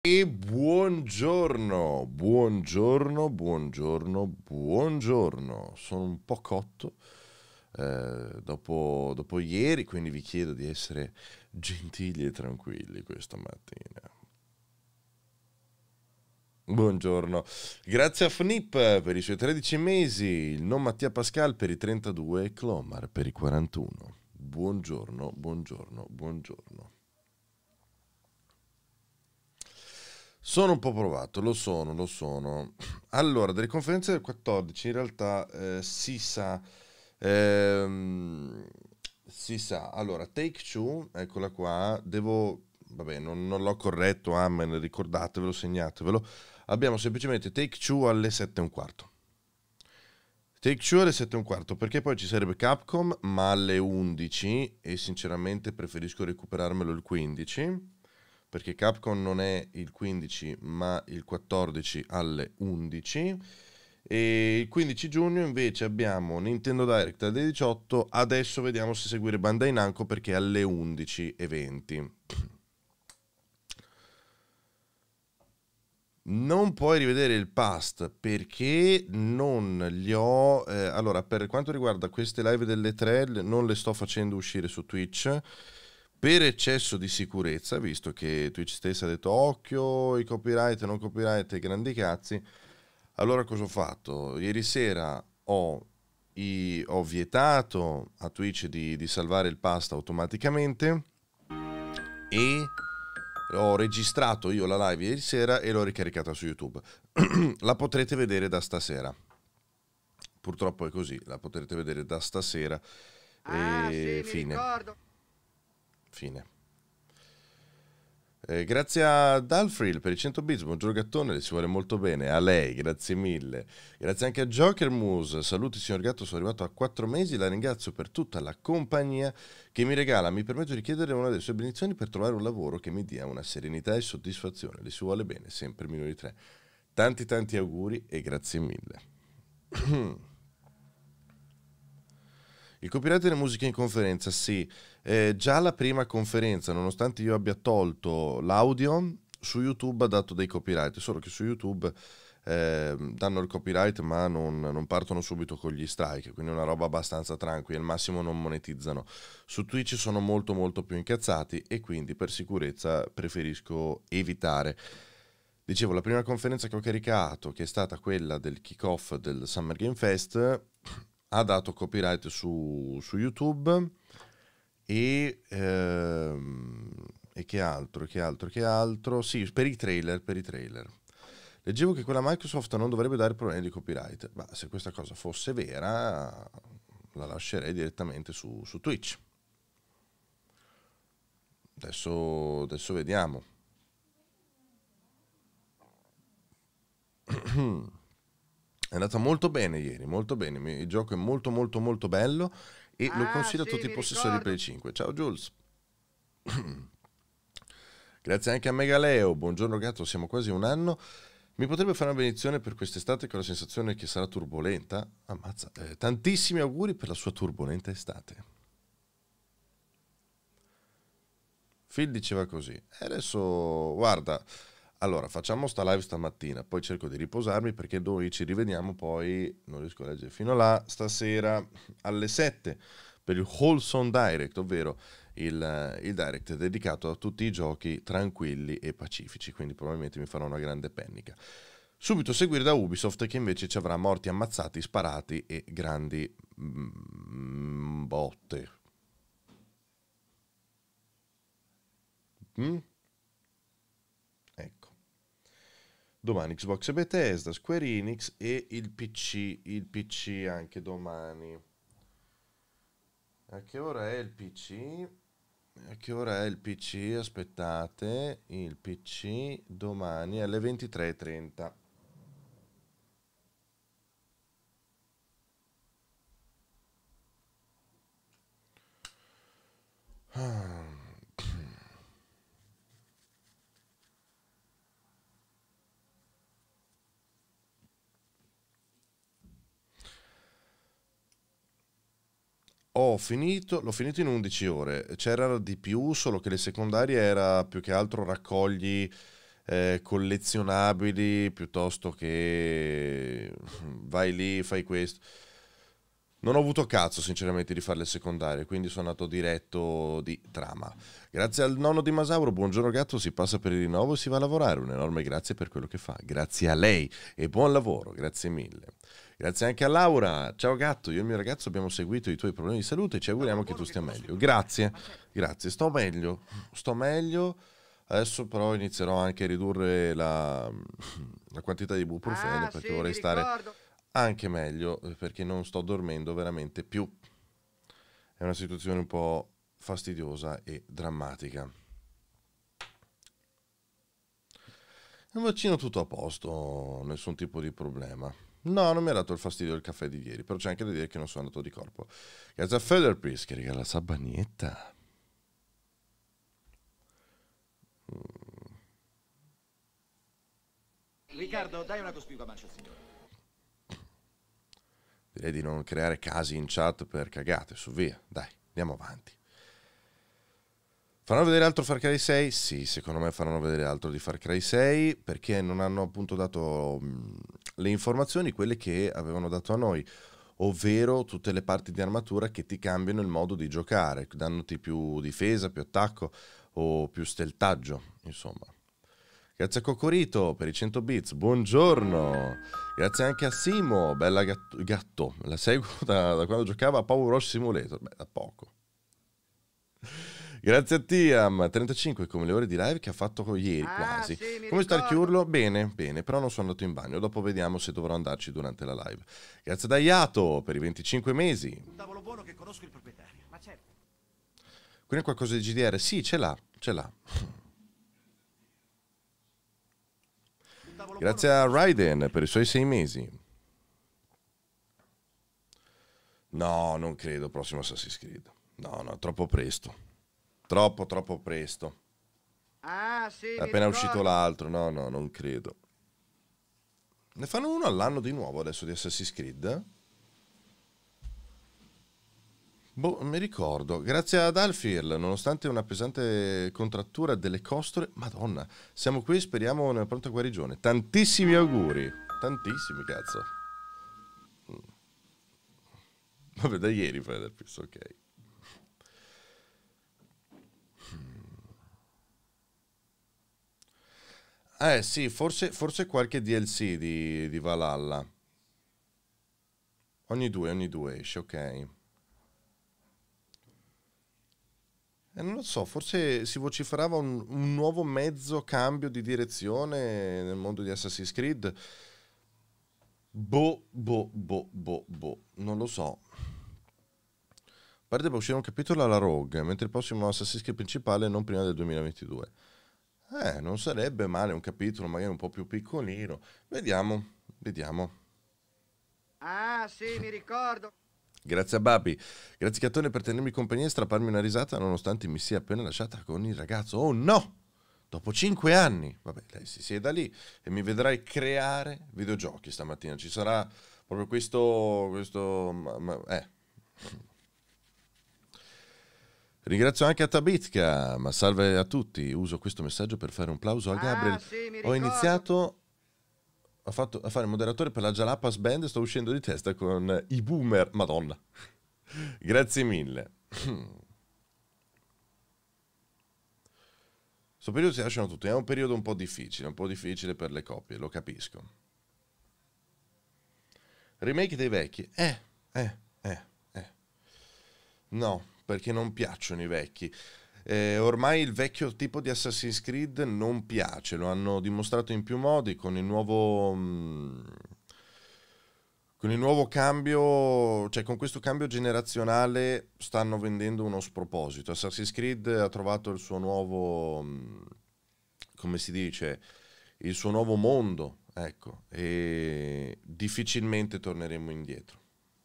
E buongiorno, buongiorno, buongiorno, buongiorno. Sono un po' cotto dopo ieri, quindi vi chiedo di essere gentili e tranquilli questa mattina. Buongiorno. Grazie a Fnip per i suoi 13 mesi, il non Mattia Pascal per i 32 e Clomar per i 41. Buongiorno, buongiorno, buongiorno. Sono un po' provato, lo sono, lo sono. Allora, delle conferenze del 14 in realtà si sa. Allora, Take Two, eccola qua, vabbè, non l'ho corretto, amen, ricordatevelo, segnatevelo. Abbiamo semplicemente Take Two alle 7 e un quarto. Take Two alle 7 e un quarto, perché poi ci sarebbe Capcom, ma alle 11 e sinceramente preferisco recuperarmelo il 15 perché Capcom non è il 15 ma il 14 alle 11 e il 15 giugno invece abbiamo Nintendo Direct alle 18, adesso vediamo se seguire Bandai Namco perché è alle 11:20. Non puoi rivedere il past perché non li ho. Allora, per quanto riguarda queste live delle 3, non le sto facendo uscire su Twitch per eccesso di sicurezza, visto che Twitch stessa ha detto occhio, i copyright, non copyright, i grandi cazzi. Allora cosa ho fatto? Ieri sera ho vietato a Twitch di salvare il past automaticamente e ho registrato io la live ieri sera e l'ho ricaricata su YouTube. La potrete vedere da stasera. Purtroppo è così, la potrete vedere da stasera Ah, e sì, mi fine. ricordo. Fine. Grazie a Dalfril per i 100 bits, buongiorno gattone, le si vuole molto bene, a lei, grazie mille. Grazie anche a Joker Moose, saluti signor gatto, sono arrivato a 4 mesi, la ringrazio per tutta la compagnia che mi regala, mi permetto di chiedere una delle sue benedizioni per trovare un lavoro che mi dia una serenità e soddisfazione, le si vuole bene, sempre minore di 3. Tanti tanti auguri e grazie mille. Il copyright delle musiche in conferenza, sì. Già la prima conferenza, nonostante io abbia tolto l'audio, su YouTube ha dato dei copyright, solo che su YouTube danno il copyright ma non partono subito con gli strike, quindi è una roba abbastanza tranquilla, al massimo non monetizzano. Su Twitch sono molto molto più incazzati e quindi per sicurezza preferisco evitare. Dicevo, la prima conferenza che ho caricato, che è stata quella del kick-off del Summer Game Fest, ha dato copyright su YouTube e che altro, che altro, che altro? Sì, per i trailer, per i trailer. Leggevo che quella Microsoft non dovrebbe dare problemi di copyright. Ma se questa cosa fosse vera, la lascerei direttamente su Twitch. Adesso vediamo. È andata molto bene ieri, molto bene. Il gioco è molto molto molto bello e lo Ah, consiglio a sì, tutti i mi possessori di ricordo. Play 5. Ciao Jules. Grazie anche a Megaleo. Buongiorno gatto, siamo quasi un anno. Mi potrebbe fare una benedizione per quest'estate con la sensazione che sarà turbolenta? Ammazza. Tantissimi auguri per la sua turbolenta estate. Phil diceva così. E adesso, guarda, allora facciamo sta live stamattina, poi cerco di riposarmi perché noi ci rivediamo poi, non riesco a leggere fino là, stasera alle 7 per il Wholesome Direct, ovvero il direct dedicato a tutti i giochi tranquilli e pacifici, quindi probabilmente mi farà una grande pennica. Subito seguire da Ubisoft che invece ci avrà morti ammazzati, sparati e grandi botte. Mm? Ecco. Domani Xbox e Bethesda, Square Enix e il PC anche domani. A che ora è il PC? A che ora è il PC? Aspettate, il PC domani alle 23:30. L'ho finito in 11 ore, c'erano di più, solo che le secondarie era più che altro raccogli collezionabili piuttosto che vai lì, fai questo. Non ho avuto cazzo sinceramente di fare le secondarie, quindi sono andato diretto di trama. Grazie al nonno di Masauro, buongiorno gatto, si passa per il rinnovo e si va a lavorare. Un enorme grazie per quello che fa. Grazie a lei e buon lavoro, grazie mille. Grazie anche a Laura. Ciao gatto, io e il mio ragazzo abbiamo seguito i tuoi problemi di salute e ci auguriamo che tu stia meglio. Grazie, grazie, sto meglio, sto meglio. Adesso però inizierò anche a ridurre la quantità di ibuprofene perché vorrei stare anche meglio perché non sto dormendo veramente più. È una situazione un po' fastidiosa e drammatica. Il vaccino tutto a posto, nessun tipo di problema. No, non mi ha dato il fastidio del caffè di ieri, però c'è anche da dire che non sono andato di corpo. Grazie a Federpris che regala la sabbanietta. Riccardo, dai una cospicua mancia al signore. Direi di non creare casi in chat per cagate, su via. Dai, andiamo avanti. Faranno vedere altro Far Cry 6? Sì, secondo me faranno vedere altro di Far Cry 6 perché non hanno appunto dato le informazioni, quelle che avevano dato a noi, ovvero tutte le parti di armatura che ti cambiano il modo di giocare, dannoti più difesa, più attacco o più steltaggio, insomma. Grazie a Cocorito per i 100 bits, buongiorno. Grazie anche a Simo, bella gatto. La seguo da quando giocava a Power Wash Simulator. Beh, da poco. Grazie a Tiam, 35 come le ore di live che ha fatto ieri quasi. Sì, Come sta il chiurlo? Bene, bene, però non sono andato in bagno. Dopo vediamo se dovrò andarci durante la live. Grazie a Daiato per i 25 mesi. Un tavolo buono che conosco il proprietario. Ma certo. Quindi qualcosa di GDR? Sì, ce l'ha, ce l'ha. Grazie a Raiden per i suoi 6 mesi. No, non credo, prossimo Assassin's Creed. No, no, troppo presto. Troppo presto. Sì, È appena uscito l'altro, no, no, non credo. Ne fanno uno all'anno di nuovo adesso di Assassin's Creed? Boh, mi ricordo. Grazie ad Alfir, nonostante una pesante contrattura delle costole, Madonna, siamo qui, speriamo nella pronta guarigione. Tantissimi auguri. Tantissimi, cazzo. Vabbè, da ieri Federpis, ok. Sì, forse qualche DLC di Valhalla. Ogni due esce, ok. Non lo so, forse si vociferava un nuovo mezzo cambio di direzione nel mondo di Assassin's Creed. Boh, non lo so. A parte può uscire un capitolo alla Rogue, mentre il prossimo Assassin's Creed principale non prima del 2022. Non sarebbe male un capitolo magari un po' più piccolino. Vediamo. Sì, mi ricordo. Grazie a Babi, grazie Cattone per tenermi compagnia e strapparmi una risata nonostante mi sia appena lasciata con il ragazzo. Oh no! Dopo 5 anni! Vabbè, lei si sieda lì e mi vedrai creare videogiochi stamattina. Ci sarà proprio Ringrazio anche a Tabitka, ma salve a tutti. Uso questo messaggio per fare un plauso a Gabriel. Sì, mi Ho ricordo. iniziato a fare il moderatore per la Jalapas Band e sto uscendo di testa con i boomer. Madonna. Grazie mille. Questo periodo si lasciano tutti. È un periodo un po' difficile per le coppie, lo capisco. Remake dei vecchi. No, perché non piacciono i vecchi. Ormai il vecchio tipo di Assassin's Creed non piace, lo hanno dimostrato in più modi con il nuovo cambio, cioè con questo cambio generazionale stanno vendendo uno sproposito. Assassin's Creed ha trovato il suo nuovo, come si dice, il suo nuovo mondo, ecco, e difficilmente torneremo indietro.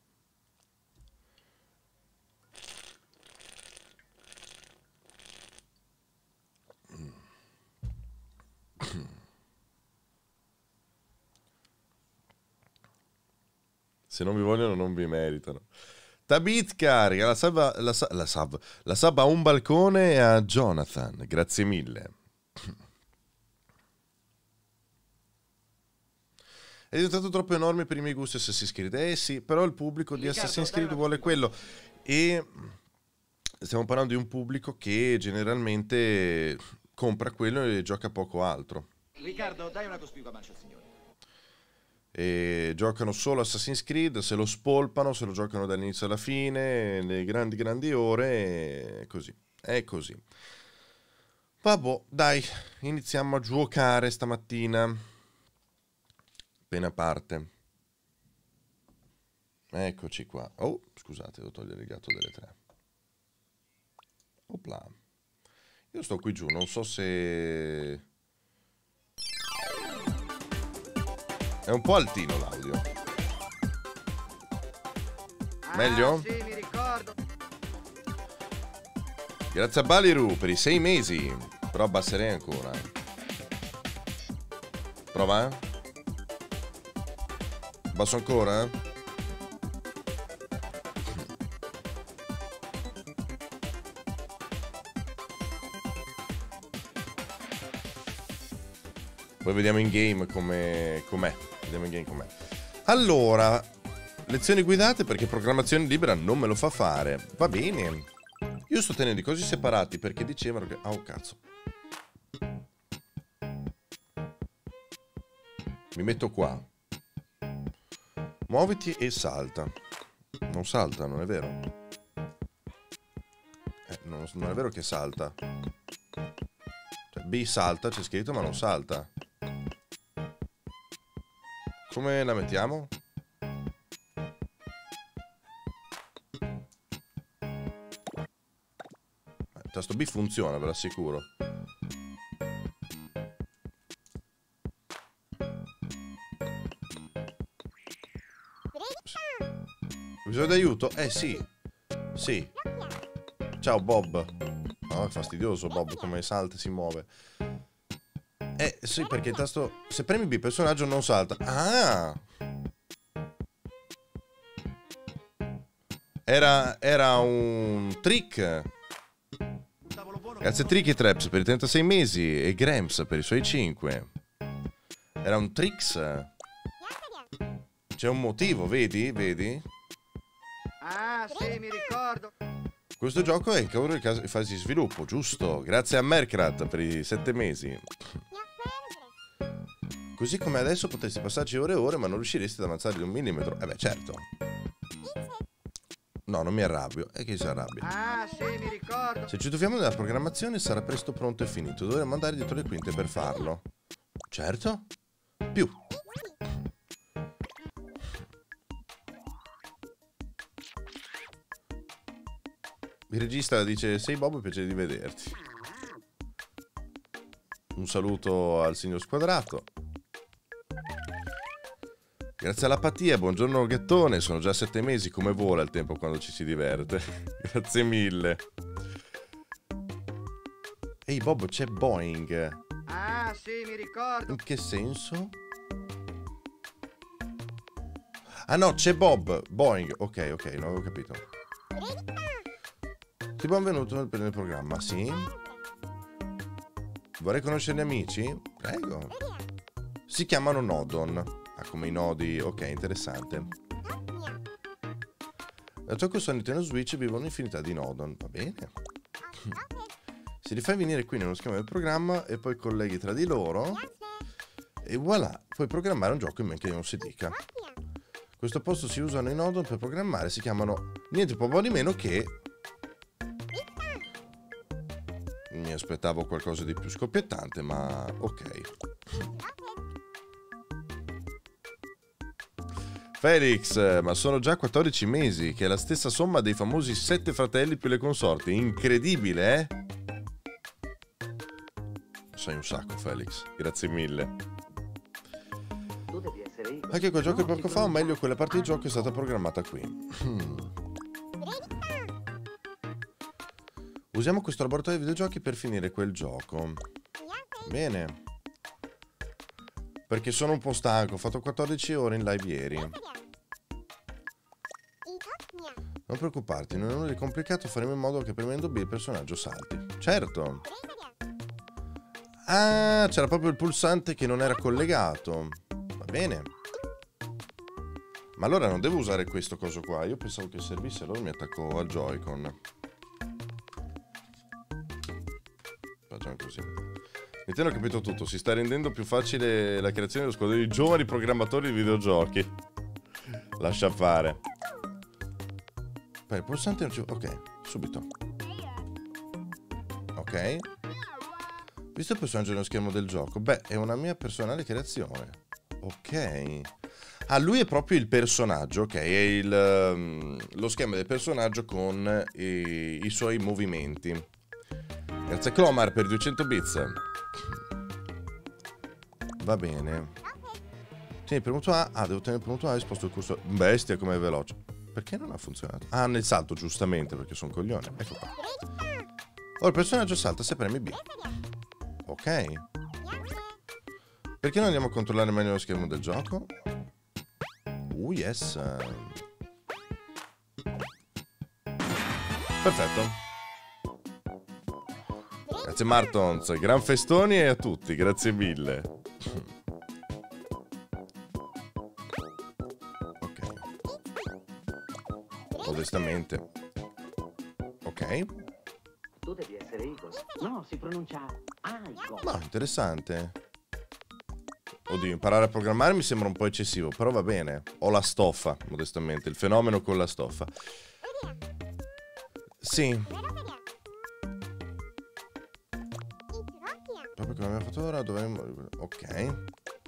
Se non vi vogliono non vi meritano. Tabitka, regala la sub a un balcone e a Jonathan. Grazie mille. È diventato troppo enorme per i miei gusti Assassin's Creed. Eh sì, però il pubblico di Assassin's Creed vuole quello. E stiamo parlando di un pubblico che generalmente compra quello e gioca poco altro. Riccardo, dai una cospicua mancia al signore. E giocano solo Assassin's Creed, se lo spolpano, se lo giocano dall'inizio alla fine, le grandi ore, e così. È così. Vabbè, dai, iniziamo a giocare stamattina. Appena parte. Eccoci qua. Oh, scusate, devo togliere il gatto delle 3. Opla. Io sto qui giù, non so se... È un po' altino l'audio. Meglio? Ah, sì, mi ricordo. Grazie a Baliru per i 6 mesi. Però abbasserei ancora. Prova? Basso ancora? Poi vediamo in game com'è. Vediamo in game com'è. Allora, lezioni guidate perché programmazione libera non me lo fa fare. Va bene. Io sto tenendo i cosi separati perché dicevano che... Oh, cazzo. Mi metto qua. Muoviti e salta. Non salta, non è vero? Non è vero che salta. Cioè, B salta, c'è scritto, ma non salta. Come la mettiamo? Il tasto B funziona, ve l'assicuro. Bisogno d'aiuto? Sì. Sì. Ciao Bob. Oh, è fastidioso Bob come salta e si muove. Sì, perché il tasto... Se premi B il personaggio non salta. Ah! Era un trick. Grazie a Tricky Traps per i 36 mesi e Gramps per i suoi 5. Era un tricks. C'è un motivo, vedi? Vedi? Ah, sì, mi ricordo. Questo gioco è ancora in fase di sviluppo, giusto? Grazie a Merkrat per i 7 mesi. Così come adesso potresti passarci ore e ore, ma non riusciresti ad avanzare di un millimetro. Beh, certo. No, non mi arrabbio. E chi si arrabbia? Ah, sì, mi ricordo. Se ci tuffiamo nella programmazione sarà presto pronto e finito. Dovremmo andare dietro le quinte per farlo. Certo. Più. Il regista dice: sei Bob, piacere di vederti. Un saluto al signor Squadrato. Grazie all'apatia, buongiorno Ghettone, sono già 7 mesi, come vola il tempo quando ci si diverte. Grazie mille. Ehi Bob, c'è Boeing. Ah, sì, mi ricordo. In che senso? Ah no, c'è Bob, Boeing. Ok, non avevo capito. Ti benvenuto nel programma, sì? Vorrei conoscere gli amici? Prego. Si chiamano Nodon. Come i nodi, ok, interessante. Da ciò che su Nintendo Switch vivono un'infinità di Nodon, va bene. Si li fai venire qui nello schema del programma e poi colleghi tra di loro e voilà, puoi programmare un gioco in men che non si dica. Questo posto si usano i Nodon per programmare, si chiamano niente po' di meno che... Mi aspettavo qualcosa di più scoppiettante, ma ok. Felix, ma sono già 14 mesi, che è la stessa somma dei famosi 7 fratelli più le consorti. Incredibile, eh? Sei un sacco, Felix. Grazie mille. Anche quel gioco poco fa, o meglio, quella parte di gioco è stata programmata qui. Usiamo questo laboratorio di videogiochi per finire quel gioco. Bene. Perché sono un po' stanco, ho fatto 14 ore in live ieri. Non preoccuparti, non è nulla di complicato, faremo in modo che premendo B il personaggio salti. Certo! Ah, c'era proprio il pulsante che non era collegato. Va bene. Ma allora non devo usare questo coso qua. Io pensavo che servisse, allora mi attacco al Joy-Con. Facciamo così. Nintendo ha capito tutto. Si sta rendendo più facile la creazione dello squadrone di giovani programmatori di videogiochi. Lascia fare. Il pulsante non ci... Ok, subito. Ok. Visto il personaggio nello schermo del gioco. Beh, è una mia personale creazione. Ok. Ah, lui è proprio il personaggio, ok, è lo schema del personaggio con i suoi movimenti. Grazie Clomar per 200 bits. Va bene. Tieni premuto A. Ah, devo tenere premuto A e sposto il cursore. Bestia com'è veloce. Perché non ha funzionato? Ah, nel salto, giustamente, perché sono coglione. Ecco qua. Oh, il personaggio salta se premi B. Ok. Perché non andiamo a controllare meglio lo schermo del gioco? Yes. Perfetto. Grazie Martons, gran festoni e a tutti, grazie mille. Ok. Modestamente. Ok. Tu devi essere Igor. No, si pronuncia Igor. No, interessante. Oddio, imparare a programmare mi sembra un po' eccessivo, però va bene. Ho la stoffa, modestamente, il fenomeno con la stoffa. Sì. Proprio come abbiamo fatto ora, dovremmo... Ok.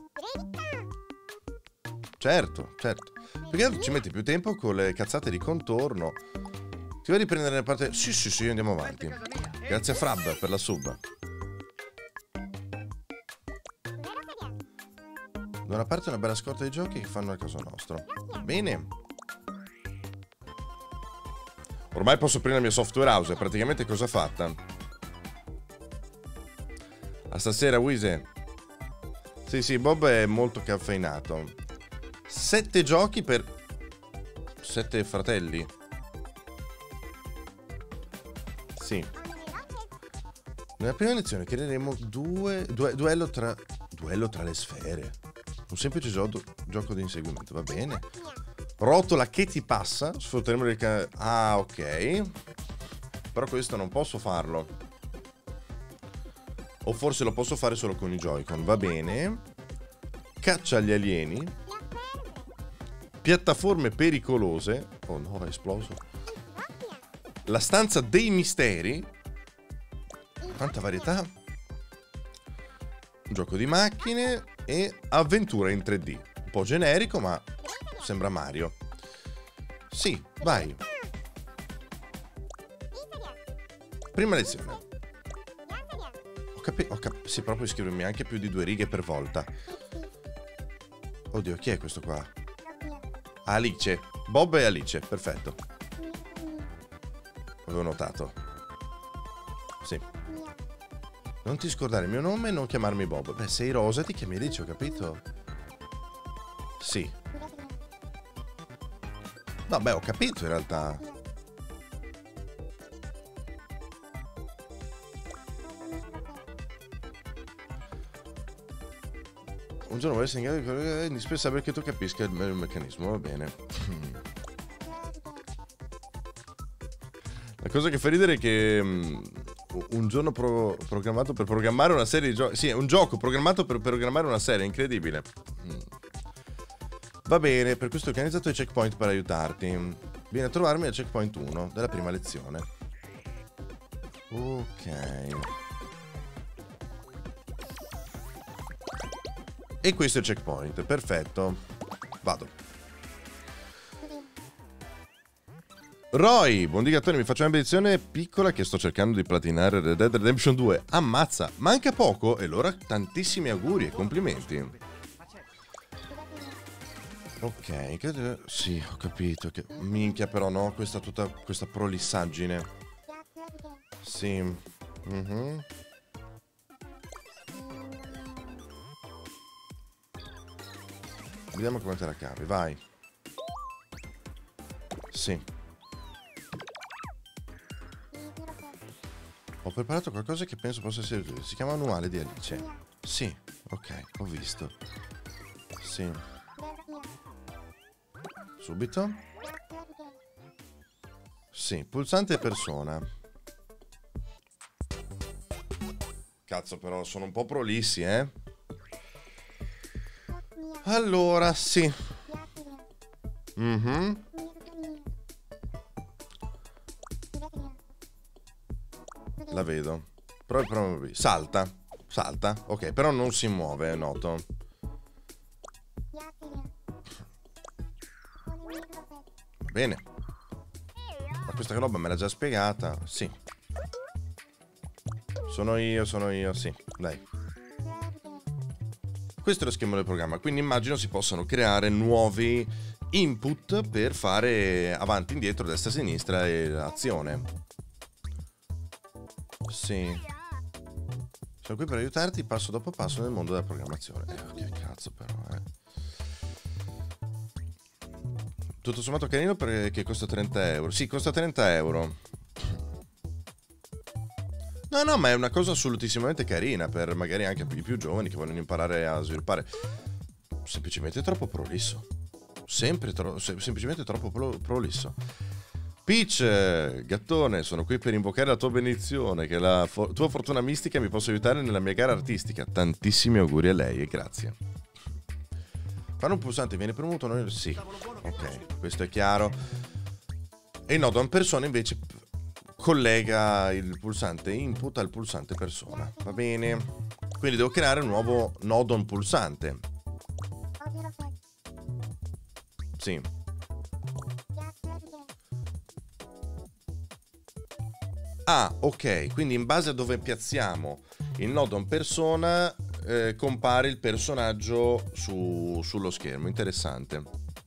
Certo, certo. Perché ci metti più tempo con le cazzate di contorno. Ti vai a riprendere la parte... Sì, andiamo avanti. Grazie a Frab per la sub. Da una parte una bella scorta di giochi che fanno a caso nostro. Bene. Ormai posso aprire la mia software house. Praticamente cosa fatta? A stasera, Wise. Sì, Bob è molto caffeinato. 7 giochi per 7 fratelli. Sì. Nella prima lezione creeremo duello tra le sfere. Un semplice gioco di inseguimento, va bene. Rotola che ti passa. Sfrutteremo le ah, ok. Però questo non posso farlo. O forse lo posso fare solo con i Joy-Con, va bene. Caccia agli alieni. Piattaforme pericolose. Oh no, è esploso. La stanza dei misteri. Quanta varietà. Un gioco di macchine e avventura in 3D. Un po' generico, ma sembra Mario. Sì, vai. Prima lezione. Ho capito. Sì, proprio scrivermi anche più di 2 righe per volta. Oddio, chi è questo qua? Alice. Bob e Alice, perfetto. Avevo notato. Sì. Non ti scordare il mio nome e non chiamarmi Bob. Beh, sei Rosa, ti chiami Alice, ho capito? Sì. No, beh, ho capito in realtà. Un giorno vuoi essere in grado di... È indispensabile che tu capisca il meccanismo, va bene. La cosa che fa ridere è che un giorno programmato per programmare una serie di giochi. Sì, è un gioco programmato per programmare una serie, incredibile. Va bene, per questo ho organizzato i checkpoint per aiutarti. Vieni a trovarmi al checkpoint 1 della prima lezione. Ok. E questo è il checkpoint, perfetto. Vado. Roy, buon digattore, mi faccio una benedizione piccola che sto cercando di platinare Red Dead Redemption 2. Ammazza, manca poco e allora tantissimi auguri e complimenti. Ok, credo... Sì, ho capito che... Minchia però no, tutta questa prolissaggine. Sì. Vediamo come te la cavi, vai. Sì. Ho preparato qualcosa che penso possa essere utile. Si chiama Annuale di Alice. Sì, ok, ho visto. Sì. Subito. Sì, pulsante e persona. Cazzo, però sono un po' prolissi, eh. Allora, sì. Mhm. La vedo. Salta. Salta. Ok, però non si muove, noto. Bene. Ma questa roba me l'ha già spiegata. Sì. Sono io, sì. Dai. Questo è lo schema del programma, quindi immagino si possano creare nuovi input per fare avanti e indietro, destra e sinistra e azione. Sì. Sono qui per aiutarti passo dopo passo nel mondo della programmazione. Che cazzo però, Tutto sommato carino perché costa 30 euro. Sì, costa 30 euro. No, ma è una cosa assolutissimamente carina per magari anche i più giovani che vogliono imparare a sviluppare. Semplicemente troppo prolisso. Semplicemente troppo prolisso. Peach, gattone, sono qui per invocare la tua benedizione, che la tua fortuna mistica mi possa aiutare nella mia gara artistica. Tantissimi auguri a lei e grazie. Quando un pulsante viene premuto, noi... Sì, ok, questo è chiaro. E il nodo in persona invece collega il pulsante input al pulsante persona. Va bene? Quindi devo creare un nuovo nodo in pulsante. Sì. Ah, ok, quindi in base a dove piazziamo il nodo in persona compare il personaggio sullo schermo. Interessante.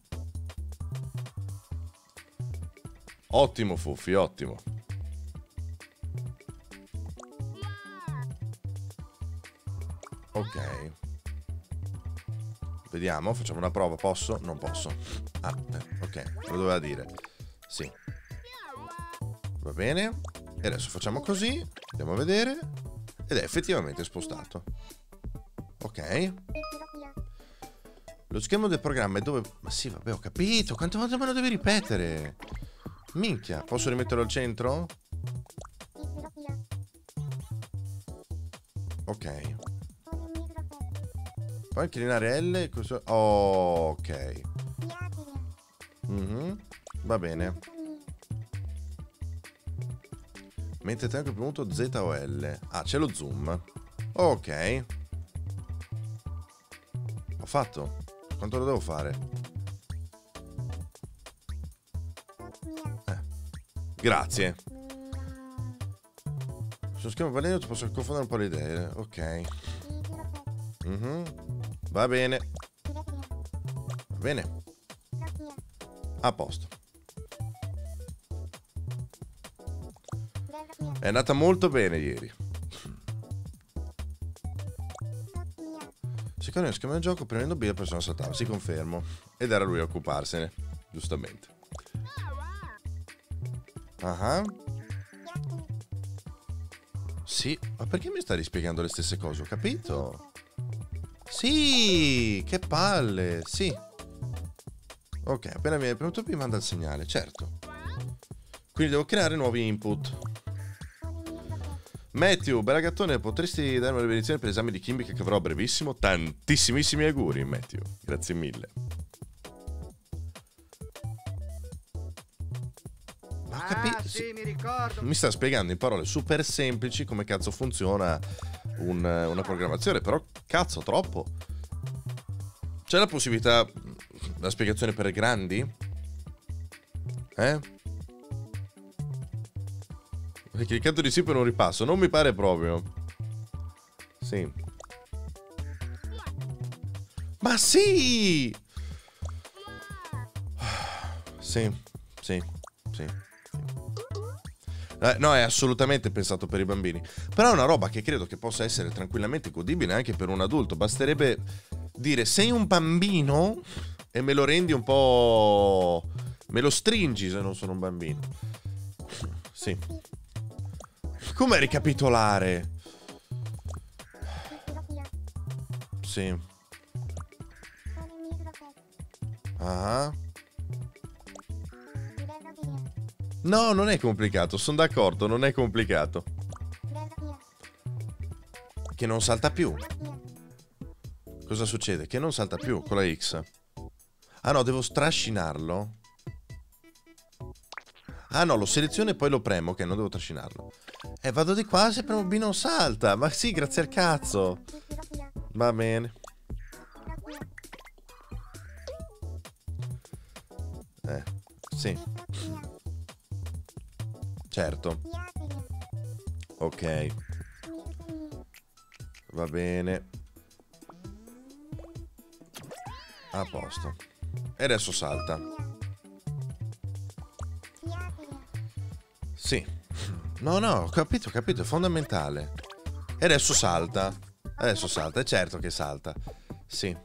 Ottimo Fuffi, ottimo. Ok. Vediamo, facciamo una prova. Posso? Non posso. Ah, ok, lo doveva dire. Sì. Va bene. E adesso facciamo così. Andiamo a vedere. Ed è effettivamente spostato. Ok. Lo schermo del programma è dove... Ma sì, vabbè, ho capito. Quante volte me lo devi ripetere? Minchia. Posso rimetterlo al centro? Ok. Poi inclinare L. Oh, ok. Va bene. Mentre tengo premuto Z o L. Ah, c'è lo zoom. Ok. Ho fatto. Quanto lo devo fare? Grazie. Sullo schermo baleno ti posso confondere un po' le idee. Ok. Va bene. Va bene. A posto. È andata molto bene ieri. Secondo me lo schermo del gioco premendo B la persona saltava. Si confermo. Ed era lui a occuparsene. Giustamente. Ah. Sì. Ma perché mi stai rispiegando le stesse cose? Ho capito. Sì. Che palle. Sì. Ok, appena viene premuto B manda il segnale. Certo. Quindi devo creare nuovi input. Matthew, bella gattone, potresti darmi le benedizioni per l'esame di chimica che avrò a brevissimo? Tantissimissimi auguri, Matthew. Grazie mille. Ma ho capito. Sì, mi ricordo. Mi sta spiegando in parole super semplici come cazzo funziona una programmazione, però cazzo, troppo. C'è la possibilità, la spiegazione per grandi? Perché il canto di sì per un ripasso non mi pare proprio. Sì. Ma sì! Sì. No, è assolutamente pensato per i bambini. Però è una roba che credo che possa essere tranquillamente godibile anche per un adulto. Basterebbe dire sei un bambino e me lo rendi un po'... Me lo stringi se non sono un bambino. Sì. Come ricapitolare? Sì. Ah. No, non è complicato, sono d'accordo, non è complicato. Che non salta più. Cosa succede? Che non salta più con la X. Ah no, devo strascinarlo. Ah no, lo seleziono e poi lo premo, ok, non devo trascinarlo. Vado di qua, se premo B non salta. Ma sì, grazie al cazzo. Va bene. Sì. Certo. Ok. Va bene. A posto. E adesso salta. Sì. No, no, ho capito, è fondamentale. E adesso salta. Adesso salta, è certo che salta. Sì.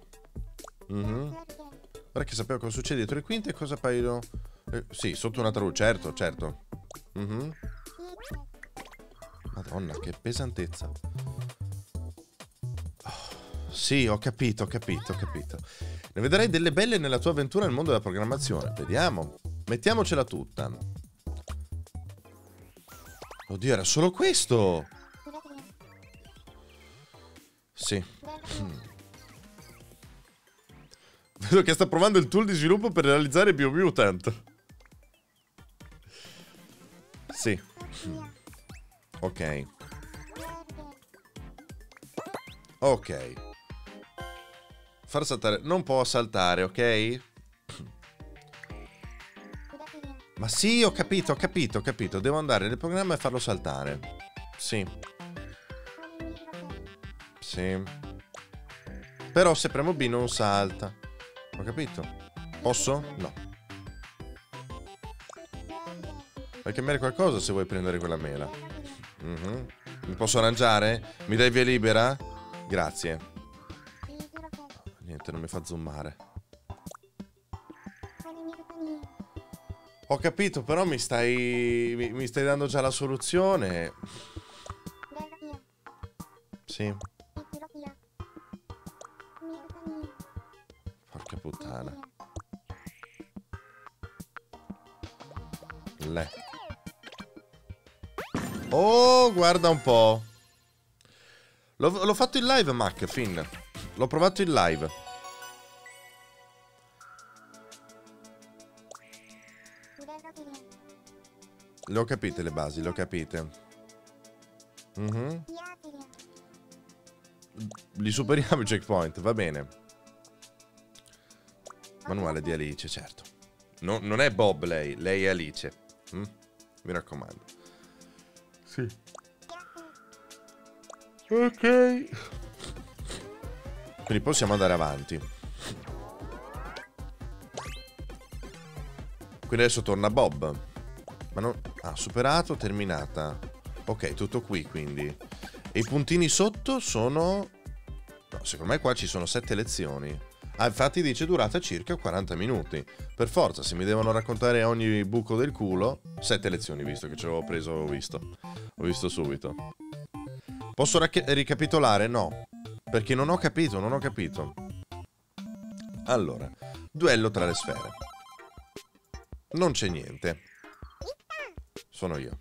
Ora che sappiamo cosa succede dietro le quinte, cosa appaiono... sì, sotto una true, certo, certo. Madonna, che pesantezza. Sì, ho capito. Ne vedrai delle belle nella tua avventura nel mondo della programmazione. Vediamo. Mettiamocela tutta. Oddio, era solo questo. Sì. Vedo che sta provando il tool di sviluppo per realizzare Biomutant. Sì. Ok. Ok. Far saltare. Non può saltare, ok? Ma sì, ho capito. Devo andare nel programma e farlo saltare. Sì. Sì. Però se premo B non salta. Ho capito. Posso? No. Puoi cambiare qualcosa se vuoi prendere quella mela. Mi posso arrangiare? Mi dai via libera? Grazie. Niente, non mi fa zoomare. Ho capito, però mi stai dando già la soluzione. Sì. Porca puttana. Oh, guarda un po'. L'ho fatto in live, Mac, Finn. L'ho provato in live. Le ho capite le basi, le ho capite. Li superiamo i checkpoint, va bene. Manuale di Alice, certo. Non è Bob lei è Alice. Mi raccomando. Sì. Ok. Quindi possiamo andare avanti. Quindi adesso torna Bob. Ma non... Ah, superato, terminata. Ok, tutto qui quindi. E i puntini sotto sono... No, secondo me qua ci sono 7 lezioni. Ah, infatti dice durata circa 40 minuti. Per forza, se mi devono raccontare ogni buco del culo... 7 lezioni, visto che ce l'avevo preso, ho visto. Ho visto subito. Posso ricapitolare? No. Perché non ho capito. Allora, duello tra le sfere. Non c'è niente. Sono io.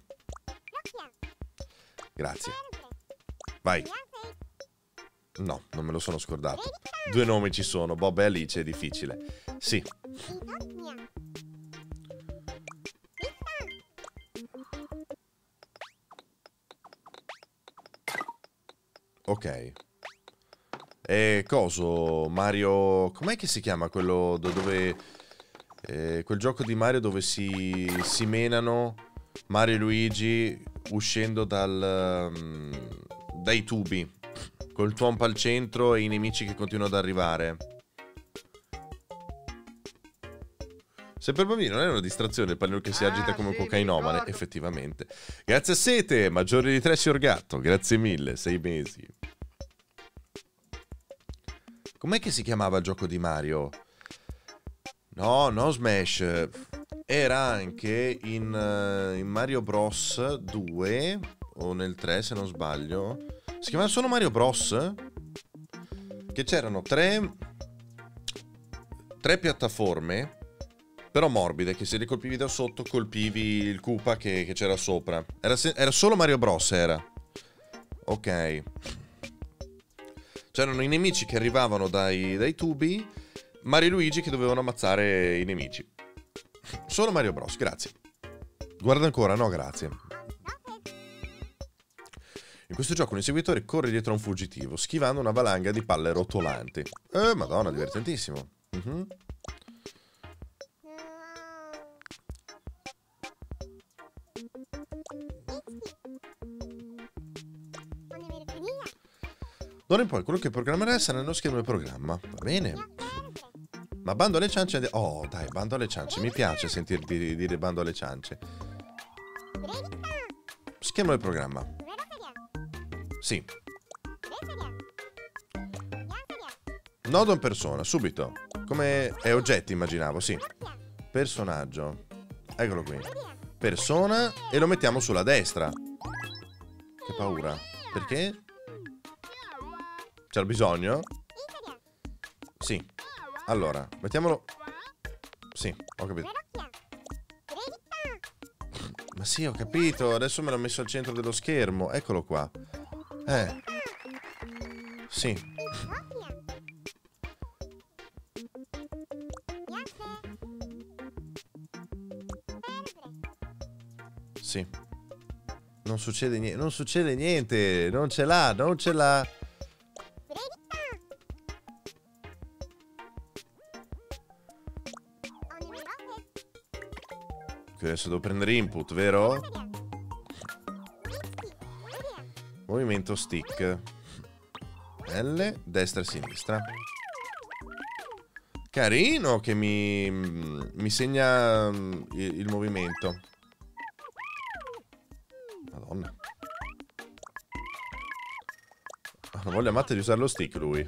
Grazie. Vai. No, non me lo sono scordato. 2 nomi ci sono, Bob e Alice, è difficile. Sì. Ok. E coso? Mario... Com'è che si chiama quello dove... quel gioco di Mario dove si menano Mario e Luigi uscendo dai tubi. Col tuompa al centro e i nemici che continuano ad arrivare. Se per bambini non è una distrazione il panino che si agita come un cocainomane, effettivamente. Grazie a Sete, maggiore di 3 signor Gatto, grazie mille, 6 mesi. Com'è che si chiamava il gioco di Mario? No, no Smash. Era anche in Mario Bros 2 o nel 3 se non sbaglio. Si chiamava solo Mario Bros? Che c'erano tre piattaforme Però morbide, che se li colpivi da sotto colpivi il Koopa che c'era sopra. Era solo Mario Bros, era. Ok. C'erano i nemici che arrivavano dai tubi, Mario e Luigi che dovevano ammazzare i nemici. Solo Mario Bros, grazie. Guarda ancora, no grazie. In questo gioco un inseguitore corre dietro a un fuggitivo, schivando una valanga di palle rotolanti. Madonna, divertentissimo. D'ora in poi quello che programmerai sarà nello schermo del programma. Va bene. Ma bando alle ciance... Oh, dai, bando alle ciance. Mi piace sentirti dire bando alle ciance. Schermo del programma. Sì. Nodo in persona, subito. Come è oggetti, immaginavo, sì. Personaggio. Eccolo qui. Persona e lo mettiamo sulla destra. Che paura. Perché? C'era bisogno? Sì. Allora, mettiamolo... Sì, ho capito. Ma sì, ho capito. Adesso me l'ho messo al centro dello schermo. Eccolo qua. Sì. Sì. Non succede niente. Non succede niente. Non ce l'ha, non ce l'ha. Adesso devo prendere input, vero? Movimento stick. L, destra e sinistra. Carino che mi segna il movimento. Madonna. Non voglio ammatte di usare lo stick lui.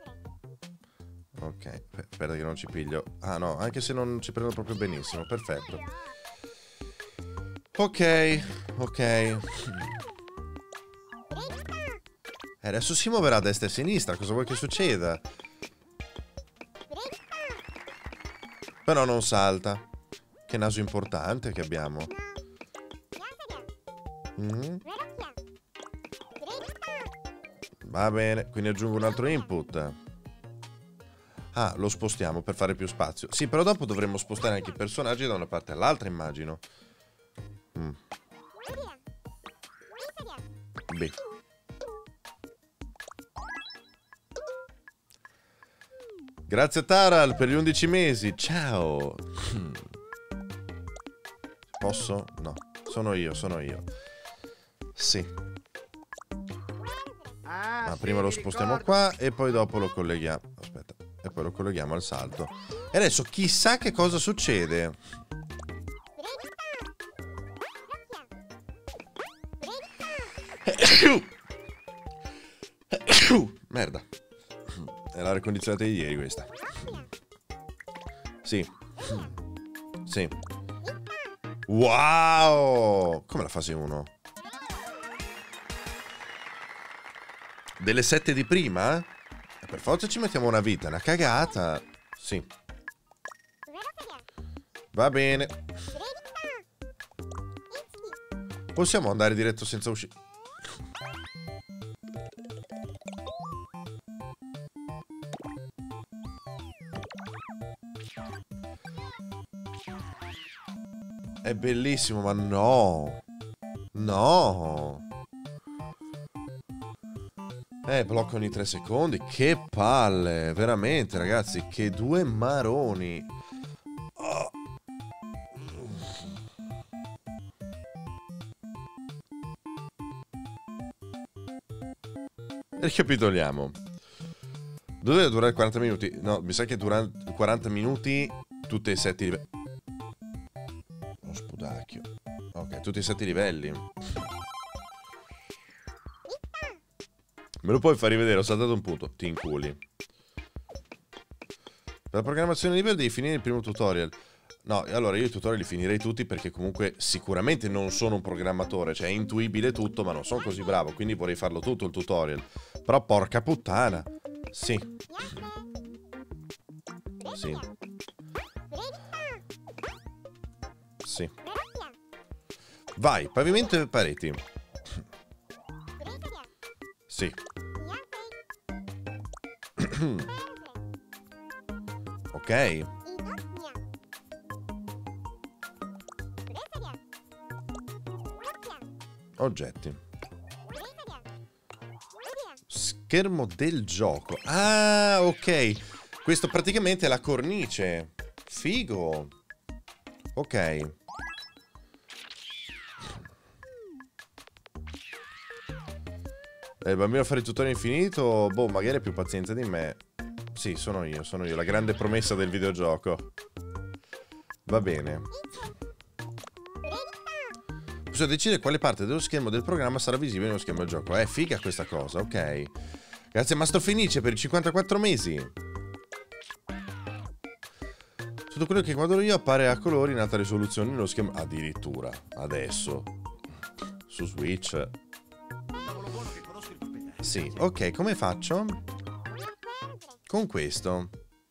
Ok, aspetta che non ci piglio. Ah no, anche se non ci prendo proprio benissimo. Perfetto. Ok, ok. Adesso si muoverà a destra e a sinistra. Cosa vuoi che succeda? Però non salta. Che naso importante che abbiamo. Va bene, quindi aggiungo un altro input. Ah, lo spostiamo per fare più spazio. Sì, però dopo dovremmo spostare anche i personaggi da una parte all'altra, immagino. B. Grazie Taral per gli 11 mesi. Ciao. Posso? No. Sono io. Sì. Ma prima lo spostiamo qua e poi dopo lo colleghiamo. Aspetta. E poi lo colleghiamo al salto. E adesso chissà che cosa succede. Merda. È l'aria condizionata di ieri questa. Sì. Sì. Wow! Come la fase 1? Delle 7 di prima? Per forza ci mettiamo una vita, una cagata. Sì. Va bene. Possiamo andare diretto senza uscire. È bellissimo, ma no. No. Blocca ogni 3 secondi. Che palle. Veramente, ragazzi. Che due maroni. Oh. Ricapitoliamo. Doveva durare 40 minuti. No, mi sa che dura 40 minuti tutte e 7 livelli. Lo spudacchio. Ok, tutti e 7 livelli. Me lo puoi far rivedere? Ho saltato un punto. Ti inculi. Per la programmazione di livello devi finire il primo tutorial. No, allora io i tutorial li finirei tutti perché comunque sicuramente non sono un programmatore. Cioè è intuibile tutto, ma non sono così bravo. Quindi vorrei farlo tutto il tutorial. Però porca puttana. Sì. Sì. Sì. Vai, pavimento e pareti. Sì. Ok. Oggetti. Schermo del gioco. Ah, ok. Questo praticamente è la cornice. Figo. Ok. Il bambino a fare il tutorial infinito? Boh, magari ha più pazienza di me. Sì, sono io, la grande promessa del videogioco. Va bene. Bisogna decidere quale parte dello schermo del programma sarà visibile nello schermo del gioco. Figa questa cosa, ok. Grazie a Mastro Fenice per i 54 mesi. Tutto quello che guardo io appare a colori in alta risoluzione nello schermo. Addirittura, adesso. Su Switch. Sì, ok, come faccio? Con questo.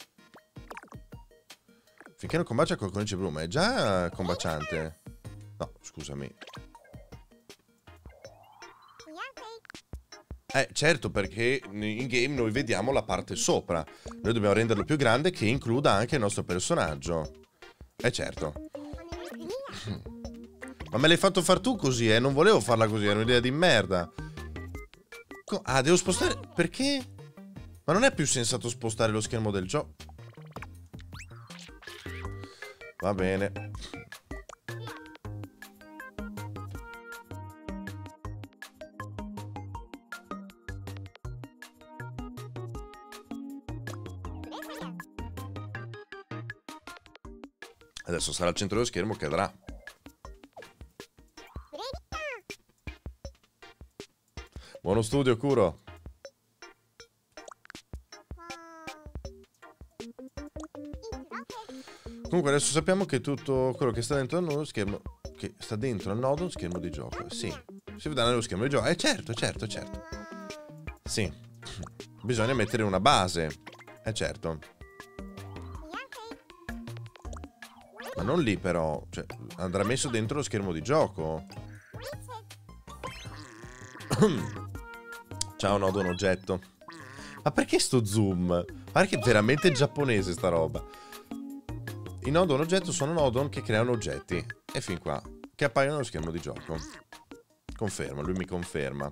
Finché non combacia col conice blu, ma è già combaciante. No, scusami. Certo, perché in game noi vediamo la parte sopra. Noi dobbiamo renderlo più grande che includa anche il nostro personaggio. Certo. Ma me l'hai fatto far tu così, Non volevo farla così, era un'idea di merda. Devo spostare... Perché? Ma non è più sensato spostare lo schermo del gioco? Va bene. Adesso sarà al centro dello schermo, cadrà. Buono studio, Kuro. Comunque adesso sappiamo che tutto quello che sta dentro al nodo schermo, che sta dentro al nodo schermo di gioco. Sì, si vedrà nello schermo di gioco. Certo. Sì. Bisogna mettere una base. Certo. Ma non lì però, cioè, andrà messo dentro lo schermo di gioco. Ciao nodo un oggetto. Ma perché sto zoom? Guarda che è veramente giapponese sta roba. I nodon oggetto sono nodon che creano oggetti. E fin qua. Che appaiono nello schermo di gioco. Conferma, lui mi conferma.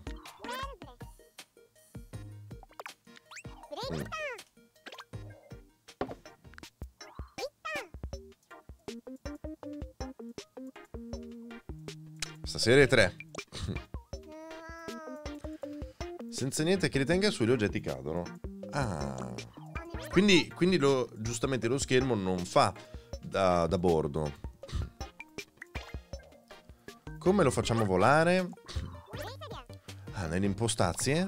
Stasera è 3. Senza niente che li tenga su, gli oggetti cadono. Ah. Quindi giustamente lo schermo non fa da bordo. Come lo facciamo volare? Nelle impostazioni.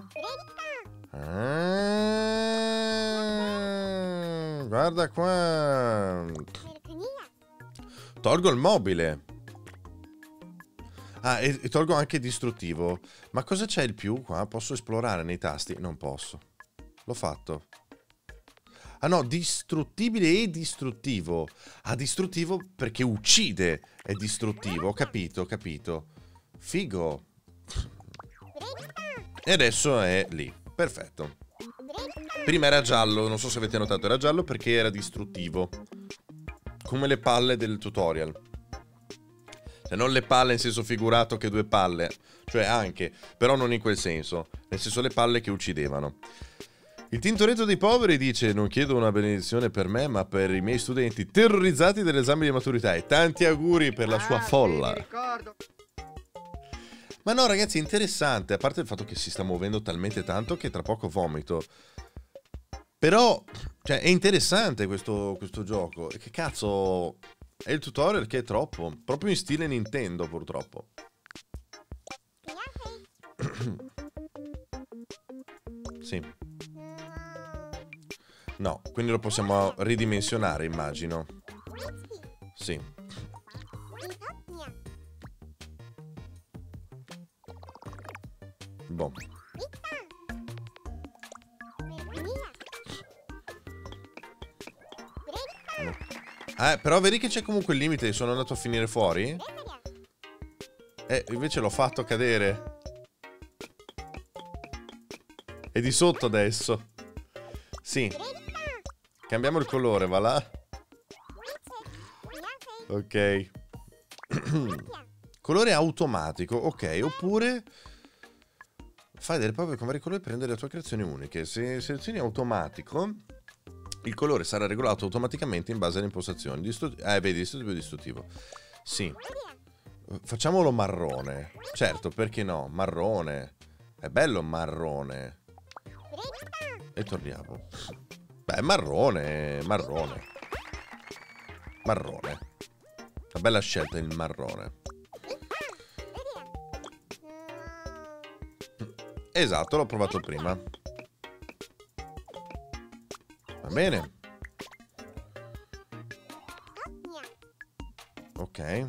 Guarda qua. Tolgo il mobile. E tolgo anche distruttivo. Ma cosa c'è il più qua? Posso esplorare nei tasti? Non posso. L'ho fatto. Ah no, distruttibile e distruttivo. Distruttivo perché uccide. È distruttivo. Ho capito. Figo. E adesso è lì. Perfetto. Prima era giallo. Non so se avete notato. Era giallo perché era distruttivo. Come le palle del tutorial. Cioè non le palle in senso figurato che 2 palle. Cioè anche. Però non in quel senso. Nel senso le palle che uccidevano. Il Tintoretto dei poveri dice: non chiedo una benedizione per me, ma per i miei studenti terrorizzati dall'esame di maturità. E tanti auguri per la sua folla. Sì, mi ricordo. Ma no ragazzi, è interessante. A parte il fatto che si sta muovendo talmente tanto che tra poco vomito. Però, cioè, è interessante questo gioco. Che cazzo... È il tutorial che è troppo. Proprio in stile Nintendo, purtroppo. Sì. No, quindi lo possiamo ridimensionare, immagino. Sì. Boh. Però vedi che c'è comunque il limite. Sono andato a finire fuori. Invece l'ho fatto cadere. È di sotto adesso. Sì. Cambiamo il colore, va là. Ok. Colore automatico. Ok, oppure fai delle prove con vari colori per rendere le tue creazioni uniche. Se selezioni automatico, il colore sarà regolato automaticamente in base alle impostazioni. Vedi, distruttivo e distruttivo. Sì. Facciamolo marrone. Certo, perché no? Marrone. È bello marrone. E torniamo. Beh, marrone. Marrone. Marrone. Una bella scelta il marrone. Esatto, l'ho provato prima. Va bene. Ok.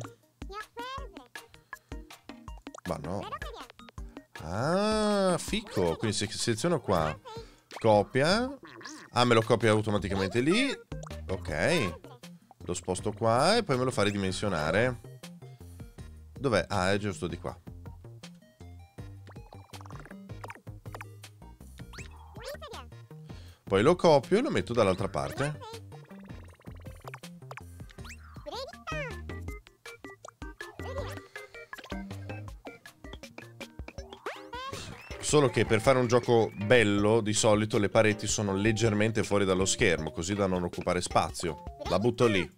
Ma no. Ah, fico. Quindi se seleziono qua. Copia. Ah, me lo copia automaticamente lì. Ok. Lo sposto qua e poi me lo fa ridimensionare. Dov'è? Ah, è giusto di qua. Poi lo copio e lo metto dall'altra parte. Solo che per fare un gioco bello, di solito le pareti sono leggermente fuori dallo schermo, così da non occupare spazio. La butto lì.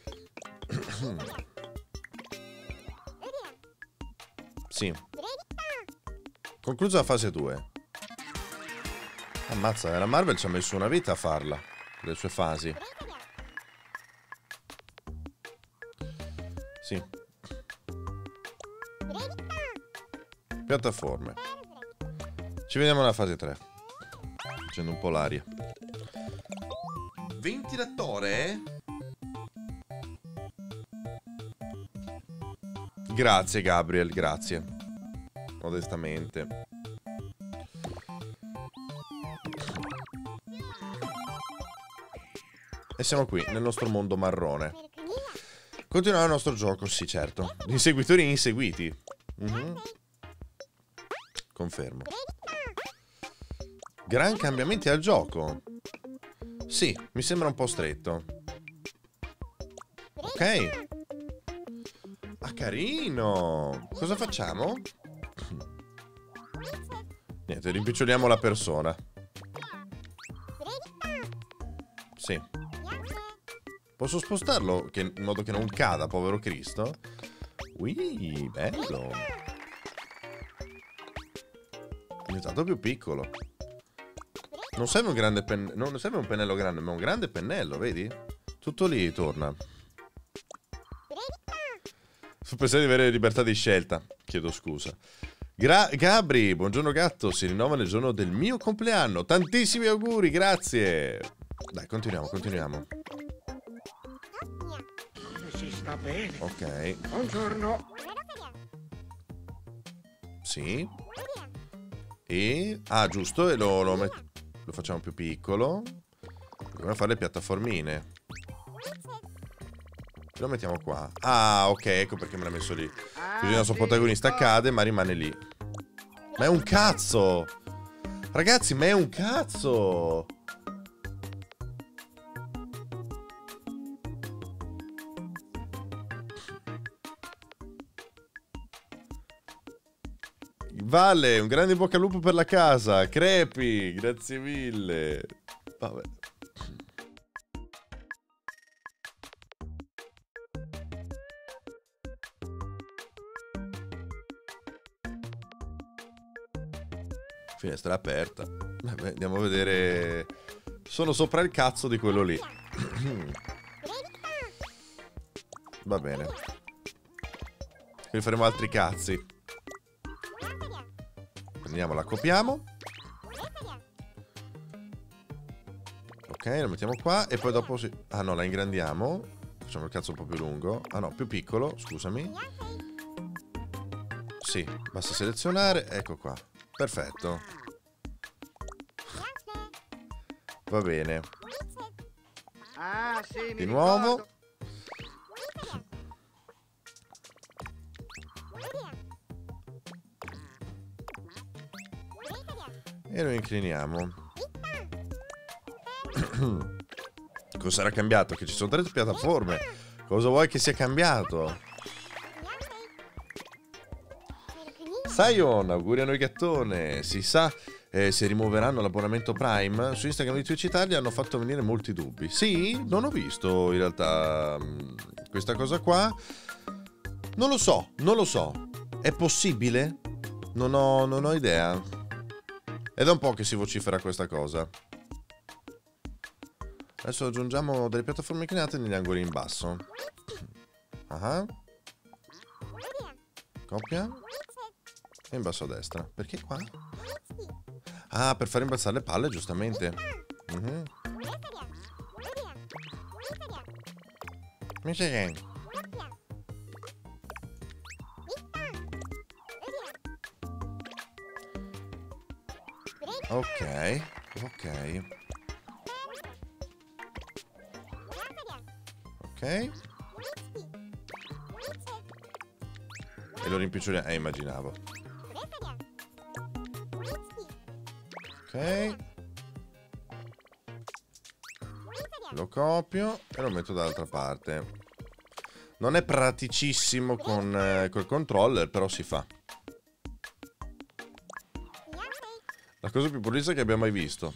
Sì. Conclusa la fase 2. Ammazza, la Marvel ci ha messo una vita a farla, le sue fasi. Sì. Piattaforme. Ci vediamo nella fase 3. Facendo un po' l'aria. Ventilatore? Grazie Gabriel, grazie. Modestamente. E siamo qui, nel nostro mondo marrone. Continuiamo il nostro gioco, sì certo. Inseguitori inseguiti. Confermo. Gran cambiamenti al gioco. Sì, mi sembra un po' stretto. Ok. Ah, carino. Cosa facciamo? Niente, rimpiccioliamo la persona. Sì. Posso spostarlo in modo che non cada, povero Cristo? Ui, bello. È diventato più piccolo. Non serve un grande pennello. Non serve un pennello grande, ma un grande pennello, vedi? Tutto lì torna. Fu pensare di avere libertà di scelta. Chiedo scusa. Gabri, buongiorno gatto. Si rinnova nel giorno del mio compleanno. Tantissimi auguri, grazie. Dai, continuiamo, continuiamo. Si sta bene. Ok. Buongiorno. Sì. E... ah, giusto. E lo facciamo più piccolo. Dobbiamo fare le piattaformine. Lo mettiamo qua. Ah, ok, ecco perché me l'ha messo lì. Così il nostro protagonista cade, ma rimane lì. Ma è un cazzo! Ragazzi, ma è un cazzo! Vale, un grande in bocca al lupo per la casa. Crepi, grazie mille. Vabbè. Finestra aperta. Vabbè, andiamo a vedere. Sono sopra il cazzo di quello lì. Va bene. Quindi faremo altri cazzi. Prendiamo, la copiamo. Ok, lo mettiamo qua. E poi dopo sì. Ah no, la ingrandiamo. Facciamo il cazzo un po' più lungo. Ah no, più piccolo, scusami. Sì, basta selezionare. Ecco qua. Perfetto. Va bene. Ah, sì, mi Di nuovo. ricordo. E lo incliniamo. Cosa sarà cambiato? Che ci sono 3 piattaforme. Cosa vuoi che sia cambiato? Sion, auguri a noi gattone. Si sa se rimuoveranno l'abbonamento Prime. Su Instagram di Twitch Italia hanno fatto venire molti dubbi. Sì, non ho visto in realtà questa cosa qua. Non lo so, non lo so. È possibile? Non ho idea. È da un po' che si vocifera questa cosa. Adesso aggiungiamo delle piattaforme inclinate negli angoli in basso. Ah. Coppia. E in basso a destra. Perché qua? Ah, per far imbalzare le palle, giustamente. Ok, ok. Ok. E lo rimpiccioliamo. Immaginavo. Ok. Lo copio e lo metto dall'altra parte. Non è praticissimo con col controller, però si fa. La cosa più pulita che abbiamo mai visto.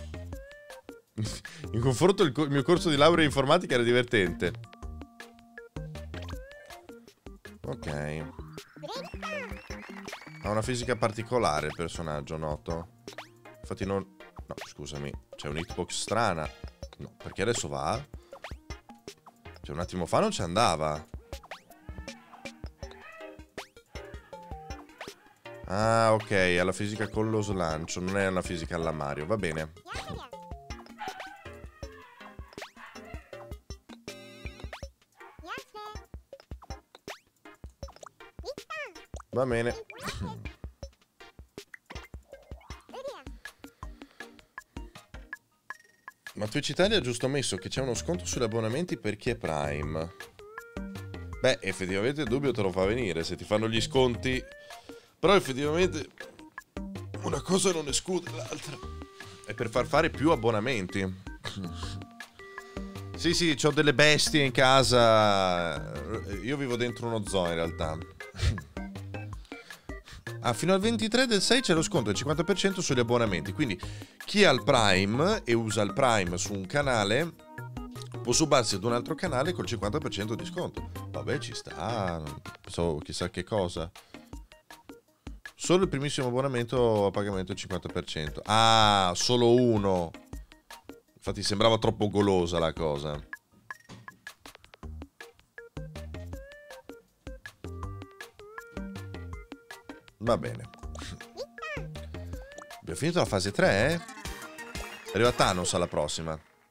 In confronto il mio corso di laurea in informatica era divertente. Ok. Ha una fisica particolare il personaggio, noto. Infatti non... No, scusami. C'è un hitbox strana. No, perché adesso va? Cioè un attimo fa non ci andava. Ah, ok. Ha la fisica con lo slancio. Non è una fisica alla Mario. Va bene. Va bene. Ma Twitch Italia ha giusto messo che c'è uno sconto sugli abbonamenti per chi è Prime. Beh, effettivamente il dubbio te lo fa venire se ti fanno gli sconti. Però effettivamente una cosa non esclude l'altra. È per far fare più abbonamenti. Sì, sì, c'ho delle bestie in casa. Io vivo dentro uno zoo in realtà. Ah, fino al 23 del 6 c'è lo sconto del 50% sugli abbonamenti. Quindi chi ha il Prime e usa il Prime su un canale può subarsi ad un altro canale col 50% di sconto. Vabbè, ci sta. Non so chissà che cosa. Solo il primissimo abbonamento a pagamento il 50%. Ah, solo uno. Infatti sembrava troppo golosa la cosa. Va bene. Abbiamo finito la fase 3, eh? Arriva Thanos alla prossima.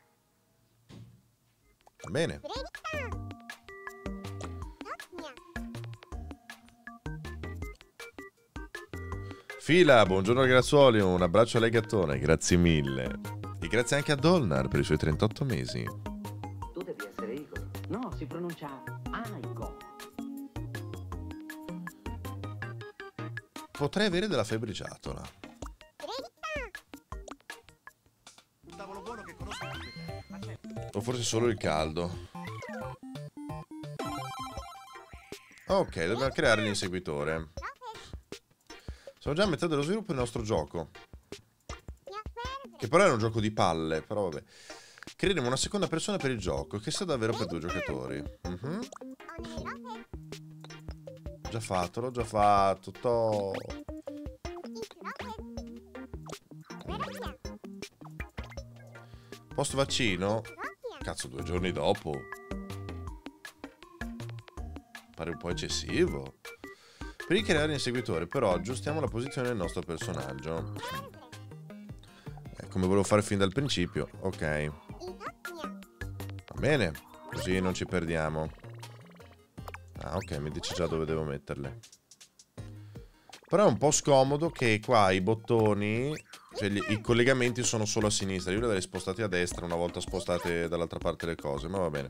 Va bene. Fila, buongiorno ragazzuoli, un abbraccio a lei gattone, grazie mille. E grazie anche a Dolnar per i suoi 38 mesi. Tu devi essere Igor. No, si pronuncia Igor. Potrei avere della febbriciatola. O forse solo il caldo. Ok, dobbiamo creare l'inseguitore. Siamo già a metà dello sviluppo del nostro gioco. Che però era un gioco di palle, però vabbè. Creeremo una seconda persona per il gioco, che sia davvero per 2 giocatori. Già fatto, l'ho già fatto. To. Post vaccino? Cazzo, 2 giorni dopo. Pare un po' eccessivo. Per ricreare l'inseguitore, però, aggiustiamo la posizione del nostro personaggio. Come volevo fare fin dal principio. Ok. Va bene. Così non ci perdiamo. Ah, ok, mi dice già dove devo metterle. Però è un po' scomodo che qua i bottoni, cioè i collegamenti sono solo a sinistra. Io li avrei spostati a destra una volta spostate dall'altra parte le cose, ma va bene.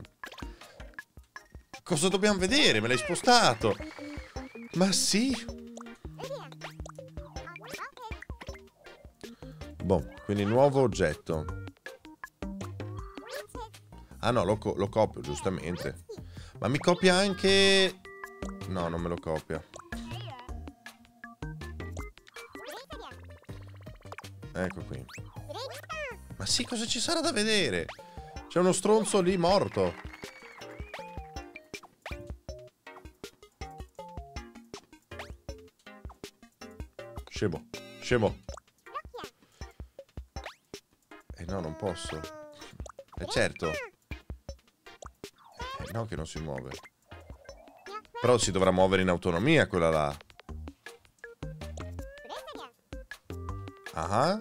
Cosa dobbiamo vedere? Me l'hai spostato! Ma sì! Quindi nuovo oggetto. Ah no, lo copio, giustamente. Ma mi copia anche... No, non me lo copia. Ecco qui. Ma sì, cosa ci sarà da vedere? C'è uno stronzo lì morto. Scemo, scemo. No, non posso. Certo. No, che non si muove. Però si dovrà muovere in autonomia quella là. Ah.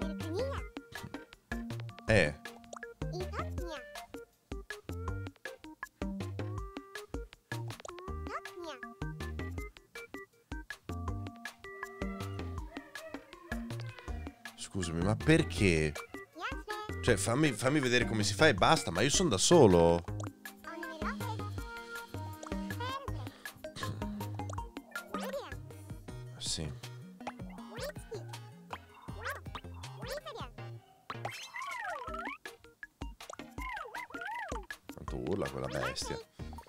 Scusami, ma perché? Cioè, fammi vedere come si fa e basta, ma io sono da solo. Sì. Quanto urla quella bestia.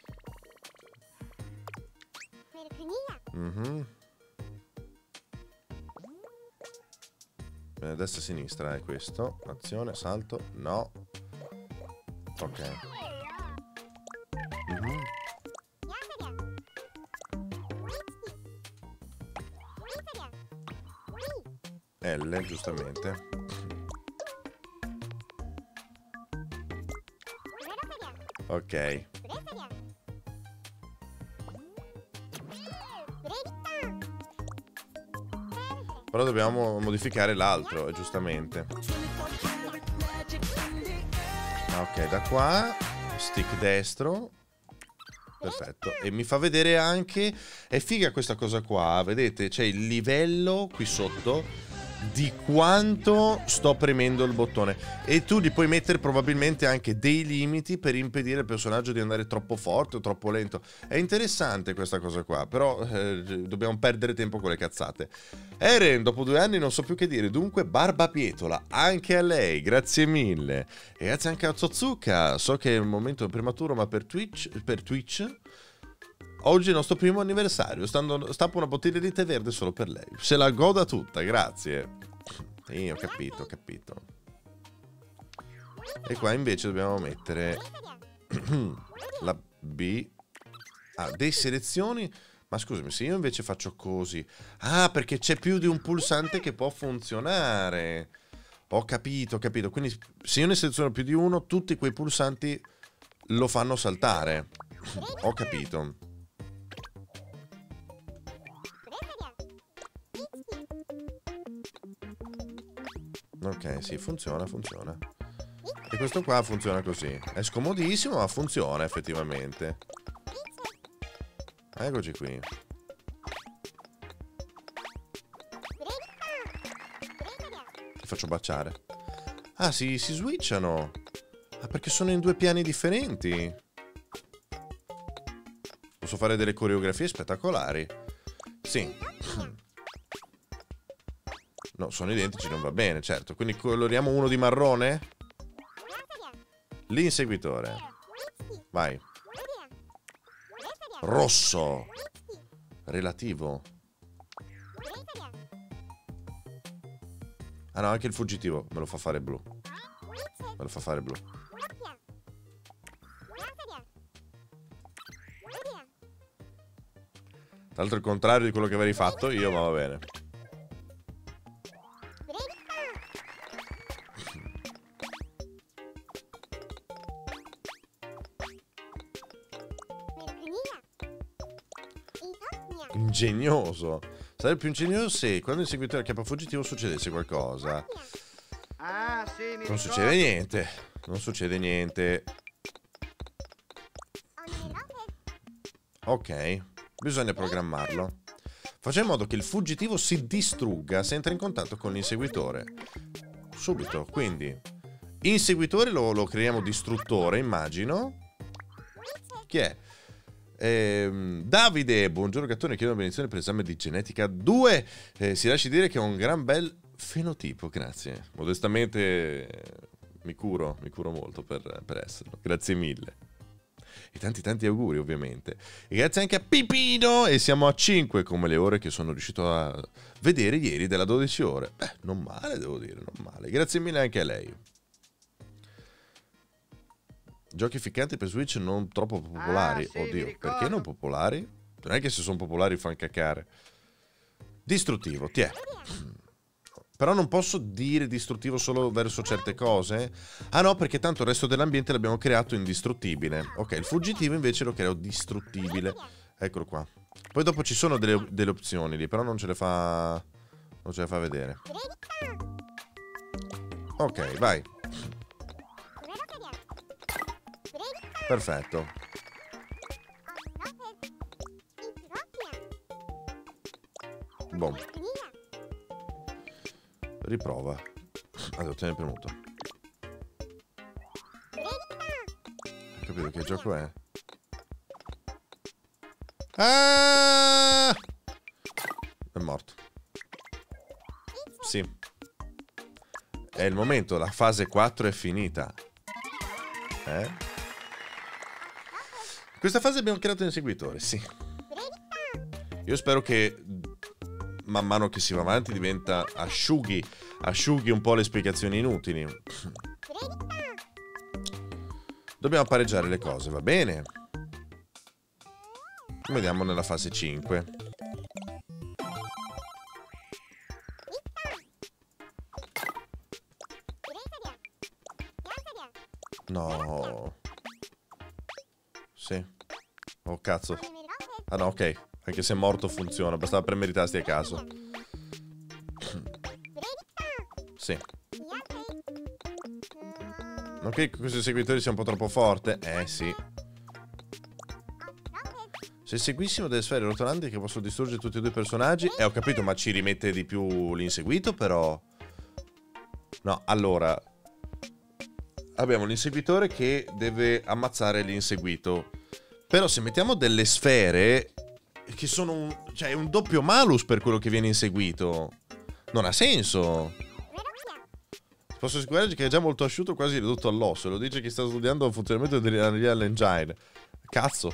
Destra e sinistra è questo. Azione, salto, no. Ok. L, giustamente. Ok. Però dobbiamo modificare l'altro, giustamente. Ok, da qua. Stick destro. Perfetto. E mi fa vedere anche... È figa questa cosa qua, vedete? C'è il livello qui sotto di quanto sto premendo il bottone. E tu gli puoi mettere probabilmente anche dei limiti per impedire al personaggio di andare troppo forte o troppo lento. È interessante questa cosa qua, però dobbiamo perdere tempo con le cazzate. Eren, dopo 2 anni non so più che dire, dunque barba pietola, anche a lei, grazie mille. E grazie anche a Zozzuka, so che è un momento prematuro, ma per Twitch oggi è il nostro primo anniversario, stappo una bottiglia di tè verde solo per lei. Se la goda tutta, grazie. Ho capito, ho capito. E qua invece dobbiamo mettere la B. Ah, deselezioni. Ma scusami, se io invece faccio così... Ah, perché c'è più di un pulsante che può funzionare. Ho capito, ho capito. Quindi se io ne seleziono più di uno, tutti quei pulsanti lo fanno saltare. Ho capito. Ok, sì, funziona, funziona. E questo qua funziona così. È scomodissimo, ma funziona effettivamente. Eccoci qui. Ti faccio baciare. Ah, si switchano. Ah, perché sono in 2 piani differenti. Posso fare delle coreografie spettacolari. Sì. No, sono identici, non va bene, certo. Quindi coloriamo uno di marrone. L'inseguitore. Vai. Rosso. Relativo. Ah no, anche il fuggitivo me lo fa fare blu. Me lo fa fare blu. Tra l'altro il contrario di quello che avrei fatto io, ma va bene. Ingegnoso. Sarebbe più ingegnoso se quando il seguitore chiappa fuggitivo succedesse qualcosa. Ah, sì, Non succede niente. Non succede niente. Ok. Bisogna programmarlo. Facciamo in modo che il fuggitivo si distrugga se entra in contatto con l'inseguitore. Subito. Quindi inseguitore lo creiamo distruttore, immagino. Chi è? Davide, buongiorno Gattone, chiedo una benedizione per l'esame di genetica 2. Si lasci dire che ho un gran bel Fenotipo, grazie. Modestamente mi curo molto per esserlo. Grazie mille. E tanti auguri, ovviamente. E grazie anche a Pipino. E siamo a 5 come le ore che sono riuscito a vedere ieri della 12 ore. Beh, non male, devo dire, non male. Grazie mille anche a lei. Giochi ficcanti per Switch non troppo popolari. Sì, Oddio, perché non popolari? Non è che se sono popolari fanno cacare. Distruttivo, ti è. Però non posso dire distruttivo solo verso certe cose. Ah no, perché tanto il resto dell'ambiente l'abbiamo creato indistruttibile. Ok, il fuggitivo invece lo creo distruttibile. Eccolo qua. Poi dopo ci sono delle opzioni lì, però non ce le fa vedere. Ok, vai. Perfetto. Boh. Riprova. Allora, tieni premuto. Ho capito che gioco è? Ah! È morto. Sì. È il momento, la fase 4 è finita. Questa fase abbiamo creato un inseguitore, sì. Io spero che man mano che si va avanti asciughi un po' le spiegazioni inutili. Dobbiamo pareggiare le cose, va bene? Vediamo nella fase 5. No. Sì. Oh cazzo. Ah no, ok. Anche se è morto funziona, bastava premere i tasti a caso. Sì. Non che questo seguitore sia un po' troppo forte? Sì. Se seguissimo delle sfere rotolanti che possono distruggere tutti e due i personaggi... ho capito, ma ci rimette di più l'inseguito, però... No, allora... Abbiamo l'inseguitore che deve ammazzare l'inseguito. Però se mettiamo delle sfere... che sono cioè un doppio malus per quello che viene inseguito. Non ha senso. Posso assicurarci che è già molto asciutto, quasi ridotto all'osso. Lo dice chi sta studiando il funzionamento dell'Unreal Engine. Cazzo.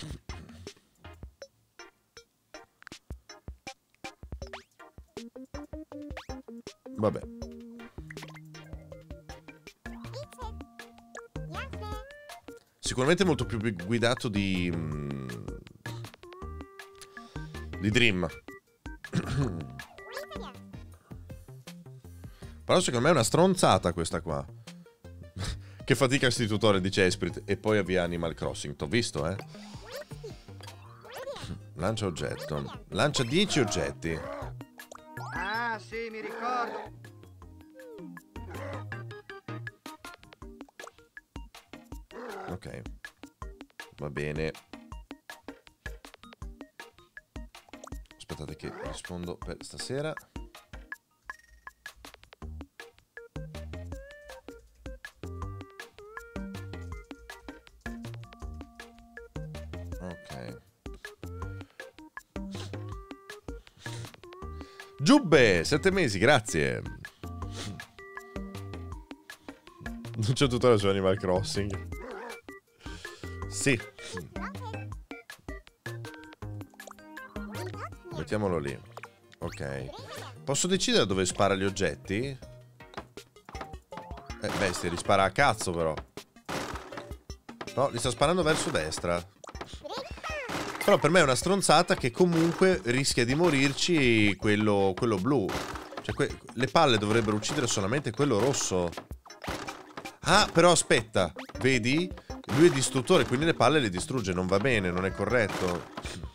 Vabbè. Sicuramente molto più guidato di Dream. Però secondo me è una stronzata questa qua. Che fatica sti tutorial, dice Esprit. E poi avvia Animal Crossing. T'ho visto, Lancia oggetto. Lancia 10 oggetti. Ah, sì, mi ricordo. Ok. Va bene. Aspettate che rispondo per stasera. Ok. Giubbe, 7 mesi, grazie. Non c'è tutorial su Animal Crossing. Sì. Mettiamolo lì. Ok. Posso decidere dove spara gli oggetti? Bestia, li spara a cazzo però. No, li sta sparando verso destra. Però per me è una stronzata che comunque rischia di morirci quello blu. Cioè le palle dovrebbero uccidere solamente quello rosso. Ah, però aspetta. Vedi? Lui è distruttore, quindi le palle le distrugge. Non va bene, non è corretto.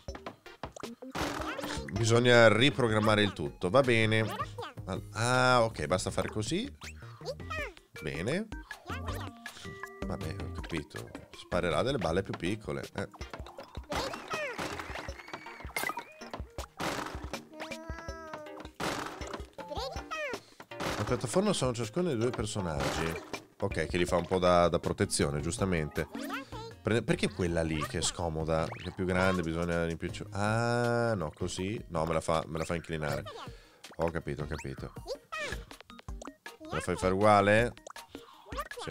Bisogna riprogrammare il tutto. Va bene. Ah, ok, basta fare così. Bene. Vabbè, ho capito. Sparerà delle balle più piccole. La piattaforma sono ciascuno dei due personaggi. Ok, che li fa un po' da protezione, giustamente. Perché quella lì che è scomoda? Che è più grande, bisogna di più... Ah, no, così? No, me la fa inclinare. Ho capito, ho capito. La fai fare uguale? Sì.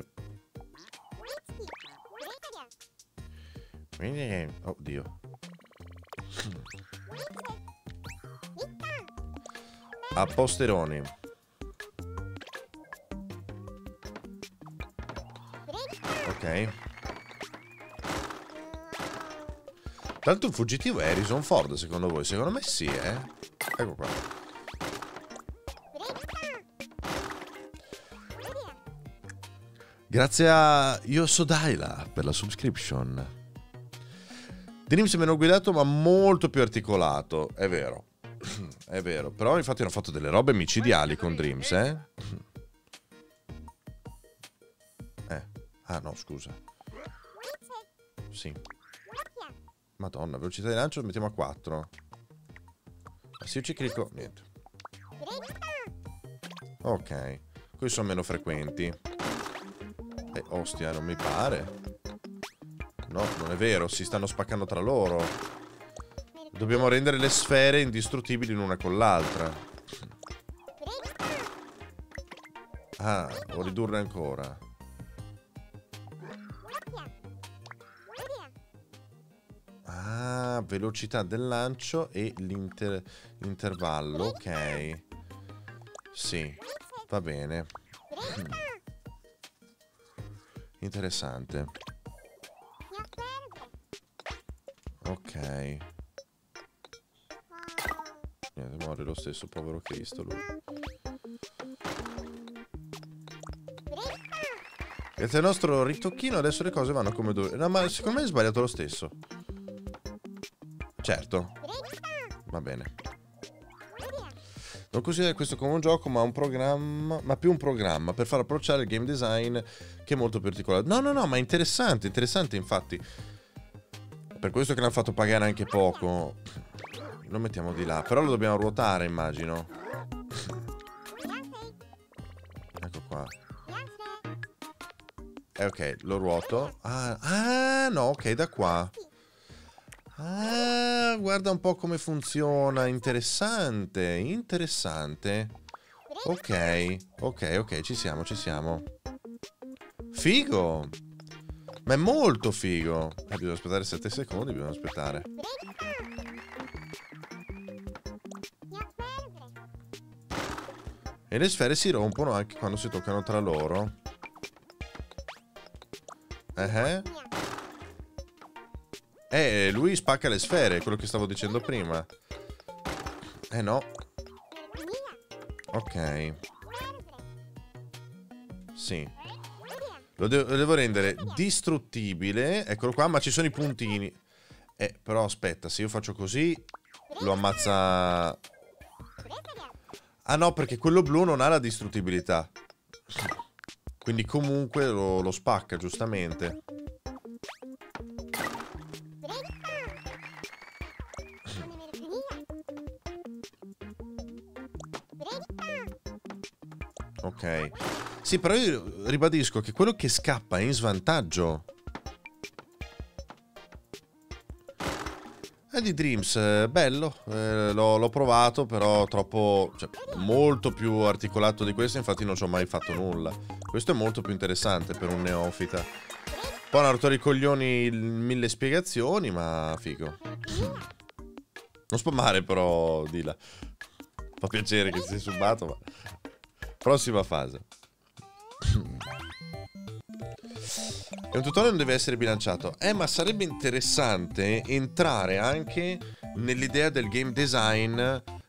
Oddio. A posteroni. Ok. Tanto il fuggitivo è Harrison Ford, secondo voi? Secondo me sì, eh? Ecco qua. Grazie a Yosodaila per la subscription. Dreams meno guidato ma molto più articolato, è vero. È vero, però infatti hanno fatto delle robe micidiali con Dreams, eh? Ah no, scusa. Sì. Madonna, velocità di lancio lo mettiamo a 4. Ma se io ci clicco, niente. Ok, questi sono meno frequenti. Ostia, non mi pare. No, non è vero, si stanno spaccando tra loro. Dobbiamo rendere le sfere indistruttibili l'una con l'altra. Ah, o ridurre ancora. Ah, velocità del lancio e l'intervallo, ok. Sì, va bene. Interessante. Ok. Niente, muore lo stesso povero Cristo lui. Grazie al nostro ritocchino adesso le cose vanno come dovrebbero. No, ma secondo me è sbagliato lo stesso. Certo. Va bene. Non considero questo come un gioco, ma un programma, ma più un programma per far approcciare il game design che è molto più articolato. No, no, no, ma è interessante, interessante infatti. Per questo che l'hanno fatto pagare anche poco. Lo mettiamo di là, però lo dobbiamo ruotare, immagino. Ecco qua. Ok, lo ruoto. Ah, no, ok, da qua. Ah, guarda un po' come funziona. Interessante, interessante. Ok, ok, ok, ci siamo, ci siamo. Figo. Ma è molto figo. Bisogna aspettare 7 secondi, bisogna aspettare. E le sfere si rompono anche quando si toccano tra loro. Lui spacca le sfere, quello che stavo dicendo prima. No. Ok. Sì. Lo devo rendere distruttibile. Eccolo qua, ma ci sono i puntini. Però aspetta, se io faccio così lo ammazza. Ah no, perché quello blu non ha la distruttibilità. Quindi comunque lo spacca, giustamente. Ok. Sì, però io ribadisco che quello che scappa è in svantaggio. Di Dreams, bello, l'ho provato, però troppo, cioè, molto più articolato di questo, infatti non ci ho mai fatto nulla. Questo è molto più interessante per un neofita. Poi hanno rotto i coglioni 1000 spiegazioni, ma figo. Non spammare però, Dila. Fa piacere che ti sei subato, ma... Prossima fase. E un tutorial non deve essere bilanciato. Ma sarebbe interessante entrare anche nell'idea del game design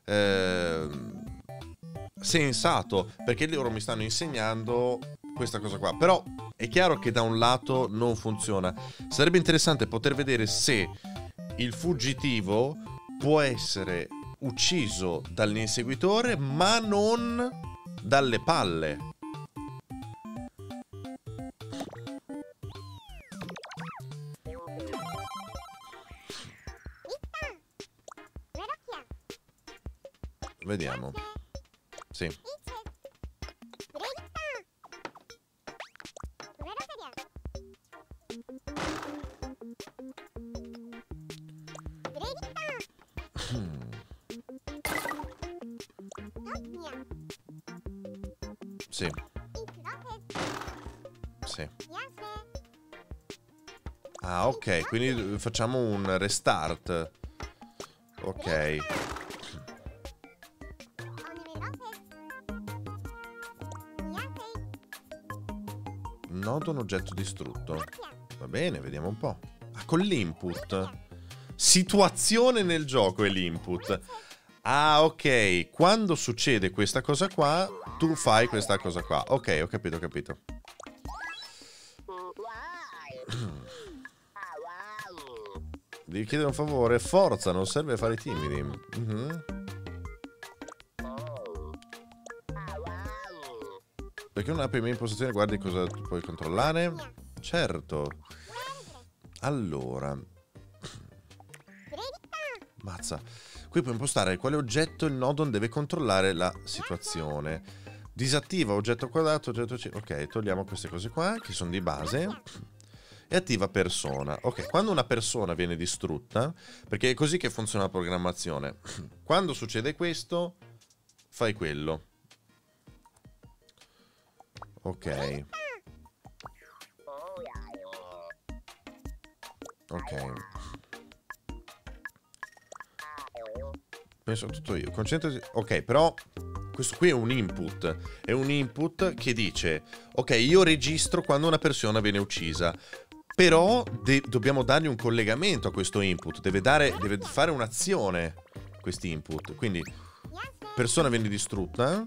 sensato, perché loro mi stanno insegnando questa cosa qua. Però è chiaro che da un lato non funziona. Sarebbe interessante poter vedere se il fuggitivo può essere ucciso dall'inseguitore, ma non dalle palle. Vediamo. Sì. Sì. Sì. Ah, ok, quindi facciamo un restart. Ok. Nodo un oggetto distrutto. Va bene, vediamo un po'. Ah, con l'input. Situazione nel gioco è l'input. Ah, ok. Quando succede questa cosa qua, tu fai questa cosa qua. Ok, ho capito, ho capito. Devi chiedere un favore? Forza, non serve fare i timidi. Perché non apri le mie impostazioni e guardi cosa puoi controllare? Certo. Allora. Mazza. Qui puoi impostare quale oggetto il nodon deve controllare la situazione. Disattiva oggetto quadrato, oggetto C. Ok, togliamo queste cose qua, che sono di base. E attiva persona. Ok, quando una persona viene distrutta, perché è così che funziona la programmazione. Quando succede questo, fai quello. Ok. Ok. Penso tutto io. Concentrati. Ok, però questo qui è un input. È un input che dice: ok, io registro quando una persona viene uccisa. Però dobbiamo dargli un collegamento a questo input. Deve fare un'azione questo input. Quindi persona viene distrutta.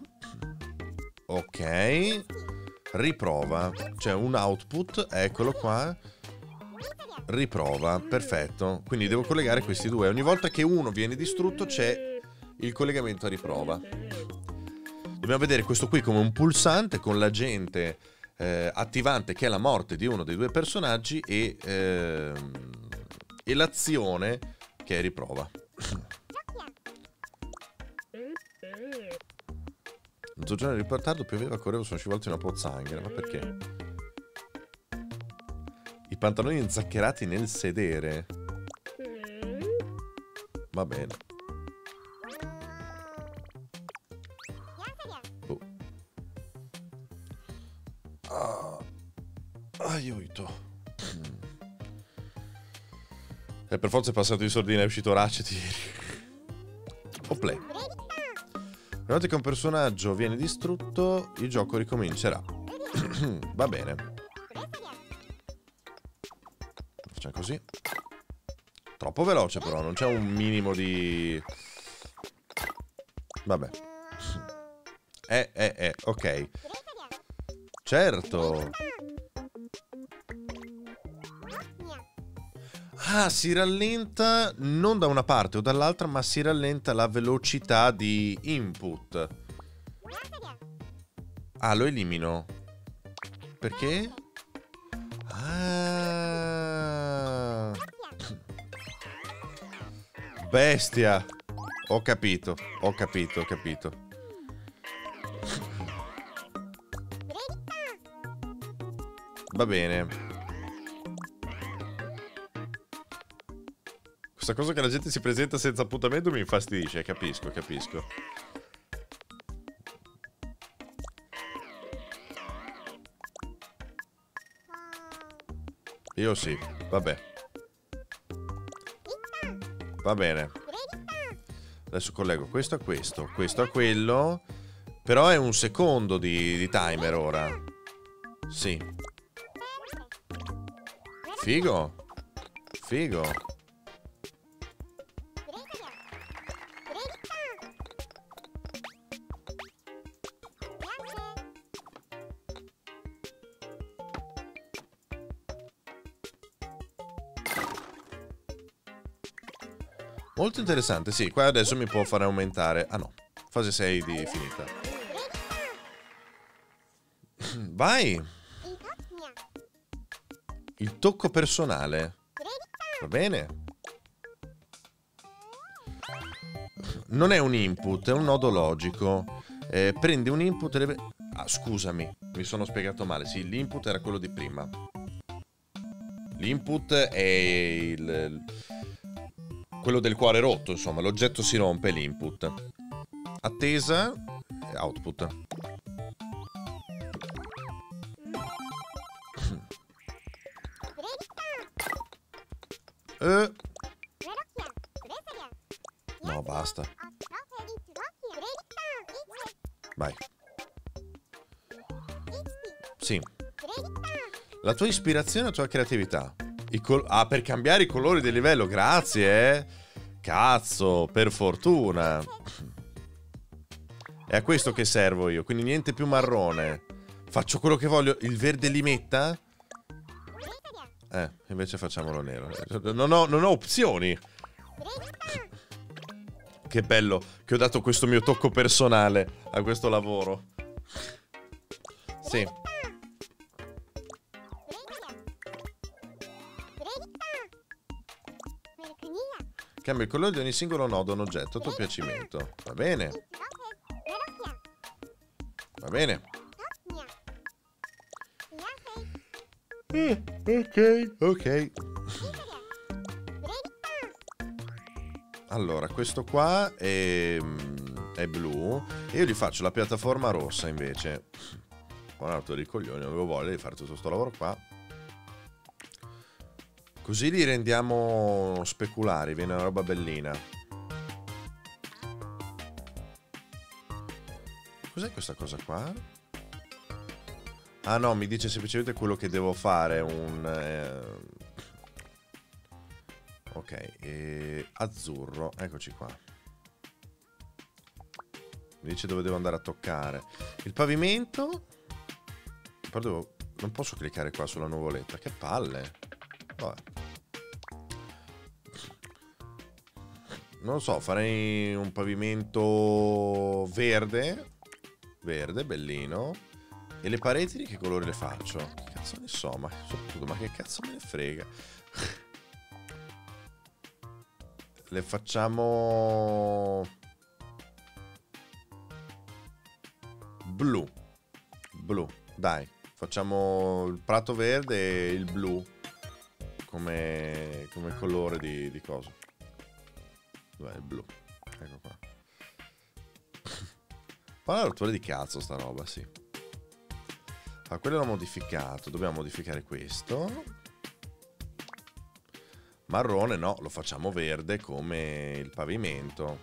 Ok. Riprova. C'è un output. Eccolo qua. Riprova. Perfetto. Quindi devo collegare questi due. Ogni volta che uno viene distrutto c'è il collegamento a riprova. Dobbiamo vedere questo qui come un pulsante con l'agente attivante che è la morte di uno dei due personaggi e l'azione che è riprova. Mezzogiorno di ritardo, pioveva, correvo, sono scivolto in una pozzanghera. Ma perché? I pantaloni inzaccherati nel sedere. Va bene. Aiuto. E per forza è passato in sordina, è uscito Ratchet ieri. O play. Una volta che un personaggio viene distrutto, il gioco ricomincerà. Va bene. Facciamo così. Troppo veloce però, non c'è un minimo di... Vabbè. Ok. Certo. Ah, si rallenta non da una parte o dall'altra, ma si rallenta la velocità di input. Ah, lo elimino. Perché? Ah. Bestia. Ho capito, ho capito, ho capito. Va bene. Questa cosa che la gente si presenta senza appuntamento mi infastidisce, capisco, capisco. Io sì, vabbè. Va bene. Adesso collego questo a questo, questo a quello. Però è un secondo di timer ora. Sì. Figo. Figo. Molto interessante, sì, qua adesso mi può fare aumentare. Ah no, fase 6 di finita. Vai! Il tocco personale. Va bene. Non è un input, è un nodo logico. Prendi un input e deve... Ah, scusami, mi sono spiegato male. Sì, l'input era quello di prima. L'input è quello del cuore rotto, insomma, l'oggetto si rompe, l'input. Attesa, output. No, basta. Vai. Sì. La tua ispirazione e la tua creatività. Per cambiare i colori del livello. Grazie, Cazzo, per fortuna. È a questo che servo io. Quindi niente più marrone. Faccio quello che voglio. Il verde limetta? Invece facciamolo nero. Non ho opzioni. Che bello che ho dato questo mio tocco personale a questo lavoro. Sì. Cambia il colore di ogni singolo nodo o un oggetto a tuo piacimento. Va bene. Va bene. Ok. Allora, questo qua è blu. E io gli faccio la piattaforma rossa invece. Guardate i coglioni, non avevo voglia di fare tutto sto lavoro qua. Così li rendiamo speculari, viene una roba bellina. Cos'è questa cosa qua? Ah no, mi dice semplicemente quello che devo fare. Ok, azzurro, eccoci qua. Mi dice dove devo andare a toccare. Il pavimento. Però non posso cliccare qua sulla nuvoletta, che palle. Vabbè. Non lo so, farei un pavimento verde. Verde, bellino. E le pareti di che colore le faccio? Che cazzo ne so, ma soprattutto, ma che cazzo me ne frega? Le facciamo blu. Blu, dai. Facciamo il prato verde e il blu come colore di coso. Dov'è il blu? Ecco qua. Fa una rottura di cazzo sta roba, sì. Ah, quello l'ho modificato. Dobbiamo modificare questo. Marrone no, lo facciamo verde come il pavimento.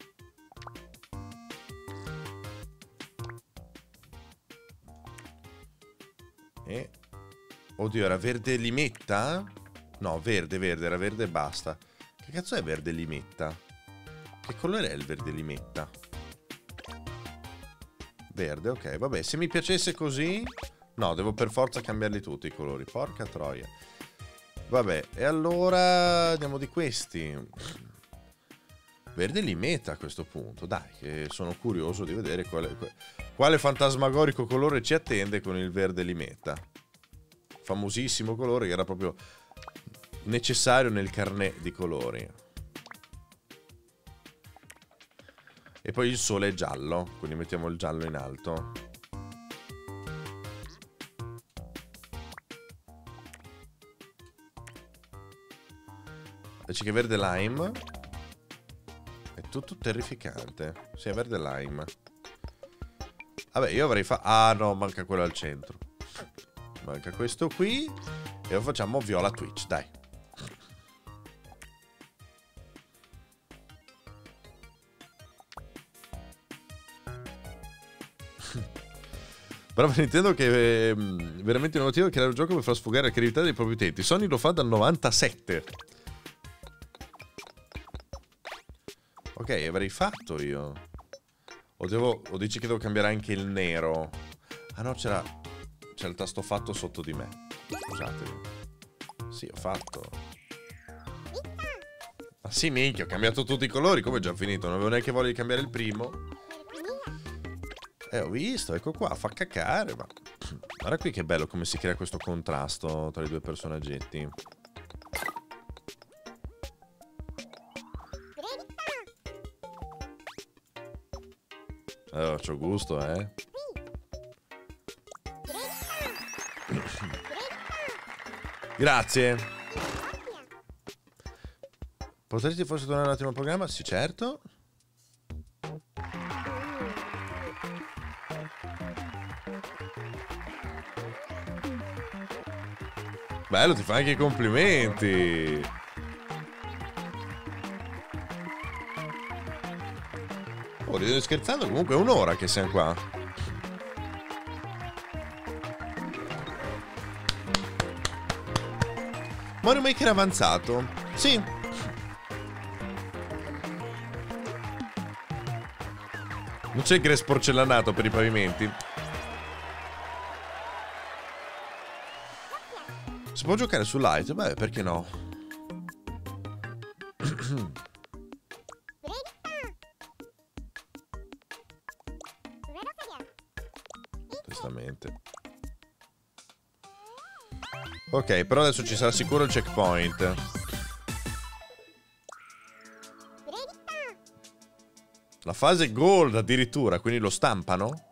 E... Oddio, era verde limetta? No, verde, era verde e basta. Che cazzo è verde limetta? Che colore è il verde limetta? Verde, ok, vabbè, se mi piacesse così... No, devo per forza cambiarli tutti i colori, porca troia. Vabbè, e allora andiamo di questi. Verde limetta a questo punto, dai, che sono curioso di vedere quale fantasmagorico colore ci attende con il verde limetta. Famosissimo colore che era proprio necessario nel carnet di colori. E poi il sole è giallo, quindi mettiamo il giallo in alto. Dice che verde lime è tutto terrificante. Sì, è verde lime. Vabbè, io avrei fatto... Ah no, manca quello al centro. Manca questo qui. E lo facciamo viola Twitch, dai. Però Nintendo che è veramente innovativo, creare un gioco per far sfogare la creatività dei propri utenti. Sony lo fa dal 97. Ok, avrei fatto io. O dici che devo cambiare anche il nero? Ah no, c'era il tasto fatto sotto di me. Scusatemi. Sì, ho fatto. Ma sì, minchia, ho cambiato tutti i colori. Come è già finito? Non avevo neanche voglia di cambiare il primo. Ho visto, ecco qua, fa cacare. Ma... Guarda qui che bello come si crea questo contrasto tra i due personaggetti. C'ho gusto, eh. Grazie. Potresti forse tornare un attimo al programma? Sì, certo. Bello, ti fa anche i complimenti. Oh, ridendo e scherzando, comunque è un'ora che siamo qua. Mario Maker avanzato. Sì. Non c'è il grass porcellanato per i pavimenti. Si può giocare su light? Beh, perché no? Giustamente. Ok, però adesso ci sarà sicuro il checkpoint. La fase gold addirittura, quindi lo stampano?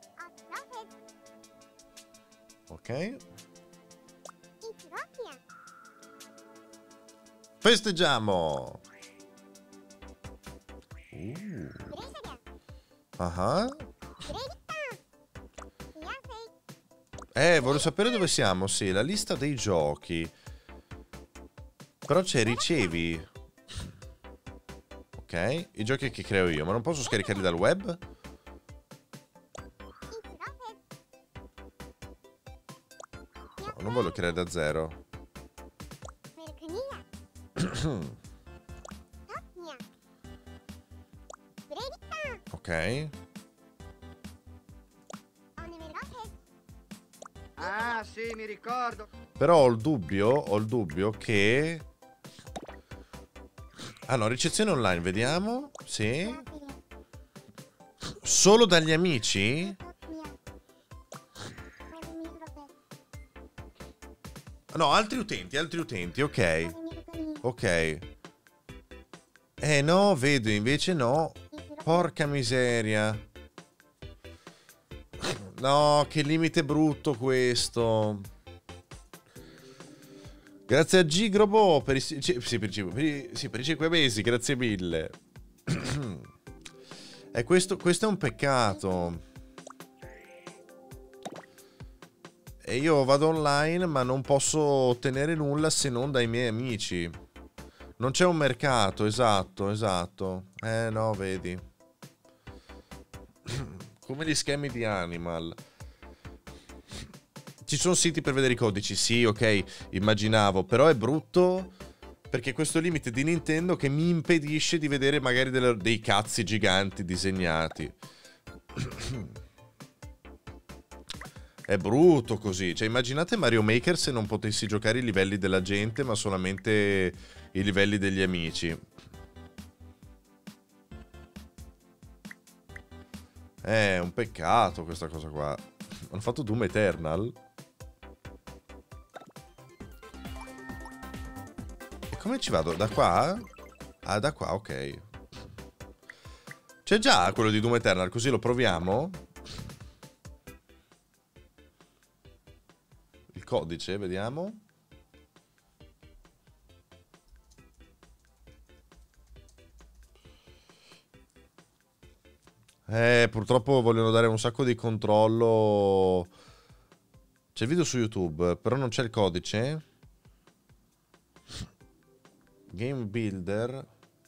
Ok. Festeggiamo! Ah. Voglio sapere dove siamo. Sì, la lista dei giochi. Però c'è ricevi. Ok, i giochi che creo io, ma non posso scaricarli dal web? No, non voglio creare da zero. Ok. Ah, sì, mi ricordo. Però ho il dubbio che... Ah no, ricezione online, vediamo. Sì. Solo dagli amici? No, altri utenti, ok. Ok. No, vedo, invece no. Porca miseria. No, che limite brutto questo. Grazie a Gigrobo per per i 5 mesi, grazie mille. Questo è un peccato. E io vado online ma non posso ottenere nulla se non dai miei amici. Non c'è un mercato, esatto. No, vedi. Come gli schemi di Animal. Ci sono siti per vedere i codici, sì, ok, immaginavo, però è brutto perché questo limite di Nintendo che mi impedisce di vedere magari dei cazzi giganti disegnati. È brutto così, cioè immaginate Mario Maker se non potessi giocare i livelli della gente ma solamente i livelli degli amici. È un peccato questa cosa qua. Hanno fatto Doom Eternal. E come ci vado? Da qua? Ah, da qua, ok. C'è già quello di Doom Eternal, così lo proviamo. Il codice, vediamo. Purtroppo vogliono dare un sacco di controllo. C'è il video su YouTube, però non c'è il codice. Game Builder.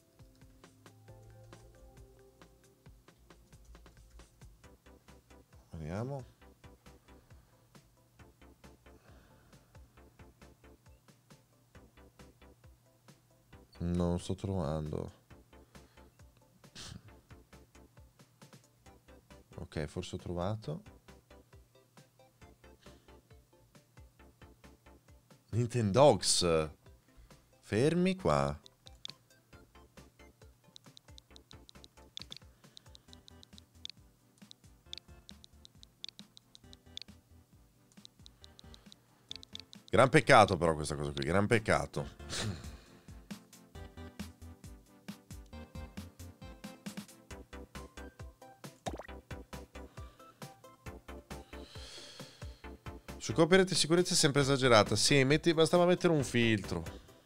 Vediamo. Non sto trovando. Ok, forse ho trovato. Nintendogs. Fermi qua. Gran peccato però questa cosa qui, gran peccato. Su copyright e sicurezza è sempre esagerata. Sì, bastava mettere un filtro.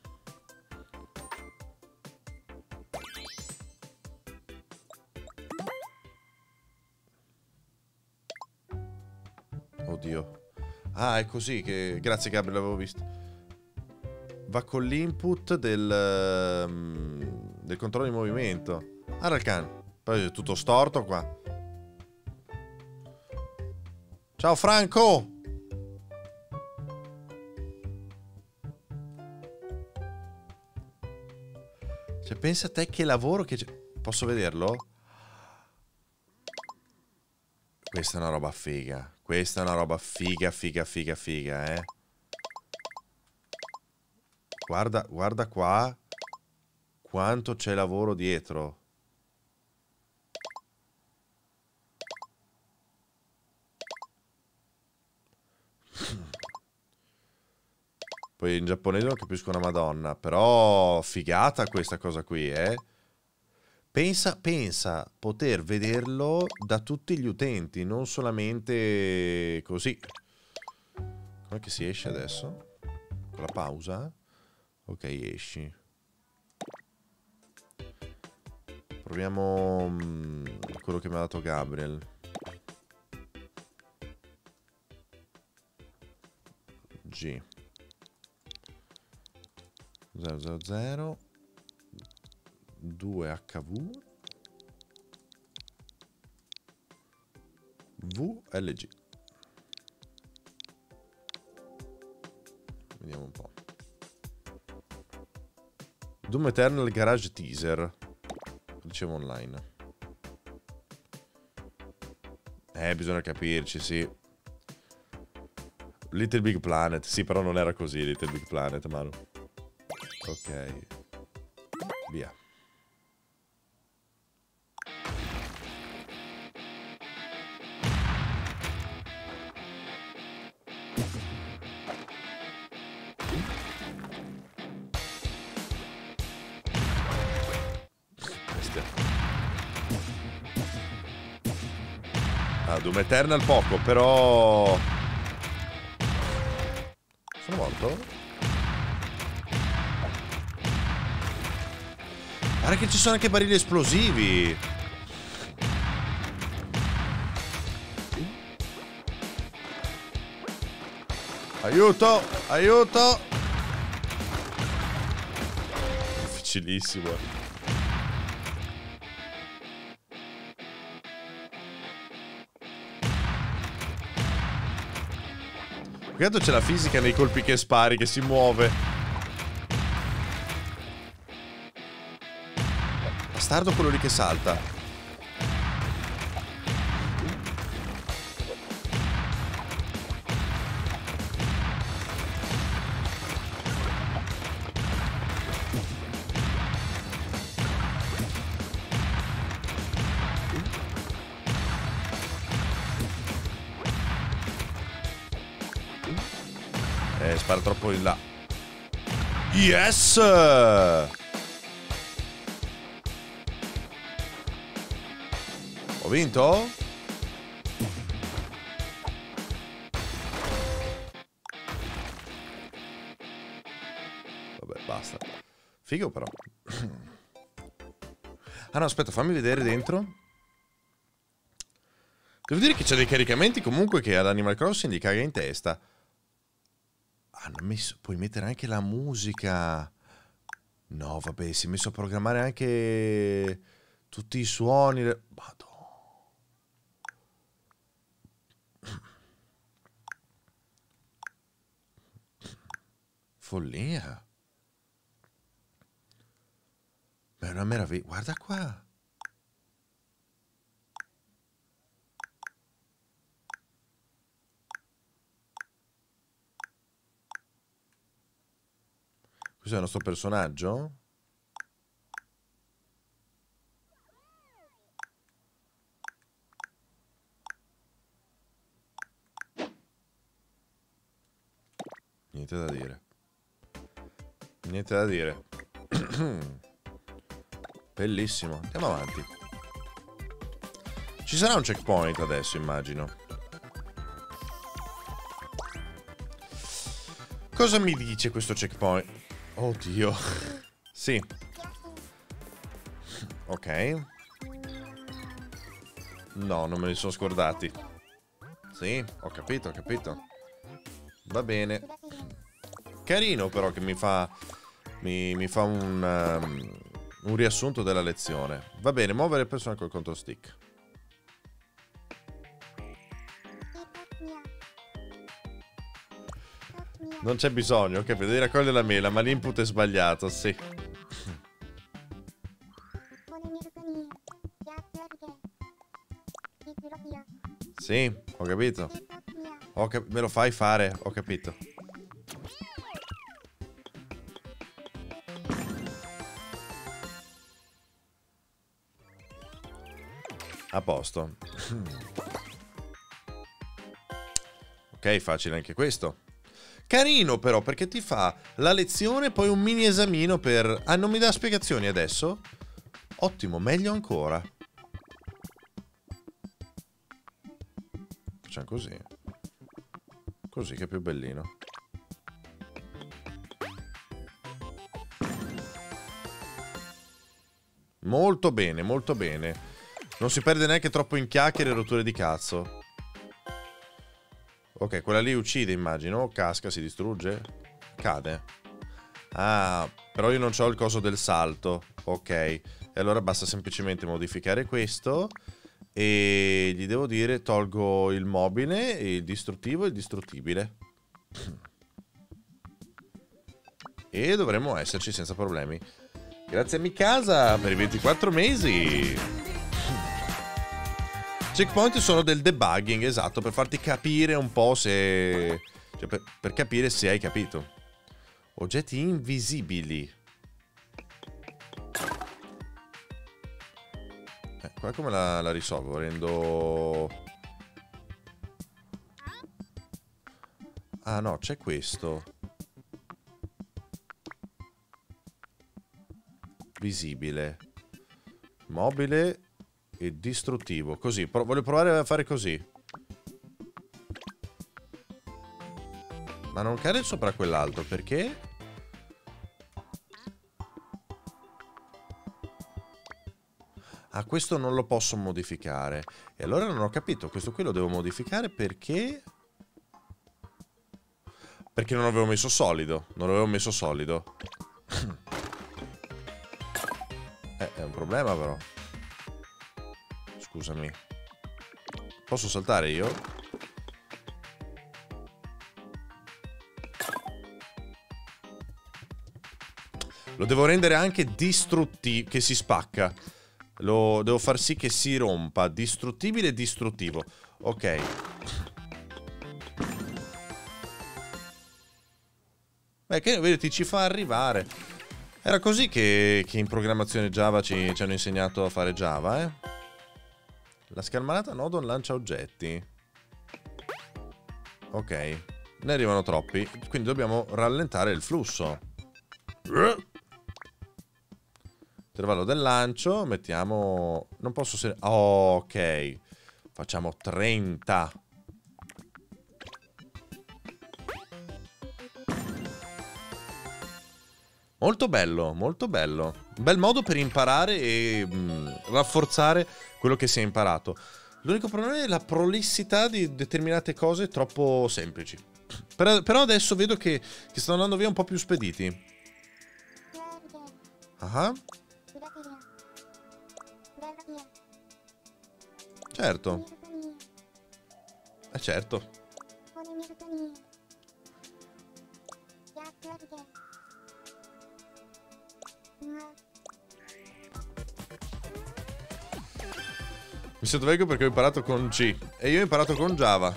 Oddio. Ah, è così che... Grazie Gabriele, l'avevo visto. Va con l'input del controllo di movimento. Arakan. Poi è tutto storto qua. Ciao Franco! Cioè, pensa a te che lavoro che c'è. Posso vederlo? Questa è una roba figa. Questa è una roba figa, figa, figa, figa, eh. Guarda, guarda qua. Quanto c'è lavoro dietro. Poi in giapponese non capisco una madonna. Però figata questa cosa qui, eh. Pensa poter vederlo da tutti gli utenti, non solamente così. Com'è che si esce adesso? Con la pausa? Ok, esci. Proviamo quello che mi ha dato Gabriel. G 000 2HV VLG. Vediamo un po'. Doom Eternal Garage Teaser. Dicevo online. Bisogna capirci, sì. Little Big Planet. Sì, però non era così Little Big Planet, Manu. Ok. Via. Doom Eternal poco, però... Sono morto? Guarda che ci sono anche barili esplosivi! Aiuto! Aiuto! Difficilissimo. Peccato c'è la fisica nei colpi che spari, che si muove. Bastardo quello lì che salta. Spara troppo in là. Yes! Ho vinto? Vabbè, basta. Figo però. Ah no, aspetta, fammi vedere dentro. Devo dire che c'è dei caricamenti comunque che ad Animal Crossing gli caga in testa. Hanno messo, puoi mettere anche la musica. No, vabbè, si è messo a programmare anche tutti i suoni. Madonna. Follia. Ma è una meraviglia. Guarda qua. Questo è il nostro personaggio? Niente da dire. Niente da dire. Bellissimo. Andiamo avanti. Ci sarà un checkpoint adesso, immagino. Cosa mi dice questo checkpoint? Oddio. Sì. Ok. No, non me li sono scordati. Sì, ho capito, ho capito. Va bene. Carino però che mi fa... Mi fa un... un riassunto della lezione. Va bene, muovere il personaggio col control stick. Non c'è bisogno, capito? Devi raccogliere la mela, ma l'input è sbagliato, sì. Sì, ho capito. Me lo fai fare, ho capito. A posto. Ok, facile anche questo. Carino però, perché ti fa la lezione, poi un mini esamino per... Ah, non mi dà spiegazioni adesso? Ottimo, meglio ancora. Facciamo così. Così che è più bellino. Molto bene, molto bene. Non si perde neanche troppo in chiacchiere e rotture di cazzo. Ok, quella lì uccide, immagino. Casca, si distrugge. Cade. Ah, però io non ho il coso del salto. Ok. E allora basta semplicemente modificare questo. E gli devo dire tolgo il mobile, il distruttivo e il distruttibile. E dovremmo esserci senza problemi. Grazie a Mikasa per i 24 mesi. Checkpoint sono del debugging, esatto, per farti capire un po' se... Cioè, per capire se hai capito. Oggetti invisibili. Qua come la risolvo? Rendo... Ah no, c'è questo. Visibile. Mobile... e distruttivo, così, voglio provare a fare così. Ma non cade sopra quell'altro, perché? Ah, questo non lo posso modificare. E allora non ho capito, questo qui lo devo modificare perché? Perché non avevo messo solido, non avevo messo solido. È un problema però. Scusami. Posso saltare io? Lo devo rendere anche distruttivo, che si spacca. Lo devo far sì che si rompa. Distruttibile e distruttivo. Ok. Beh, che vedi, ci fa arrivare. Era così che in programmazione Java ci hanno insegnato a fare Java, eh? La schermata Nodon lancia oggetti. Ok. Ne arrivano troppi. Quindi dobbiamo rallentare il flusso. Intervallo del lancio. Mettiamo... Non posso... Oh, ok. Facciamo 30. Molto bello, molto bello. Un bel modo per imparare e rafforzare quello che si è imparato. L'unico problema è la prolissità di determinate cose troppo semplici. Però adesso vedo che stanno andando via un po' più spediti. Ah. Certo. Certo. Mi sento vecchio perché ho imparato con C e io ho imparato con Java.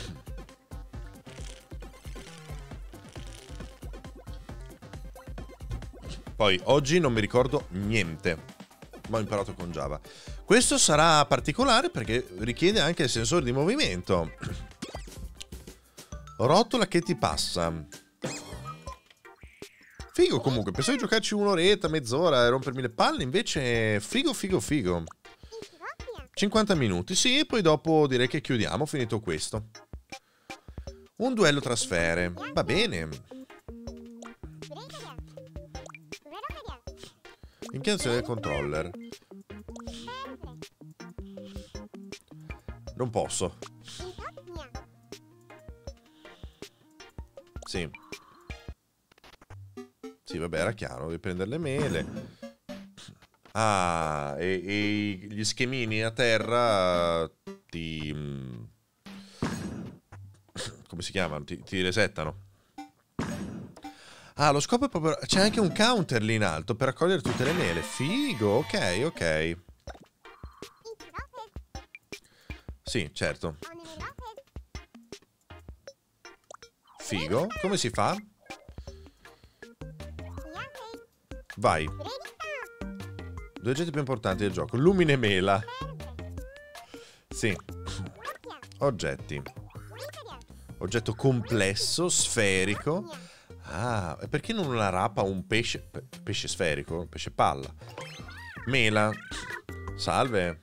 Poi oggi non mi ricordo niente, ma ho imparato con Java. Questo sarà particolare perché richiede anche il sensore di movimento. Rotola che ti passa. Figo comunque, pensavo di giocarci un'oretta, mezz'ora e rompermi le palle, invece figo figo figo. 50 minuti, sì, e poi dopo direi che chiudiamo, finito questo. Un duello tra sfere, va bene. Inclinazione del controller. Non posso. Sì. Sì, vabbè, era chiaro, devi prendere le mele. Ah, e gli schemini a terra ti... come si chiamano? Ti resettano. Ah, lo scopo è proprio... C'è anche un counter lì in alto per raccogliere tutte le mele. Figo, ok, ok. Sì, certo. Figo. Come si fa? Vai. Due oggetti più importanti del gioco. Lumine mela. Sì. Oggetti. Oggetto complesso, sferico. Ah, e perché non una rapa o un pesce? Pesce sferico? Pesce palla. Mela. Salve.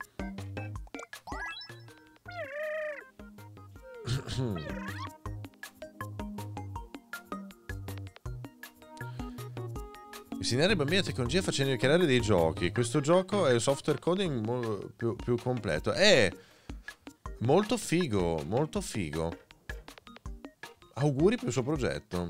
Insegnare ai bambini la tecnologia facendo creare dei giochi. Questo gioco è il software coding più completo. È molto figo, molto figo. Auguri per il suo progetto.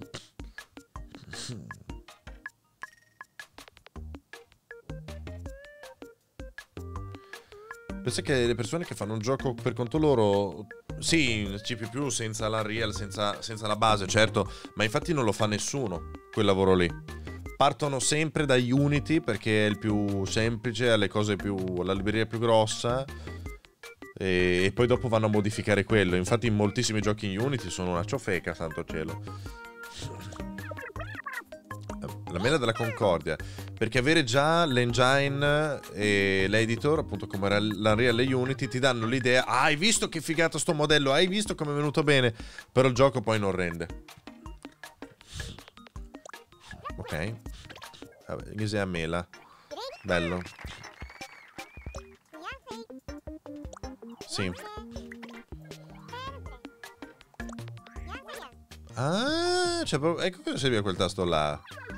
Pensa che le persone che fanno un gioco per conto loro, sì, C++ senza l'Unreal, senza la base, certo, ma infatti non lo fa nessuno, quel lavoro lì. Partono sempre da Unity perché è il più semplice, ha le cose più, la libreria più grossa, e poi dopo vanno a modificare quello. Infatti moltissimi giochi in Unity sono una ciofeca, santo cielo. La mela della Concordia, perché avere già l'engine e l'editor, appunto come era l'Unreal e Unity, ti danno l'idea: ah, hai visto che figata sto modello, hai visto come è venuto bene, però il gioco poi non rende. Ok. Vabbè, che sia mela. Bello. Sì. Ah, cioè, ecco cosa serviva quel tasto là.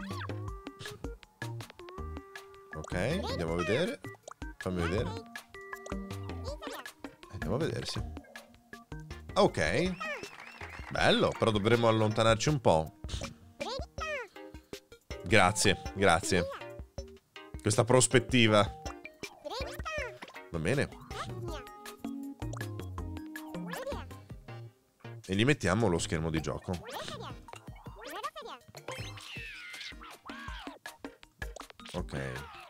Ok, andiamo a vedere. Fammi vedere. Andiamo a vedersi. Ok. Bello, però dovremmo allontanarci un po'. Grazie, grazie. Questa prospettiva. Va bene. E gli mettiamo lo schermo di gioco. Ok.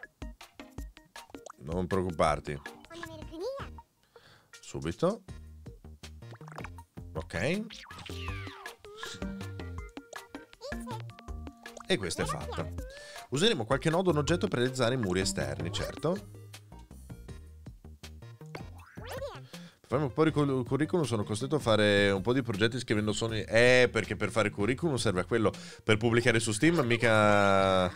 Non preoccuparti. Subito. Ok. E questa è fatta. Useremo qualche nodo o un oggetto per realizzare i muri esterni, certo. Per fare un po' di curriculum sono costretto a fare un po' di progetti scrivendo solo... perché per fare curriculum serve a quello. Per pubblicare su Steam mica...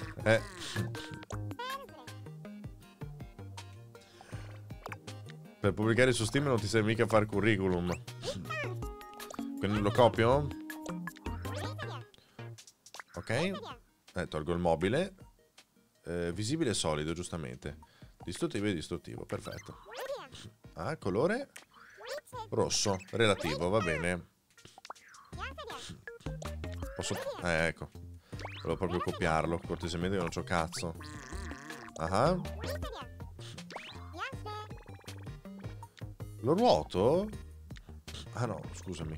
Per pubblicare su Steam non ti serve mica fare curriculum. Quindi lo copio. Ok. Tolgo il mobile. Visibile e solido, giustamente. Distruttivo e distruttivo, perfetto. Ah, colore rosso, relativo, va bene. Posso... ecco. Volevo proprio copiarlo, cortesemente che non c'ho cazzo. Ah. Lo ruoto? Ah no, scusami.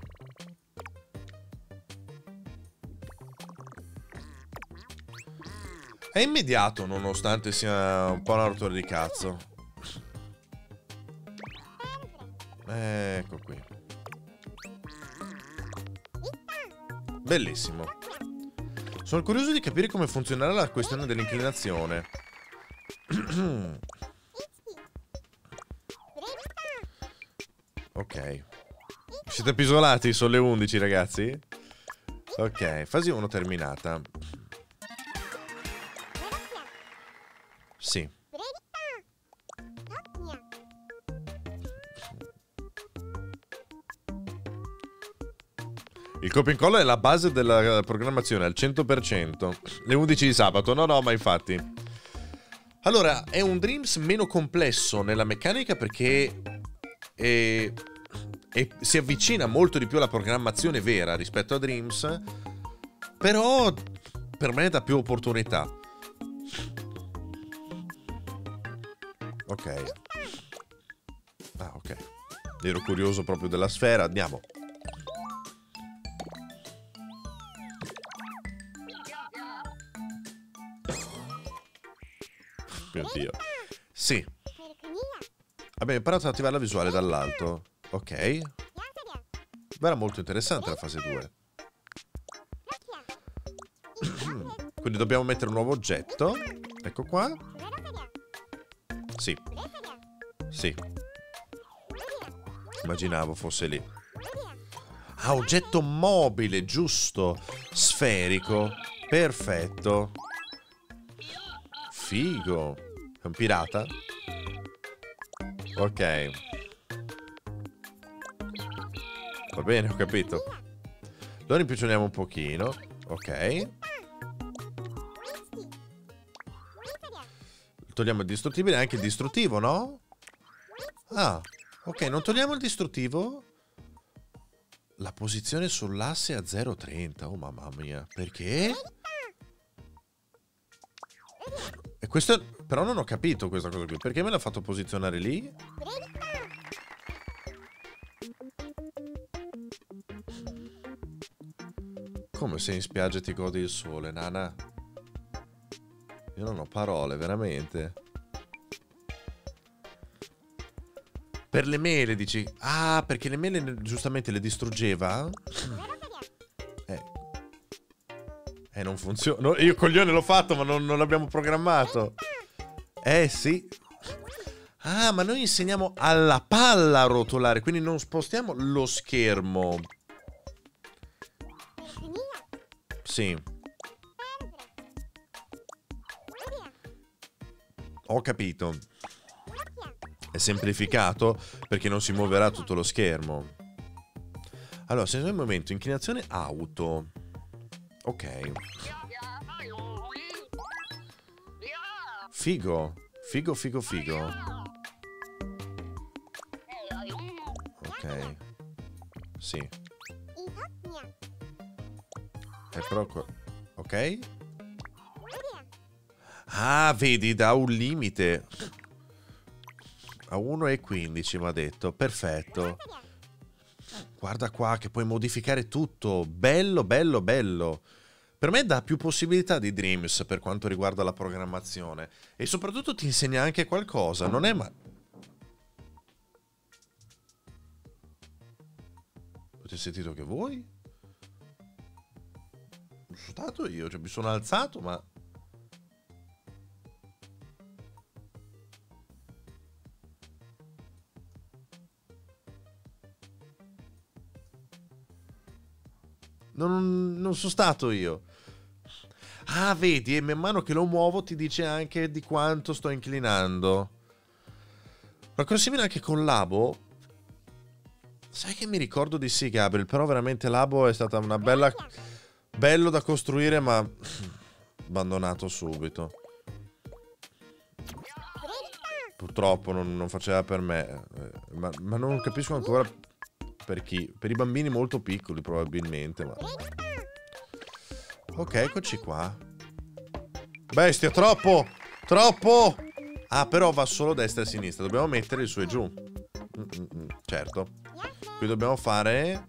È immediato nonostante sia un po' una rottura di cazzo. Ecco qui. Bellissimo. Sono curioso di capire come funzionerà la questione dell'inclinazione. Ok. Siete appisolati? Sono le 11, ragazzi. Ok, fase 1 terminata. Sì. Il copia e incolla è la base della programmazione al 100%. Le 11 di sabato. No, ma infatti. Allora, è un Dreams meno complesso nella meccanica perché si avvicina molto di più alla programmazione vera rispetto a Dreams, però per me dà più opportunità. Ok. Ah, ok. Ero curioso proprio della sfera. Andiamo. Mio Dio. Sì. Abbiamo imparato ad attivare la visuale dall'alto. Ok. Era molto interessante la fase 2. Quindi dobbiamo mettere un nuovo oggetto. Ecco qua. Sì. Sì. Immaginavo fosse lì. Ah, oggetto mobile, giusto. Sferico. Perfetto. Figo. È un pirata? Ok. Va bene, ho capito. Lo rimpiccioliamo un pochino. Ok. Togliamo il distruttibile e anche il distruttivo, no? Ah, ok, non togliamo il distruttivo? La posizione sull'asse a 0,30. Oh mamma mia, perché? E questo... Però non ho capito questa cosa qui. Perché me l'ha fatto posizionare lì? Come se in spiaggia ti godi il sole, nana? Io non ho parole, veramente. Per le mele, dici? Ah, perché le mele giustamente le distruggeva? Non funziona. No, io coglione l'ho fatto, ma non l'abbiamo programmato. Sì. Ah, ma noi insegniamo alla palla a rotolare, quindi non spostiamo lo schermo. Sì. Ho capito. È semplificato perché non si muoverà tutto lo schermo. Allora, se nel momento inclinazione auto. Ok. Figo. Figo, figo, figo. Ok. Sì. Però... Ok. Ah, vedi, da un limite. A 1,15 mi ha detto. Perfetto. Guarda qua che puoi modificare tutto. Bello, bello, bello. Per me dà più possibilità di Dreams per quanto riguarda la programmazione. E soprattutto ti insegna anche qualcosa. Non è ma... Avete sentito che voi? Sono stato io, cioè mi sono alzato, ma... Non sono stato io. Ah, vedi, e man mano che lo muovo ti dice anche di quanto sto inclinando. Una cosa simile anche con Labo. Sai che mi ricordo di sì, Gabriel, però veramente Labo è stata una bella... Bello da costruire, ma... abbandonato subito. Purtroppo non faceva per me. Ma non capisco ancora per chi. Per i bambini molto piccoli, probabilmente, ma... Ok, eccoci qua. Bestia, troppo! Troppo! Ah, però va solo destra e sinistra. Dobbiamo mettere il su e giù. Certo. Qui dobbiamo fare...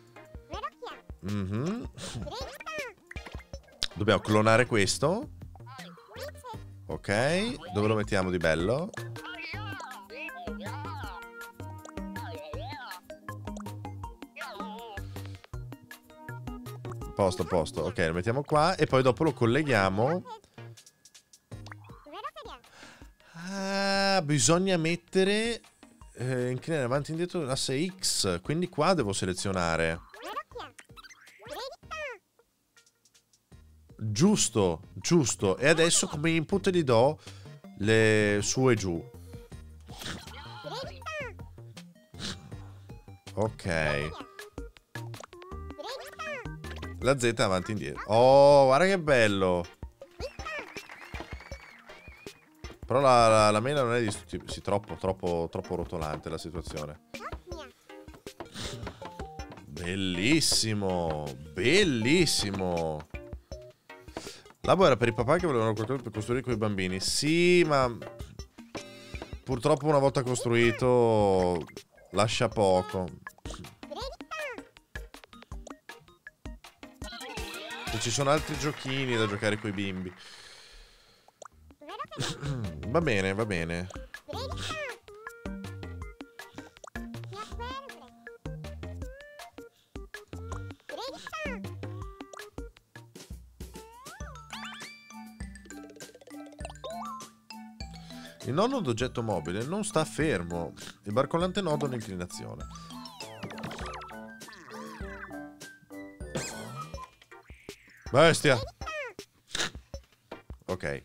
Dobbiamo clonare questo. Ok. Dove lo mettiamo di bello? Posto, posto. Ok, lo mettiamo qua. E poi dopo lo colleghiamo. Ah, bisogna mettere... inclinare avanti e indietro l'asse X. Quindi qua devo selezionare. Giusto, giusto. E adesso come input gli do le su e giù. Ok. La Z avanti e indietro. Oh, guarda che bello. Però la mela non è distruttiva. Sì, troppo rotolante la situazione. Bellissimo. Bellissimo. Labo era per i papà che volevano qualcosa per costruire con i bambini. Sì, ma... purtroppo una volta costruito lascia poco. E ci sono altri giochini da giocare coi bimbi. Va bene, va bene. Il nodo d'oggetto mobile non sta fermo. Il barcollante nodo ha un'inclinazione. Bestia! Ok.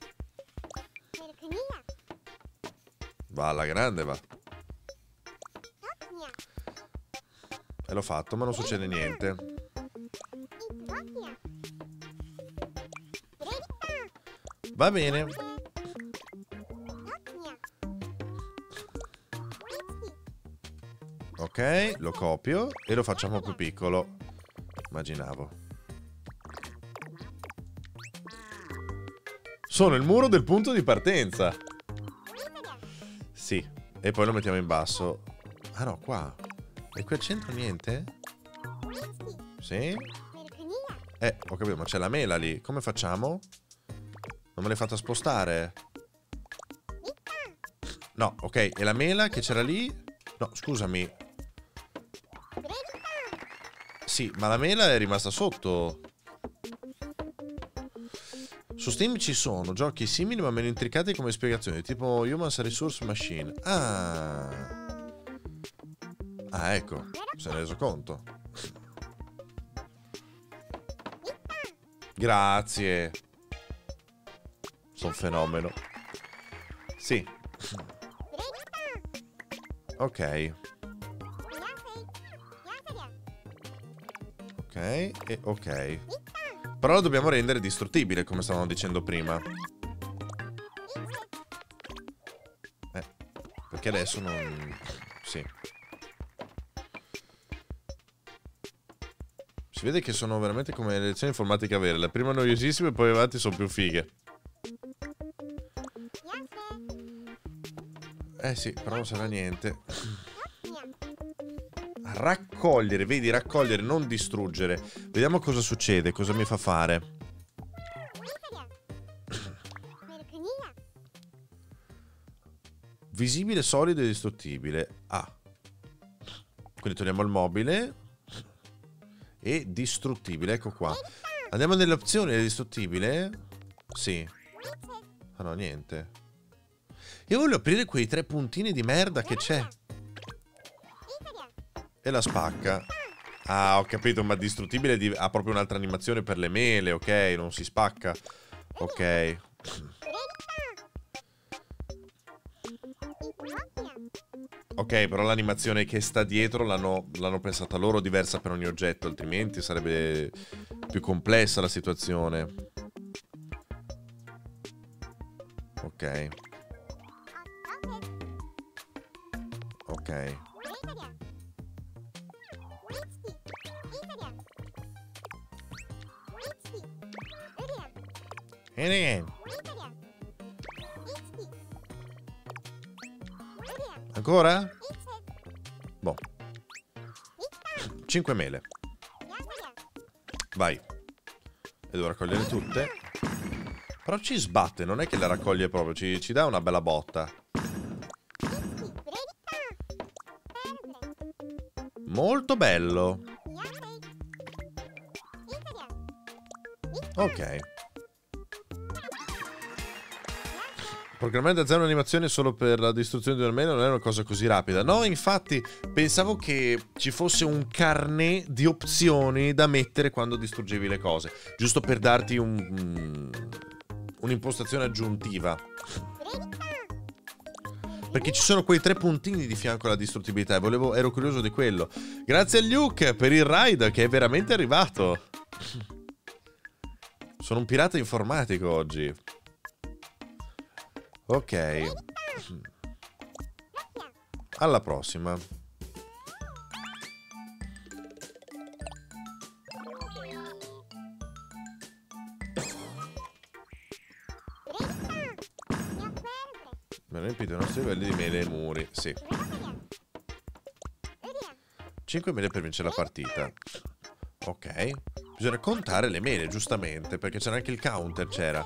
Va alla grande, va. E l'ho fatto, ma non succede niente. Va bene. Ok, lo copio e lo facciamo più piccolo. Immaginavo. Sono il muro del punto di partenza. Sì, e poi lo mettiamo in basso. Ah no, qua. E qui al centro niente? Sì? Ho capito, ma c'è la mela lì. Come facciamo? Non me l'hai fatta spostare? No, ok, e la mela che c'era lì? No, scusami. Sì, ma la mela è rimasta sotto. Su Steam ci sono giochi simili ma meno intricati come spiegazioni, tipo Human Resource Machine. Ah, ecco, se ne è reso conto. Grazie. Sono fenomeno. Sì. Ok. Ok, e ok. Però lo dobbiamo rendere distruttibile, come stavamo dicendo prima. Perché adesso non... Sì. Si vede che sono veramente come le lezioni informatiche vere. La prima noiosissima e poi avanti sono più fighe. Sì, però non serve a niente. Raccogliere, vedi, raccogliere, non distruggere. Vediamo cosa succede, cosa mi fa fare. Visibile, solido e distruttibile. Quindi togliamo il mobile. E distruttibile, ecco qua. Andiamo nelle opzioni del distruttibile. Sì. Ah no, niente. Io voglio aprire quei 3 puntini di merda che c'è. E la spacca. Ah, ho capito, ma distruttibile ha proprio un'altra animazione per le mele, ok? Non si spacca. Ok. Ok, però l'animazione che sta dietro l'hanno pensata loro diversa per ogni oggetto, altrimenti sarebbe più complessa la situazione. Ok. Ok. Ancora? Boh. 5 mele. Vai. E devo raccogliere tutte. Però ci sbatte, non è che le raccoglie proprio, ci dà una bella botta. Molto bello. Ok. Programmare da zero un'animazione solo per la distruzione di un mele non è una cosa così rapida. No, infatti, pensavo che ci fosse un carnet di opzioni da mettere quando distruggevi le cose. Giusto per darti un'impostazione aggiuntiva. Perché ci sono quei 3 puntini di fianco alla distruttibilità e ero curioso di quello. Grazie a Luke per il raid che è veramente arrivato. Sono un pirata informatico oggi. Ok. Alla prossima. Abbiamo riempito i nostri livelli di mele e muri. Sì. 5 mele per vincere la partita. Ok. Bisogna contare le mele, giustamente, perché c'era anche il counter, c'era.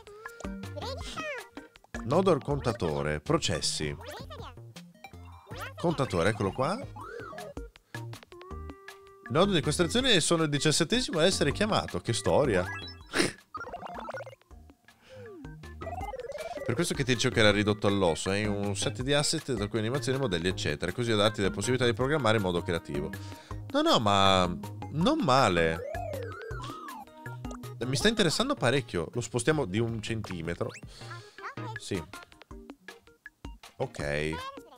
Nodo al contatore. Processi. Contatore, eccolo qua. Nodo di costruzione, sono il 17esimo a essere chiamato. Che storia. Per questo che ti dicevo che era ridotto all'osso. Hai un set di asset, tra cui animazioni, modelli, eccetera. Così da darti la possibilità di programmare in modo creativo. No, ma non male. Mi sta interessando parecchio. Lo spostiamo di 1 centimetro. Sì. Ok.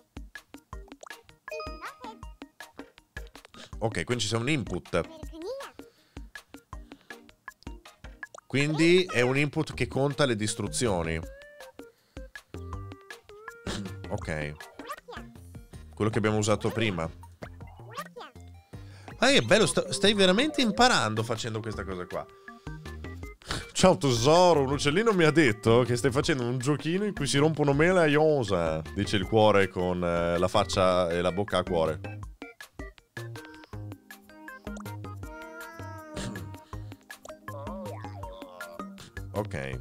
Ok, quindi ci sia un input. Quindi è un input che conta le distruzioni. Ok. Quello che abbiamo usato prima. Ah, è bello, stai veramente imparando facendo questa cosa qua. Ciao tesoro, un uccellino mi ha detto che stai facendo un giochino in cui si rompono mele a iosa. Dice il cuore con la faccia e la bocca a cuore. Ok.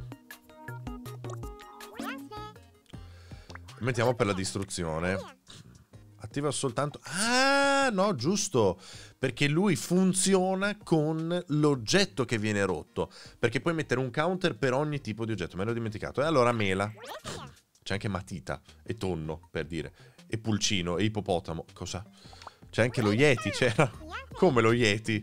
Mettiamo per la distruzione. Attiva soltanto... Ah, no, giusto. Perché lui funziona con l'oggetto che viene rotto. Perché puoi mettere un counter per ogni tipo di oggetto. Me l'ho dimenticato. E allora mela. C'è anche matita. E tonno, per dire. E pulcino. E ippopotamo. Cosa? C'è anche lo Yeti. C'era. Come lo Yeti?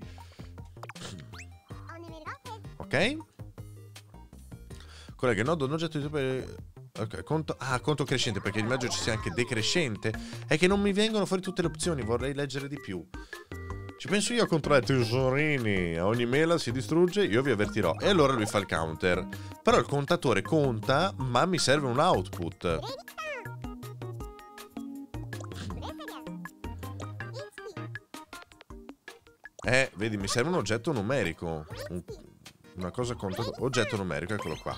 Ok. Collega il nodo un oggetto di super... Ok, conto crescente, perché immagino ci sia anche decrescente. È che non mi vengono fuori tutte le opzioni, vorrei leggere di più. Ci penso io a controllare tesorini. A ogni mela si distrugge, io vi avvertirò. E allora lui fa il counter. Però il contatore conta, ma mi serve un output. Vedi, mi serve un oggetto numerico. Una cosa contato. Oggetto numerico, eccolo qua.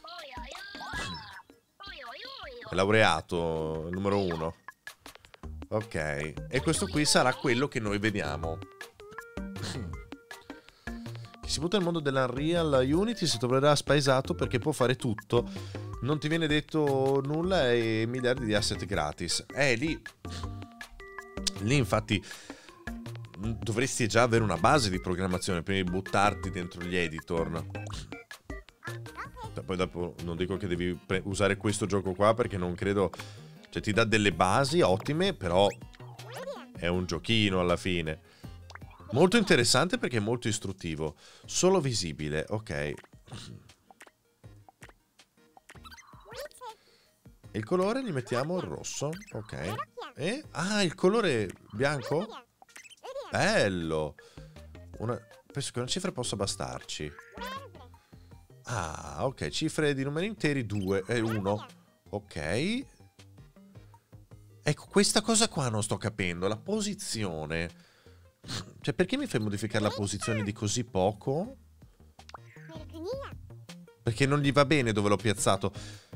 Laureato, numero 1. Ok. E questo qui sarà quello che noi vediamo. Chi si butta nel mondo dell'Unreal Unity si troverà spaesato perché può fare tutto. Non ti viene detto nulla e miliardi di asset gratis. Lì infatti dovresti già avere una base di programmazione prima di buttarti dentro gli editor. Poi dopo non dico che devi usare questo gioco qua, perché non credo... Cioè ti dà delle basi ottime, però è un giochino alla fine. Molto interessante perché è molto istruttivo. Solo visibile, ok. Il colore gli mettiamo il rosso, ok. E... Ah, il colore bianco? Bello! Penso che una cifra possa bastarci. Ah, ok, cifre di numeri interi 2 e 1. Ok. Ecco, questa cosa qua non sto capendo. La posizione. Cioè, perché mi fai modificare la posizione di così poco? Perché non gli va bene dove l'ho piazzato.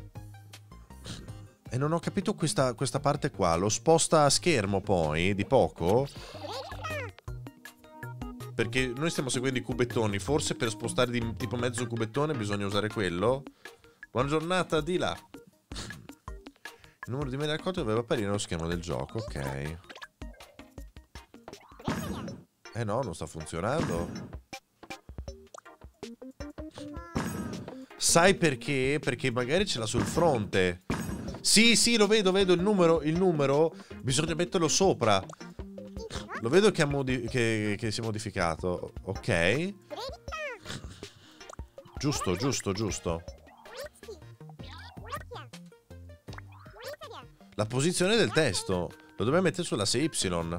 E non ho capito questa parte qua. Lo sposta a schermo poi, di poco? Perché noi stiamo seguendo i cubettoni. Forse per spostare di tipo mezzo cubettone bisogna usare quello. Buona giornata, di là. Il numero di mele raccolte doveva apparire nello schermo del gioco. Ok. No, non sta funzionando. Sai perché? Perché magari ce l'ha sul fronte. Sì, lo vedo il numero. Bisogna metterlo sopra. Lo vedo che si è modificato. Ok. Giusto. La posizione del testo lo dobbiamo mettere sull'asse Y.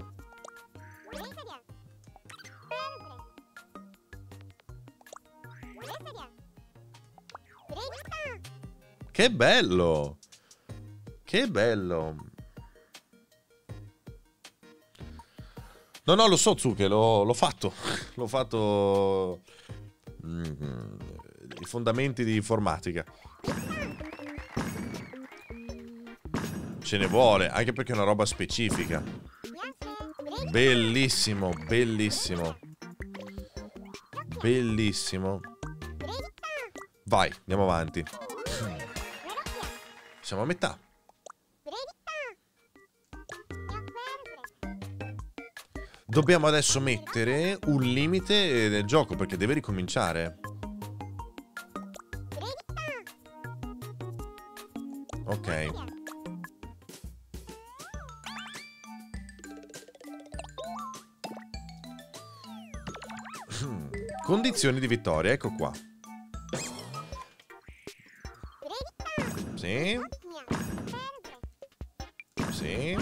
Che bello! Che bello! No, lo so, Zucche, l'ho fatto. L'ho fatto... I fondamenti di informatica. Ce ne vuole, anche perché è una roba specifica. Bellissimo, bellissimo. Bellissimo. Vai, andiamo avanti. Siamo a metà. Dobbiamo adesso mettere un limite nel gioco perché deve ricominciare. Ok. Condizioni di vittoria, ecco qua. Sì. Sì.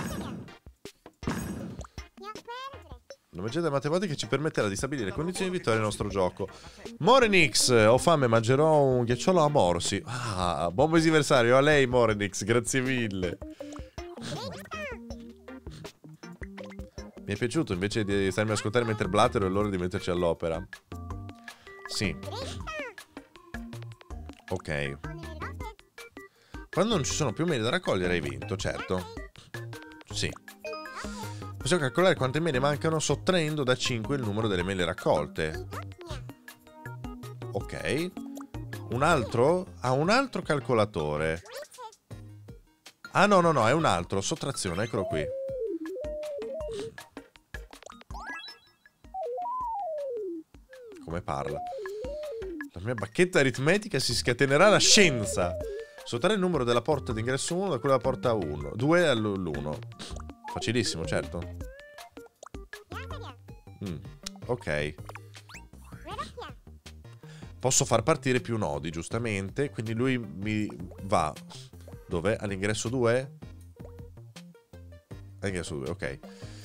La magia della matematica ci permetterà di stabilire le condizioni di vittoria del nostro gioco. Morenix, ho fame, mangerò un ghiacciolo a Morsi. Ah, buon anniversario a lei, Morenix, grazie mille. Mi è piaciuto, invece di starmi a ascoltare mentre blattero, è l'ora di metterci all'opera. Sì. Ok. Quando non ci sono più mele da raccogliere hai vinto, certo. Sì. Possiamo calcolare quante mele mancano sottraendo da 5 il numero delle mele raccolte. Ok. Un altro? Ha un altro calcolatore. Ah no, no, no, è un altro. Sottrazione, eccolo qui. Come parla? La mia bacchetta aritmetica si scatenerà la scienza. Sottrarre il numero della porta d'ingresso 1 da quella della porta 1. 2 all'1. Facilissimo, certo. Ok. Posso far partire più nodi, giustamente. Quindi lui mi va... Dove? All'ingresso 2? All'ingresso 2, ok.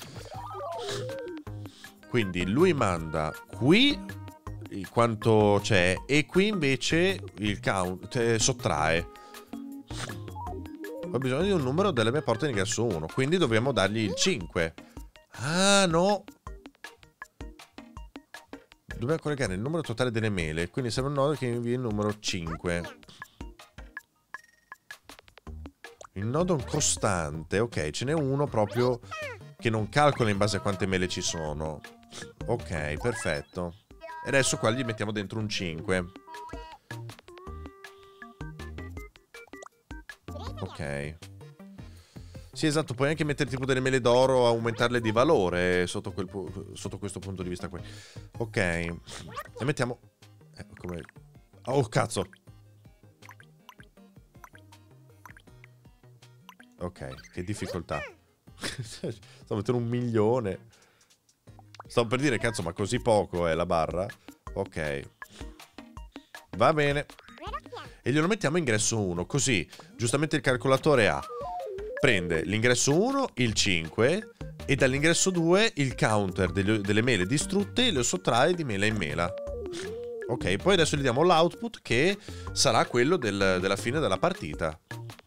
Quindi lui manda qui quanto c'è e qui invece il count sottrae. Ho bisogno di un numero delle mie porte d'ingresso 1, quindi dobbiamo dargli il 5. Ah no, dobbiamo collegare il numero totale delle mele, quindi serve un nodo che invia il numero 5. Il nodo costante, ok, ce n'è uno proprio che non calcola in base a quante mele ci sono. Ok, perfetto. E adesso qua gli mettiamo dentro un 5. Ok. Sì, esatto, puoi anche mettere tipo delle mele d'oro, aumentarle di valore sotto questo punto di vista qui. Ok. E mettiamo... come... Oh, cazzo. Ok, che difficoltà. Sto mettendo 1 milione. Stavo per dire, cazzo, ma così poco è la barra? Ok. Va bene. E glielo mettiamo ingresso 1, così giustamente il calcolatore ha prende l'ingresso 1, il 5 e dall'ingresso 2 il counter delle mele distrutte e lo sottrae di mela in mela. Ok, poi adesso gli diamo l'output che sarà quello della fine della partita.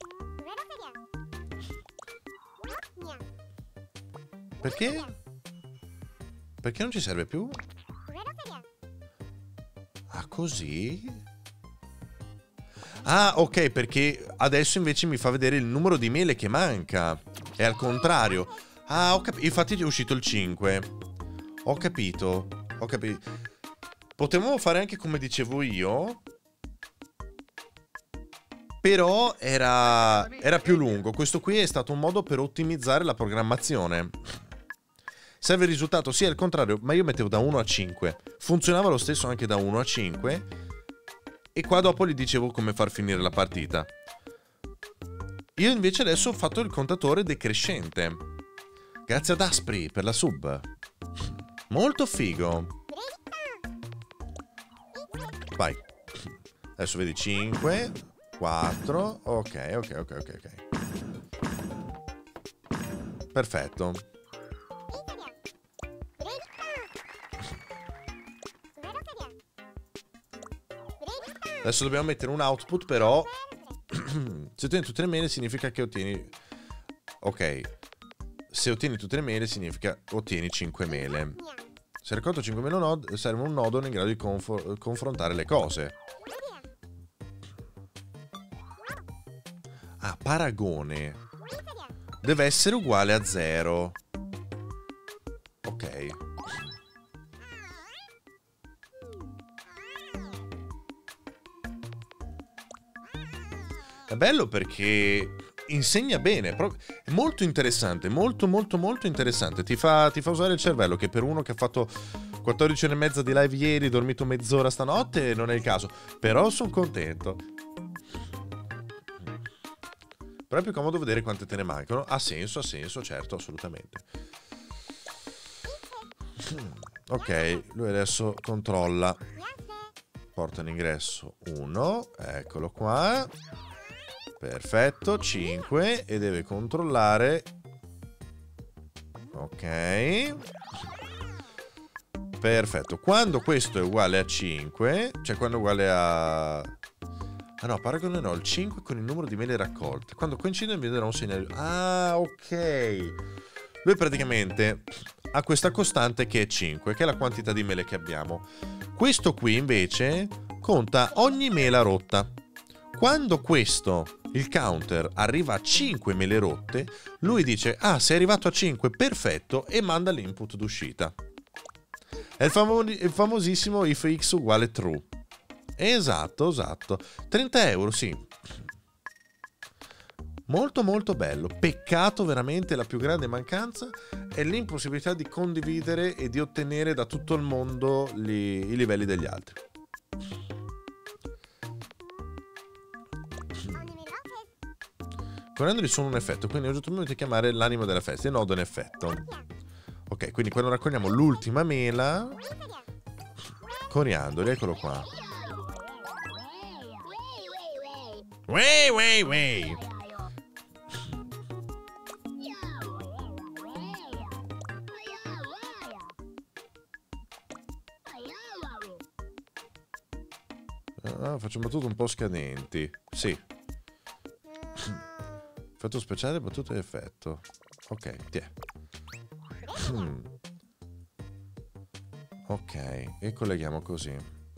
Perché? Perché non ci serve più? Ah, così? Ah, ok, perché adesso invece mi fa vedere il numero di mele che manca. È al contrario. Ah, ho capito. Infatti è uscito il 5. Ho capito. Ho capito. Potevamo fare anche come dicevo io. Però era più lungo. Questo qui è stato un modo per ottimizzare la programmazione. Serve il risultato, sì, al contrario, ma io mettevo da 1 a 5. Funzionava lo stesso anche da 1 a 5. E qua dopo gli dicevo come far finire la partita. Io invece adesso ho fatto il contatore decrescente. Grazie ad Aspri per la sub. Molto figo. Vai. Adesso vedi 5, 4. Ok. Perfetto. Adesso dobbiamo mettere un output però. Se ottieni tutte le mele significa che ottieni... Ok. Se ottieni tutte le mele significa ottieni 5 mele. Se raccolto 5 mele serve un nodo in grado di confrontare le cose. Ah, paragone. deve essere uguale a 0. Ok. È bello perché insegna bene, è molto interessante, molto interessante. Ti fa usare il cervello, che per uno che ha fatto 14 ore e mezza di live ieri, dormito mezz'ora stanotte, non è il caso. Però sono contento. Però è più comodo vedere quante te ne mancano. Ha senso, certo, assolutamente. Ok, lui adesso controlla. Porta in ingresso 1, eccolo qua. Perfetto, 5 e deve controllare. Ok. Perfetto, quando questo è uguale a 5, cioè quando è uguale a... Ah no, paragone no, il 5 con il numero di mele raccolte. Quando coincide mi darà un segnale. Ah, ok. Lui praticamente ha questa costante che è 5, che è la quantità di mele che abbiamo. Questo qui invece conta ogni mela rotta. Quando questo, il counter, arriva a 5 mele rotte, lui dice, ah, sei arrivato a 5, perfetto, e manda l'input d'uscita. È il famosissimo if x uguale true. Esatto. 30 euro, sì. Molto bello. Peccato, veramente, la più grande mancanza è l'impossibilità di condividere e di ottenere da tutto il mondo i livelli degli altri. Coriandoli sono un effetto, quindi oggettivamente chiamare l'anima della festa, il nodo in effetto. Ok, quindi quando raccogliamo l'ultima mela, coriandoli, eccolo qua. Way. Facciamo battute un po' scadenti. Sì. Effetto speciale, battuta e effetto. Ok, tiè. Ok, e colleghiamo così.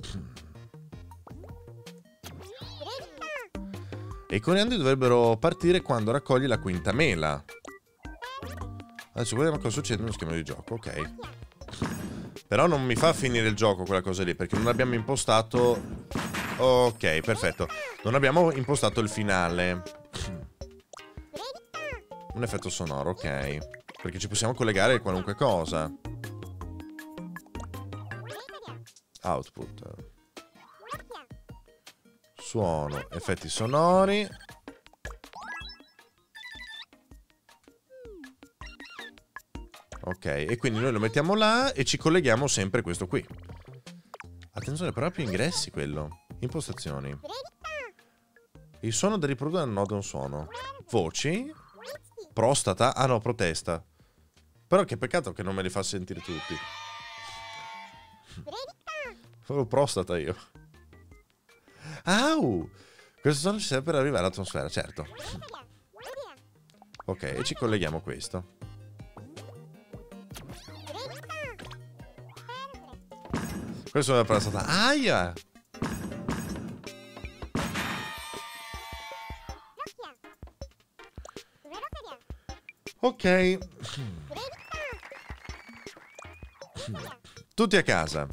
E i coriandoli dovrebbero partire quando raccogli la quinta mela. Adesso vediamo cosa succede nello schema di gioco, ok. Però non mi fa finire il gioco quella cosa lì, perché non abbiamo impostato... Ok, perfetto. Non abbiamo impostato il finale. Un effetto sonoro, ok. Perché ci possiamo collegare a qualunque cosa. Output. Suono, effetti sonori. Ok, e quindi noi lo mettiamo là e ci colleghiamo sempre a questo qui. Attenzione, proprio ingressi quello. Impostazioni. Il suono da riprodurre al nodo è un suono. Voci. Prostata. Ah no, protesta. Però che peccato che non me li fa sentire tutti. Farò prostata io. Au! Questo suono ci serve per arrivare all'atmosfera, certo. Ok, e ci colleghiamo a questo. Questo è una prostata. Aia! Ok. Tutti a casa.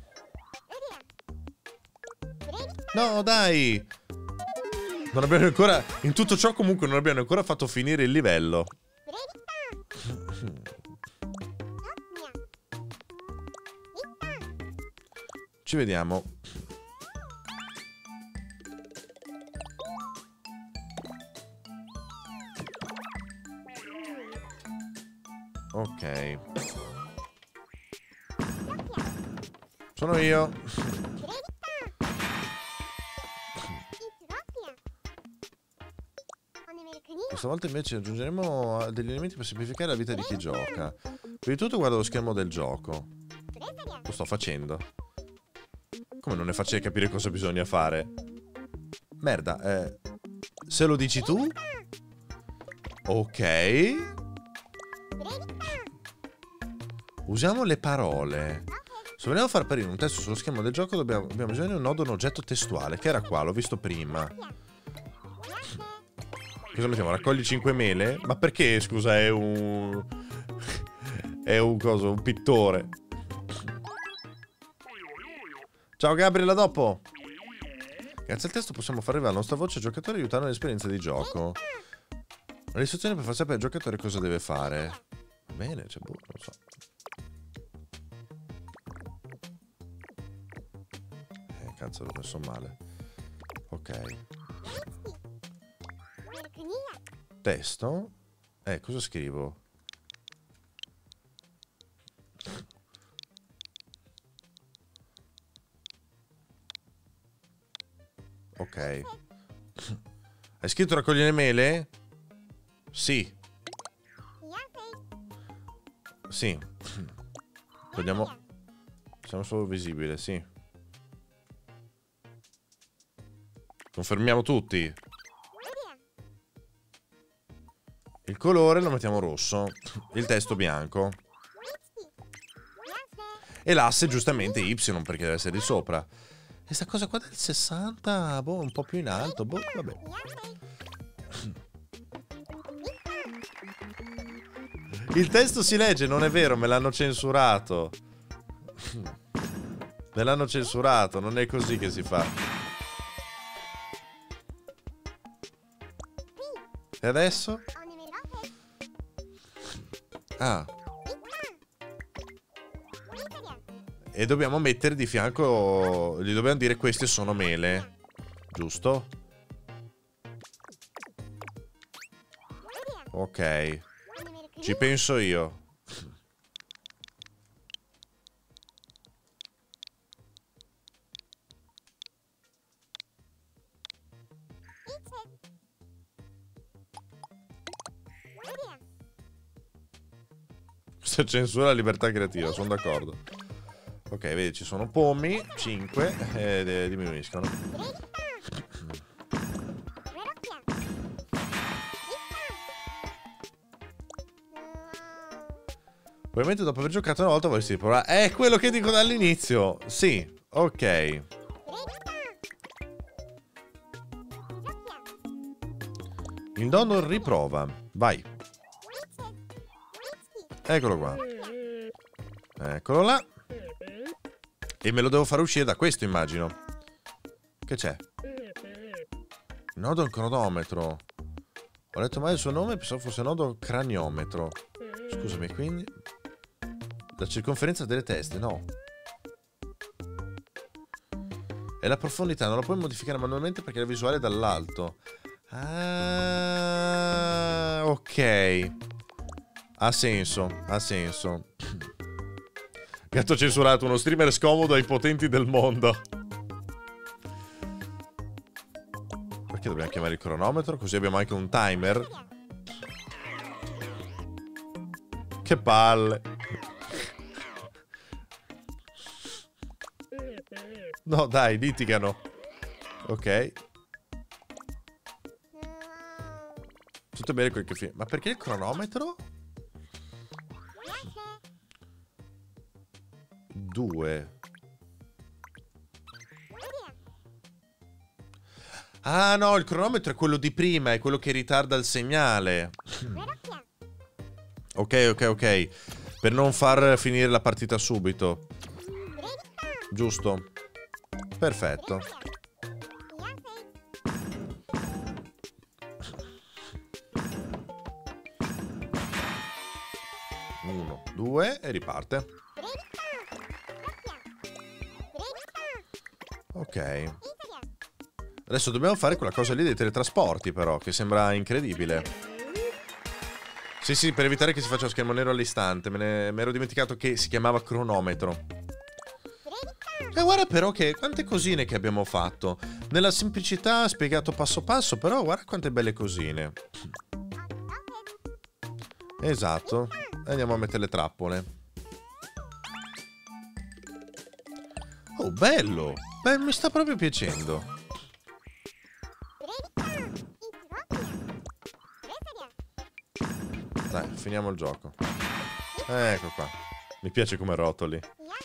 No, dai. Non abbiamo ancora... In tutto ciò comunque non abbiamo ancora fatto finire il livello. Ci vediamo. Ok. Sono io. Questa volta invece aggiungeremo degli elementi per semplificare la vita di chi gioca. Prima di tutto guardo lo schermo del gioco. Lo sto facendo. Come non è facile capire cosa bisogna fare? Merda, se lo dici tu? Ok. Usiamo le parole. Se vogliamo far apparire un testo sullo schermo del gioco abbiamo bisogno di un nodo, un oggetto testuale, che era qua, l'ho visto prima. Cosa mettiamo? Raccogli 5 mele? Ma perché, scusa, è un... è un coso, un pittore. Ciao Gabriele, a dopo. Grazie al testo possiamo far arrivare la nostra voce al giocatore e aiutare nell'esperienza di gioco. Le istruzioni per far sapere al giocatore cosa deve fare. Va bene, c'è boh, non so. Cazzo, l'ho messo male. Ok. Testo? Cosa scrivo? Ok. Hai scritto raccogli le mele? Sì. Sì. Togliamo. Siamo solo visibile, sì. Confermiamo tutti. Il colore lo mettiamo rosso. Il testo bianco. E l'asse giustamente Y perché deve essere di sopra. E sta cosa qua del 60, boh, un po' più in alto, boh, vabbè. Il testo si legge, non è vero, me l'hanno censurato. Me l'hanno censurato, non è così che si fa. E adesso? Ah. E dobbiamo mettere di fianco... Gli dobbiamo dire queste sono mele. Giusto? Ok. Ci penso io. Questa censura la libertà creativa, sono d'accordo. Ok, vedi, ci sono pomi, 5, e diminuiscono. Probabilmente dopo aver giocato una volta vorresti provare. È quello che dico dall'inizio. Sì, ok. Il dono riprova. Vai. Eccolo qua. Eccolo là. E me lo devo fare uscire da questo, immagino. Che c'è? Nodo cronometro. Ho letto male il suo nome, pensavo fosse nodo craniometro. Scusami, quindi... La circonferenza delle teste, no. E la profondità non la puoi modificare manualmente perché la visuale è dall'alto. Ah, ok. Ha senso, ha senso. Gatto censurato, uno streamer scomodo ai potenti del mondo. Perché dobbiamo chiamare il cronometro? Così abbiamo anche un timer. Che palle. No, dai, litigano. Ok. Tutto bene quel che fine. Ma perché il cronometro? 2. Ah no, il cronometro è quello di prima, è quello che ritarda il segnale. Ok, ok, ok. Per non far finire la partita subito. Giusto. Perfetto. 1, 2 e riparte. Ok. Adesso dobbiamo fare quella cosa lì dei teletrasporti, però, che sembra incredibile. Sì, sì, per evitare che si faccia schermo nero all'istante. Me ero dimenticato che si chiamava cronometro. E guarda però che quante cosine che abbiamo fatto. Nella semplicità, spiegato passo passo, però guarda quante belle cosine. Esatto. Andiamo a mettere le trappole. Oh, bello! Beh, mi sta proprio piacendo. Dai, finiamo il gioco. Ecco qua. Mi piace come rotoli.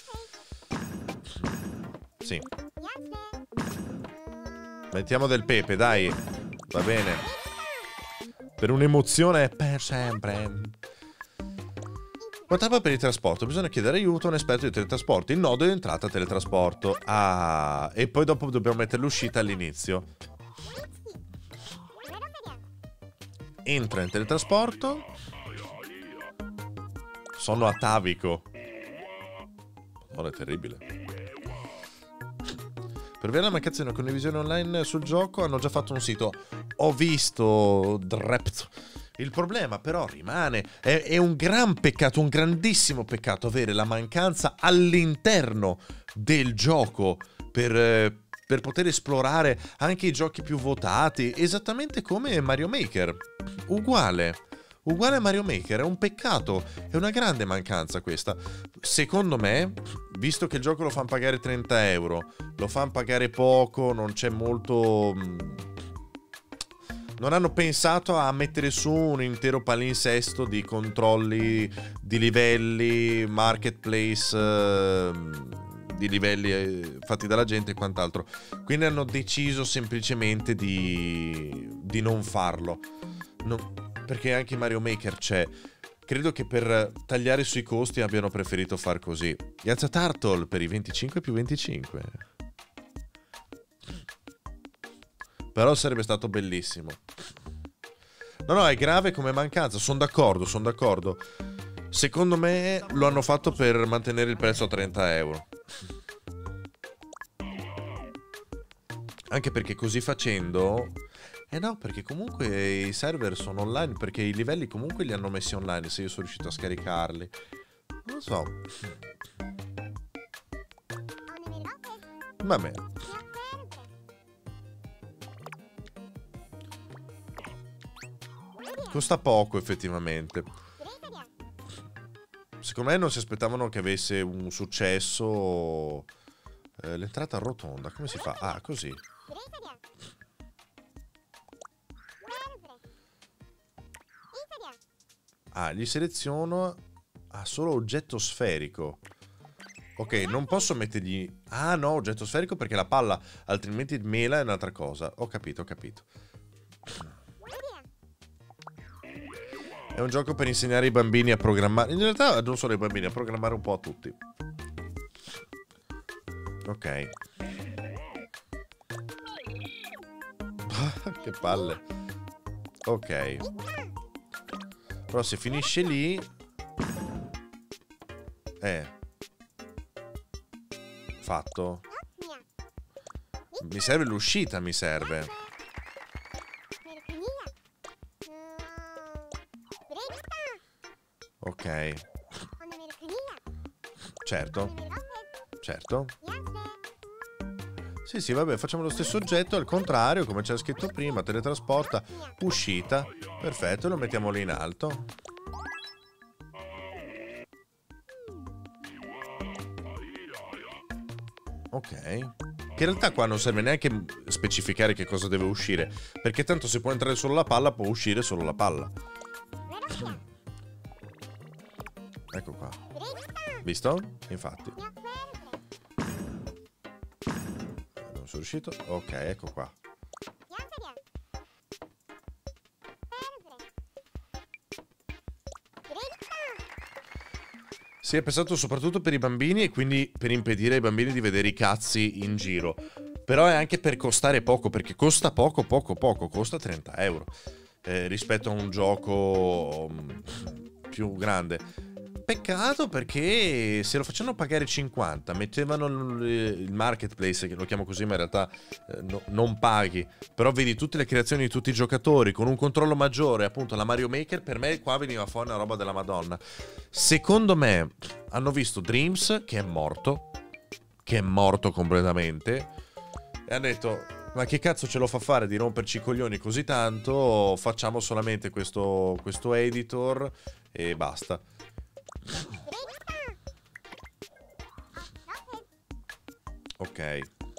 Sì. Mettiamo del pepe, dai. Va bene. per un'emozione per sempre. Quanta per il trasporto? Bisogna chiedere aiuto a un esperto di teletrasporto. Il nodo è entrata teletrasporto. Ah, e poi dopo dobbiamo mettere l'uscita all'inizio. Entra in teletrasporto. Sono atavico. Non è terribile. Per avere la mancanza di una condivisione online sul gioco hanno già fatto un sito. Ho visto Drept. Il problema però rimane, è un gran peccato, un grandissimo peccato avere la mancanza all'interno del gioco per poter esplorare anche i giochi più votati, esattamente come Mario Maker. Uguale a Mario Maker, è un peccato, è una grande mancanza questa. Secondo me, visto che il gioco lo fanno pagare 30 euro, lo fanno pagare poco, non c'è molto... Non hanno pensato a mettere su un intero palinsesto di controlli, di livelli, marketplace, di livelli fatti dalla gente e quant'altro. Quindi hanno deciso semplicemente di non farlo. Perché anche Mario Maker c'è. Credo che per tagliare sui costi abbiano preferito far così. Yazza Turtle per i 25 più 25. Però sarebbe stato bellissimo. No, è grave come mancanza. Sono d'accordo. Secondo me lo hanno fatto per mantenere il prezzo a 30 euro. Anche perché così facendo... no, perché comunque i server sono online. Perché i livelli comunque li hanno messi online. Se io sono riuscito a scaricarli. Non lo so. Vabbè. Costa poco effettivamente. Secondo me non si aspettavano che avesse un successo. L'entrata rotonda, come si fa? Ah, così. Ah, gli seleziono. Ah, solo oggetto sferico. Ok, non posso mettergli... Ah no, oggetto sferico perché la palla altrimenti mela è un'altra cosa. Ho capito. È un gioco per insegnare ai bambini a programmare. In realtà non solo ai bambini, a programmare un po' a tutti. Ok. Che palle. Ok. Però se finisce lì... Fatto. Mi serve l'uscita, mi serve. Ok. Certo. Sì, vabbè, facciamo lo stesso oggetto al contrario, come c'era scritto prima, teletrasporta, uscita. Perfetto, lo mettiamo lì in alto. Ok. Che in realtà qua non serve neanche specificare che cosa deve uscire, perché tanto se può entrare solo la palla, può uscire solo la palla. Ecco qua. Visto? Infatti. Non sono riuscito. Ok, ecco qua. Si è pensato soprattutto per i bambini e quindi per impedire ai bambini di vedere i cazzi in giro. Però è anche per costare poco, perché costa poco, costa 30 euro. Rispetto a un gioco più grande. Peccato perché se lo facevano pagare 50, mettevano il marketplace, che lo chiamo così ma in realtà non paghi, però vedi tutte le creazioni di tutti i giocatori con un controllo maggiore, appunto la Mario Maker, per me qua veniva fuori una roba della Madonna. Secondo me hanno visto Dreams che è morto completamente e hanno detto: ma che cazzo ce lo fa fare di romperci i coglioni così tanto, facciamo solamente questo editor e basta. Ok.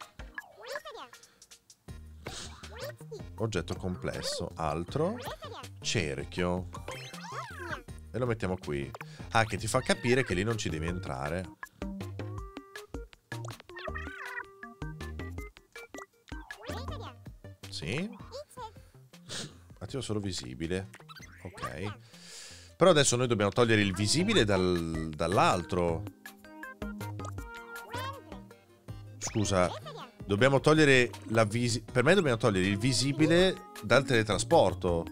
Oggetto complesso. Altro. Cerchio. E lo mettiamo qui. Ah, che ti fa capire che lì non ci devi entrare. Sì. attiva solo visibile. Ok. Però adesso noi dobbiamo togliere il visibile dall'altro. Scusa, dobbiamo togliere la per me dobbiamo togliere il visibile dal teletrasporto.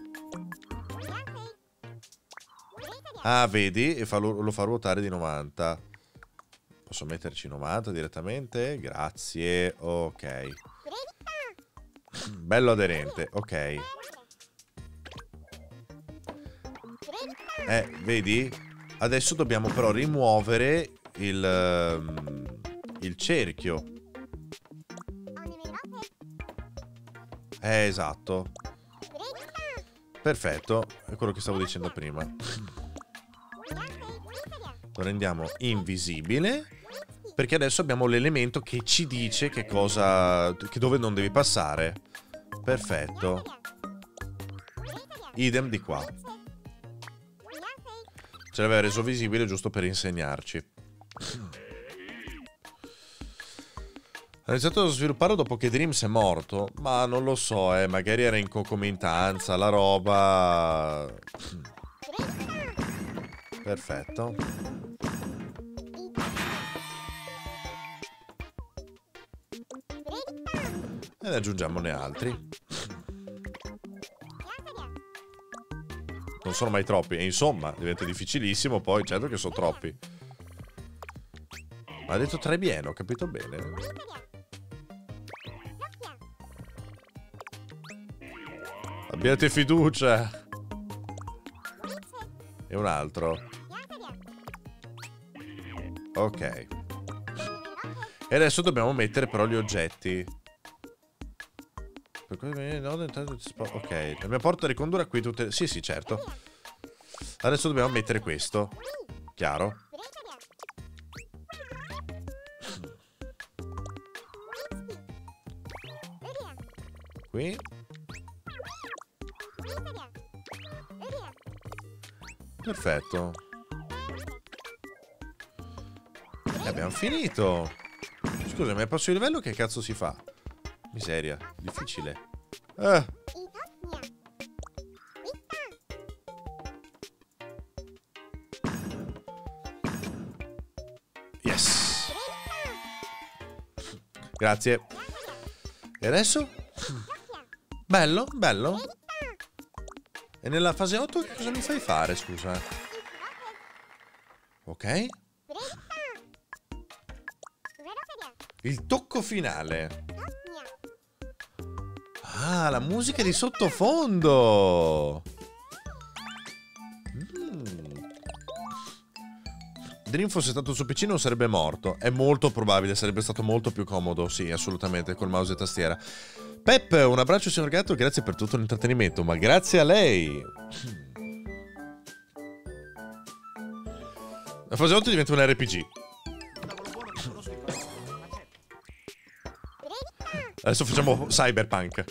Ah, vedi? E lo fa ruotare di 90. Posso metterci 90 direttamente? Grazie. Ok. Bello aderente. Ok. Vedi? Adesso dobbiamo però rimuovere il cerchio. Esatto. Perfetto. È quello che stavo dicendo prima. Lo rendiamo invisibile, perché adesso abbiamo l'elemento che ci dice che dove non devi passare. Perfetto. Idem di qua. Ce l'aveva reso visibile giusto per insegnarci. Ha iniziato a svilupparlo dopo che Dreams è morto, ma non lo so, magari era in concomitanza la roba. Perfetto. E ne aggiungiamone altri. Non sono mai troppi. E insomma, diventa difficilissimo. Poi, certo che sono troppi. Ma ha detto 3 bien, ho capito bene. Abbiate fiducia. E un altro. Ok. E adesso dobbiamo mettere però gli oggetti. Ok, la mia porta ricondurrà qui tutte. Sì, sì, certo. Adesso dobbiamo mettere questo. Chiaro? Qui. Perfetto. E abbiamo finito. Scusa, ma al prossimo livello che cazzo si fa? Miseria, difficile. Yes. Grazie. E adesso? Bello, bello. E nella fase 8 che cosa mi fai fare, scusa? Ok. Il tocco finale. Ah, la musica di sottofondo. Dream fosse stato su PC non sarebbe morto. È molto probabile, sarebbe stato molto più comodo. Sì, assolutamente, col mouse e tastiera. Pep, un abbraccio signor Gatto, grazie per tutto l'intrattenimento, ma grazie a lei. La fase 8 diventa un RPG. Adesso facciamo Cyberpunk.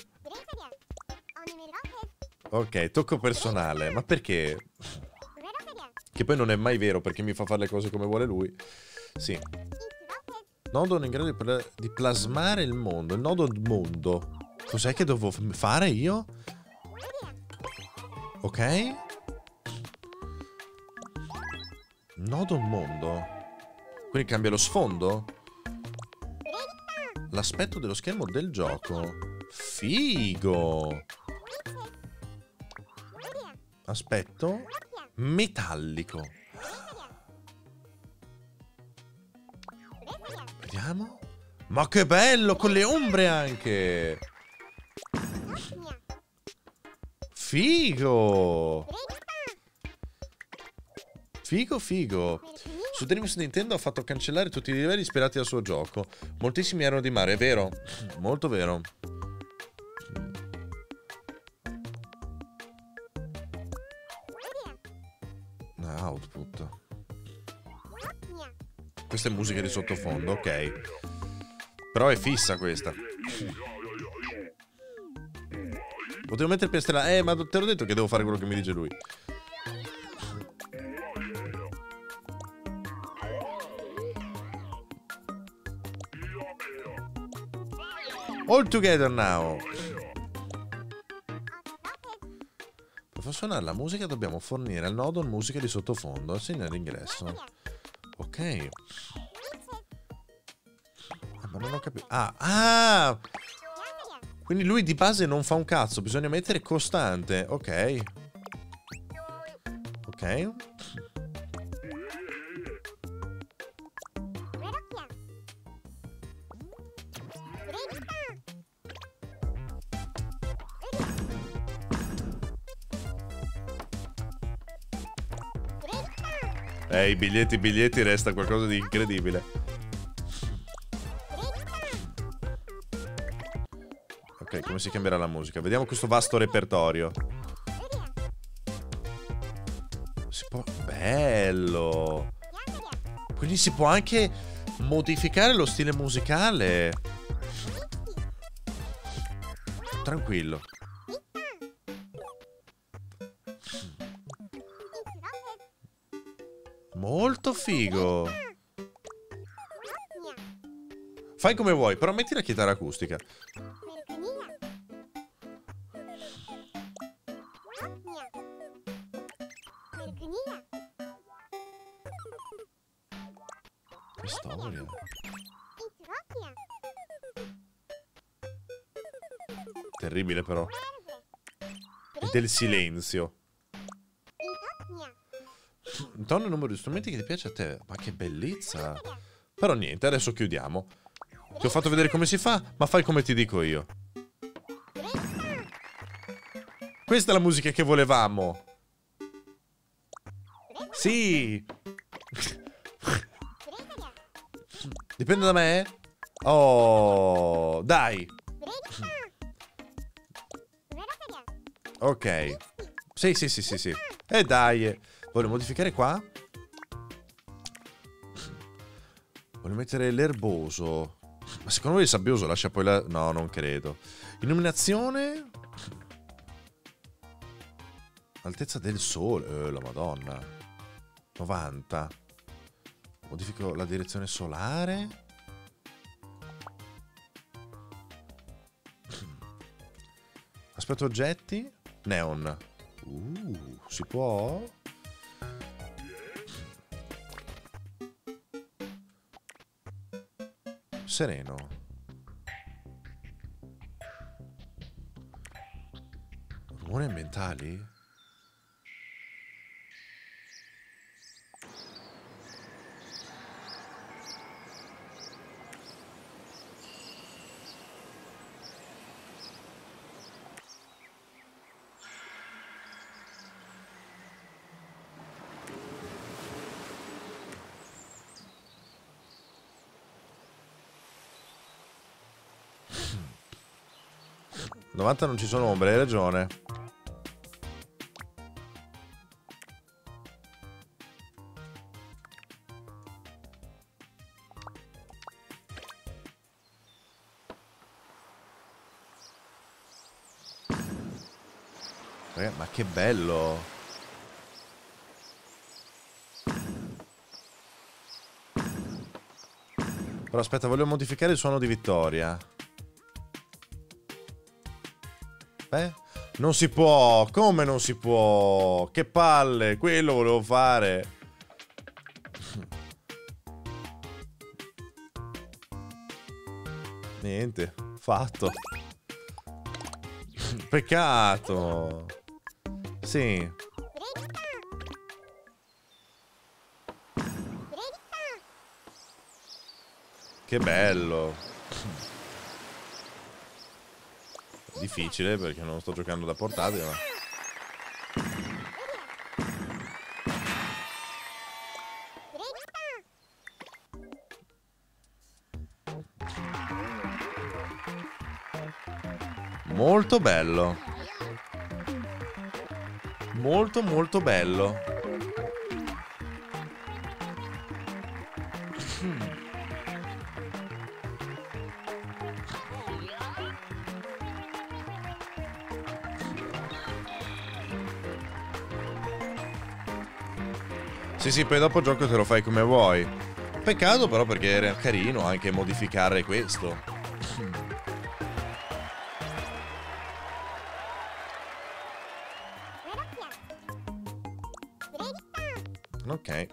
Ok, tocco personale. Ma perché? Che poi non è mai vero, perché mi fa fare le cose come vuole lui. Sì. Nodo in grado di plasmare il mondo. Il nodo mondo. Cos'è che devo fare io? Ok. Nodo mondo. Quindi cambia lo sfondo? L'aspetto dello schermo del gioco. Figo. Aspetto metallico. Vediamo. Ma che bello, con le ombre anche. Figo. Figo, figo. Su Dreams Nintendo ha fatto cancellare tutti i livelli ispirati al suo gioco. Moltissimi erano di mare, è vero? Molto vero. Output. Questa è musica di sottofondo, ok. Però è fissa questa. Potevo mettere per stella. Ma te l'ho detto che devo fare quello che mi dice lui. All together now. fa suonare la musica dobbiamo fornire al nodo musica di sottofondo. Assegna l'ingresso. Ok. Ma non ho capito. Ah! Quindi lui di base non fa un cazzo. Bisogna mettere costante. Ok. Ok. I biglietti resta qualcosa di incredibile. Ok, come si cambierà la musica? Vediamo questo vasto repertorio. Si può... Bello! Quindi si può anche modificare lo stile musicale. Tranquillo. Molto figo. Fai come vuoi, però metti la chitarra acustica. Che storia. Terribile però. E del silenzio. Il tono e il numero di strumenti che ti piace a te. Ma che bellezza. Però niente, adesso chiudiamo. Ti ho fatto vedere come si fa, ma fai come ti dico io. Questa è la musica che volevamo. Sì. Dipende da me? Oh, dai. Ok. Sì. E dai. Voglio modificare qua. Voglio mettere l'erboso. Ma secondo voi il sabbioso lascia poi la... No, non credo. Illuminazione. Altezza del sole. La madonna. 90. Modifico la direzione solare. Aspetto oggetti. Neon. Si può? Sereno. Rumori ambientali? Mm. 90 non ci sono ombre, hai ragione. Ma che bello. Però aspetta, voglio modificare il suono di Vittoria. Beh, non si può. Come non si può? Che palle, quello volevo fare. Niente, fatto. Peccato. Sì. Che bello. Difficile perché non sto giocando da portatile, ma... Molto bello. Molto molto bello. Sì, poi dopo gioco te lo fai come vuoi. Peccato però perché era carino anche modificare questo. Ok.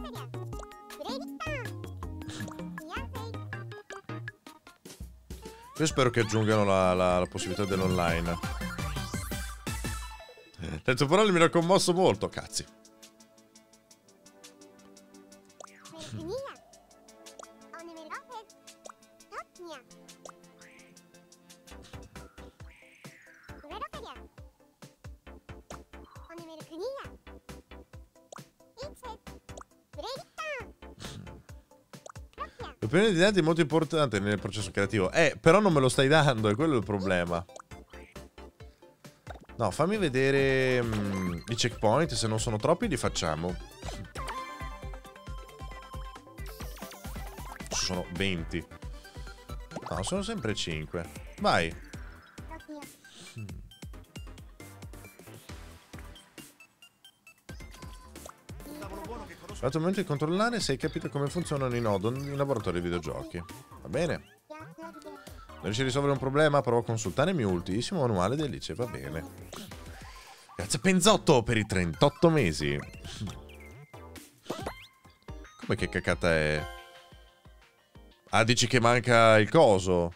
Io spero che aggiungano la possibilità dell'online. Detto parole mi ha commosso molto, cazzi. L'opinione di Dante è molto importante nel processo creativo. Però non me lo stai dando, è quello il problema. No, fammi vedere i checkpoint, se non sono troppi li facciamo. Sono 20. No, sono sempre 5. Vai. È il momento di controllare se hai capito come funzionano i nodi in laboratorio di videogiochi. Va bene. Non riesci a risolvere un problema? Prova a consultare il mio ultimissimo manuale di Alice. Va bene. Grazie Penzotto per i 38 mesi. Come che cacata è? Ah, dici che manca il coso.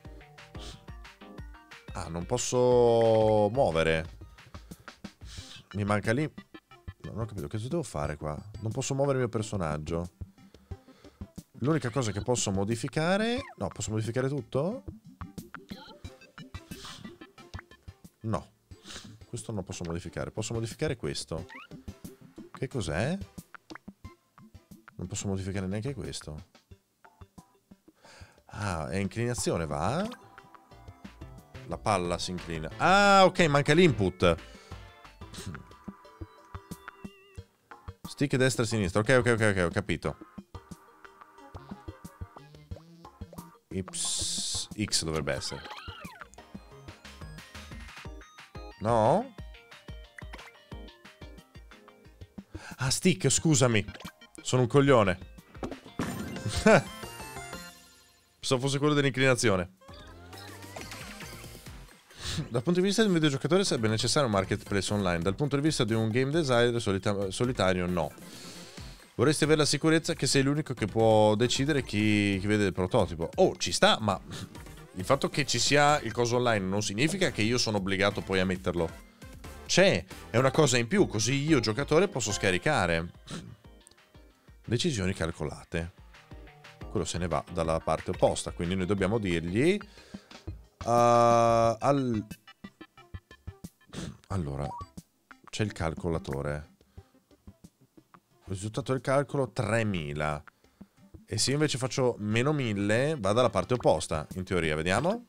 Ah, non posso muovere. Mi manca lì. Non ho capito, che cosa devo fare qua? Non posso muovere il mio personaggio. L'unica cosa che posso modificare... No, posso modificare tutto? No. Questo non posso modificare. Posso modificare questo. Che cos'è? Non posso modificare neanche questo. Ah, è inclinazione, va? La palla si inclina. Ah, ok, manca l'input. Stick destra e sinistra. Ok, ho capito. X dovrebbe essere. No? Ah, stick, scusami. Sono un coglione. Pensavo fosse quello dell'inclinazione. Dal punto di vista di un videogiocatore sarebbe necessario un marketplace online. Dal punto di vista di un game designer solitario no. Vorresti avere la sicurezza che sei l'unico che può decidere chi vede il prototipo. Oh, ci sta, ma il fatto che ci sia il coso online non significa che io sono obbligato poi a metterlo. C'è, è una cosa in più, così io giocatore posso scaricare. Decisioni calcolate. Quello se ne va dalla parte opposta, quindi noi dobbiamo dirgli... Allora, c'è il calcolatore. Il risultato del calcolo 3000. E se io invece faccio meno 1000, va dalla parte opposta, in teoria, vediamo.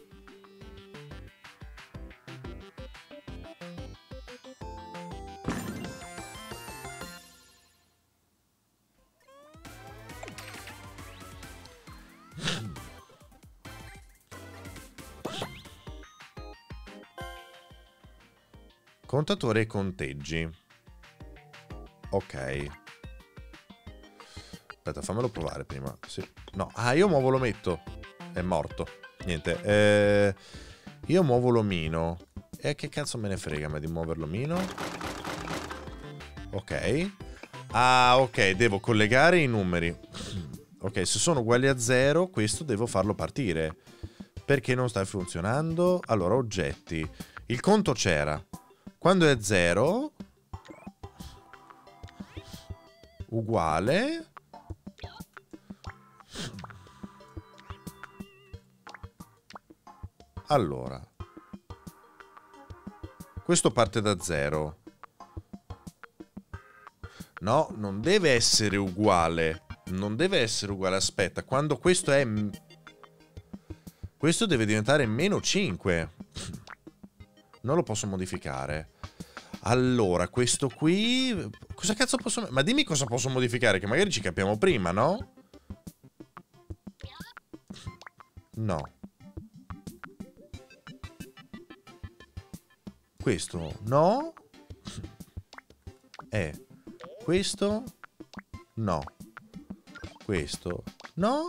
Contatore e conteggi. Ok. Aspetta, fammelo provare prima. Sì. No, io muovo l'ometto. È morto. Niente. Io muovo l'omino. E che cazzo me ne frega di muovere l'omino? Ok. Ah, ok, devo collegare i numeri. Ok, se sono uguali a 0, questo devo farlo partire. Perché non sta funzionando? Allora, oggetti. Il conto c'era. Quando è 0, uguale, allora, questo parte da 0. No, non deve essere uguale. Non deve essere uguale, aspetta, quando questo è... Questo deve diventare meno 5. Non lo posso modificare. Allora, questo qui... Cosa cazzo posso... Ma dimmi cosa posso modificare, che magari ci capiamo prima, no? No. Questo, no? Questo, no. Questo, no?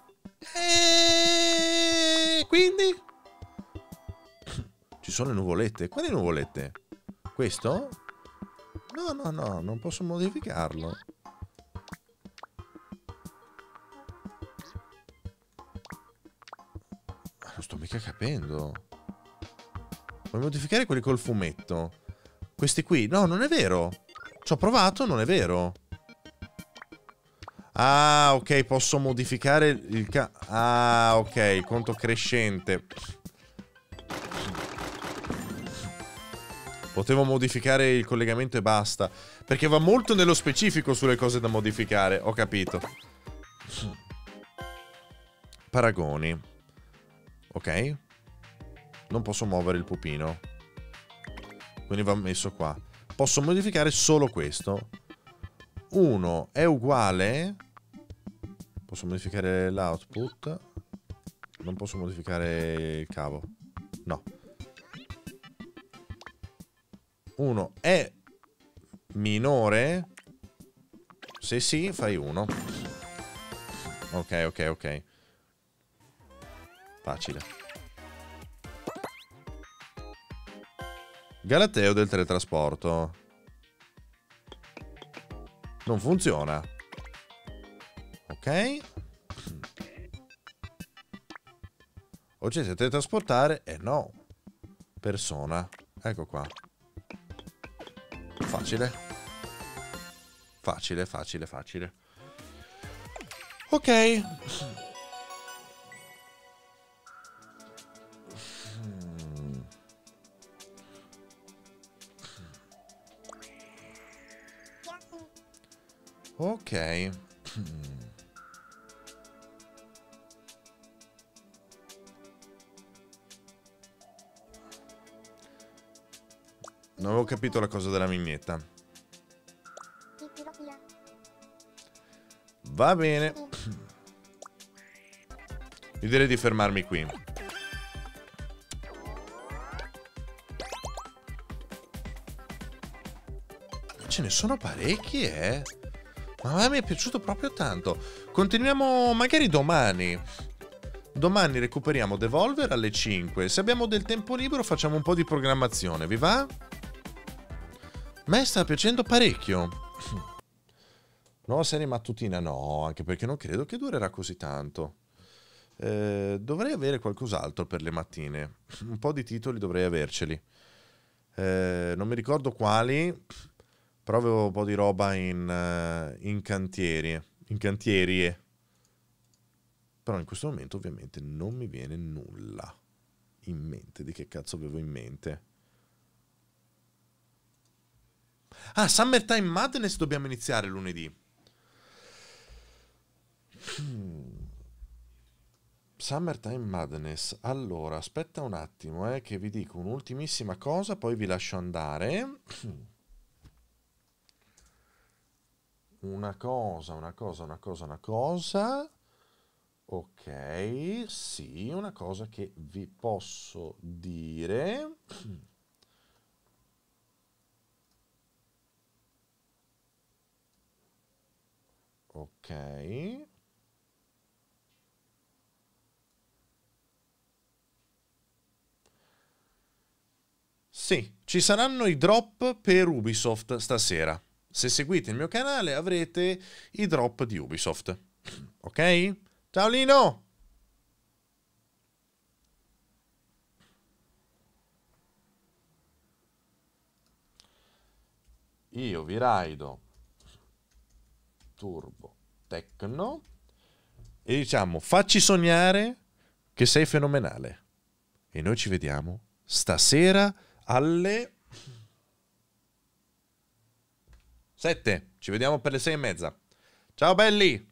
E quindi? Ci sono le nuvolette. Quali nuvolette? Questo? No, no, no, non posso modificarlo. Non sto mica capendo. Vuoi modificare quelli col fumetto? Questi qui? No, non è vero. Ci ho provato, non è vero. Ah, ok, posso modificare il ah, ok, conto crescente. Potevo modificare il collegamento e basta. Perché va molto nello specifico sulle cose da modificare. Ho capito. Paragoni. Ok. Non posso muovere il pupino. Quindi va messo qua. Posso modificare solo questo. 1 è uguale. Posso modificare l'output. Non posso modificare il cavo. No. 1 è minore. Se sì, fai 1. Ok, ok, ok. Facile. Galateo del teletrasporto. Non funziona. Ok. Oggetti da teletrasportare. No. Persona. Ecco qua. Facile. Facile, facile, facile. Ok. Ok. Non avevo capito la cosa della vignetta. Va bene. Io direi di fermarmi qui. Ce ne sono parecchi, eh? Ma mi è piaciuto proprio tanto. Continuiamo magari domani. Domani recuperiamo Devolver alle 5. Se abbiamo del tempo libero facciamo un po' di programmazione, vi va? A me sta piacendo parecchio. Nuova serie mattutina? No, anche perché non credo che durerà così tanto. Dovrei avere qualcos'altro per le mattine. Un po' di titoli dovrei averceli. Non mi ricordo quali, però avevo un po' di roba in cantieri. In cantierie. Però in questo momento ovviamente non mi viene nulla in mente. Di che cazzo avevo in mente? Ah, Summertime Madness dobbiamo iniziare lunedì. Summertime Madness. Allora, aspetta un attimo, che vi dico un'ultimissima cosa, poi vi lascio andare. Una cosa. Ok, sì, una cosa che vi posso dire. Ok. Sì, ci saranno i drop per Ubisoft stasera. Se seguite il mio canale avrete i drop di Ubisoft. Ok? Ciao Lino! Io vi raido Turbo Tecno e diciamo facci sognare che sei fenomenale. E noi ci vediamo stasera alle 7. Ci vediamo per le 6:30. Ciao belli!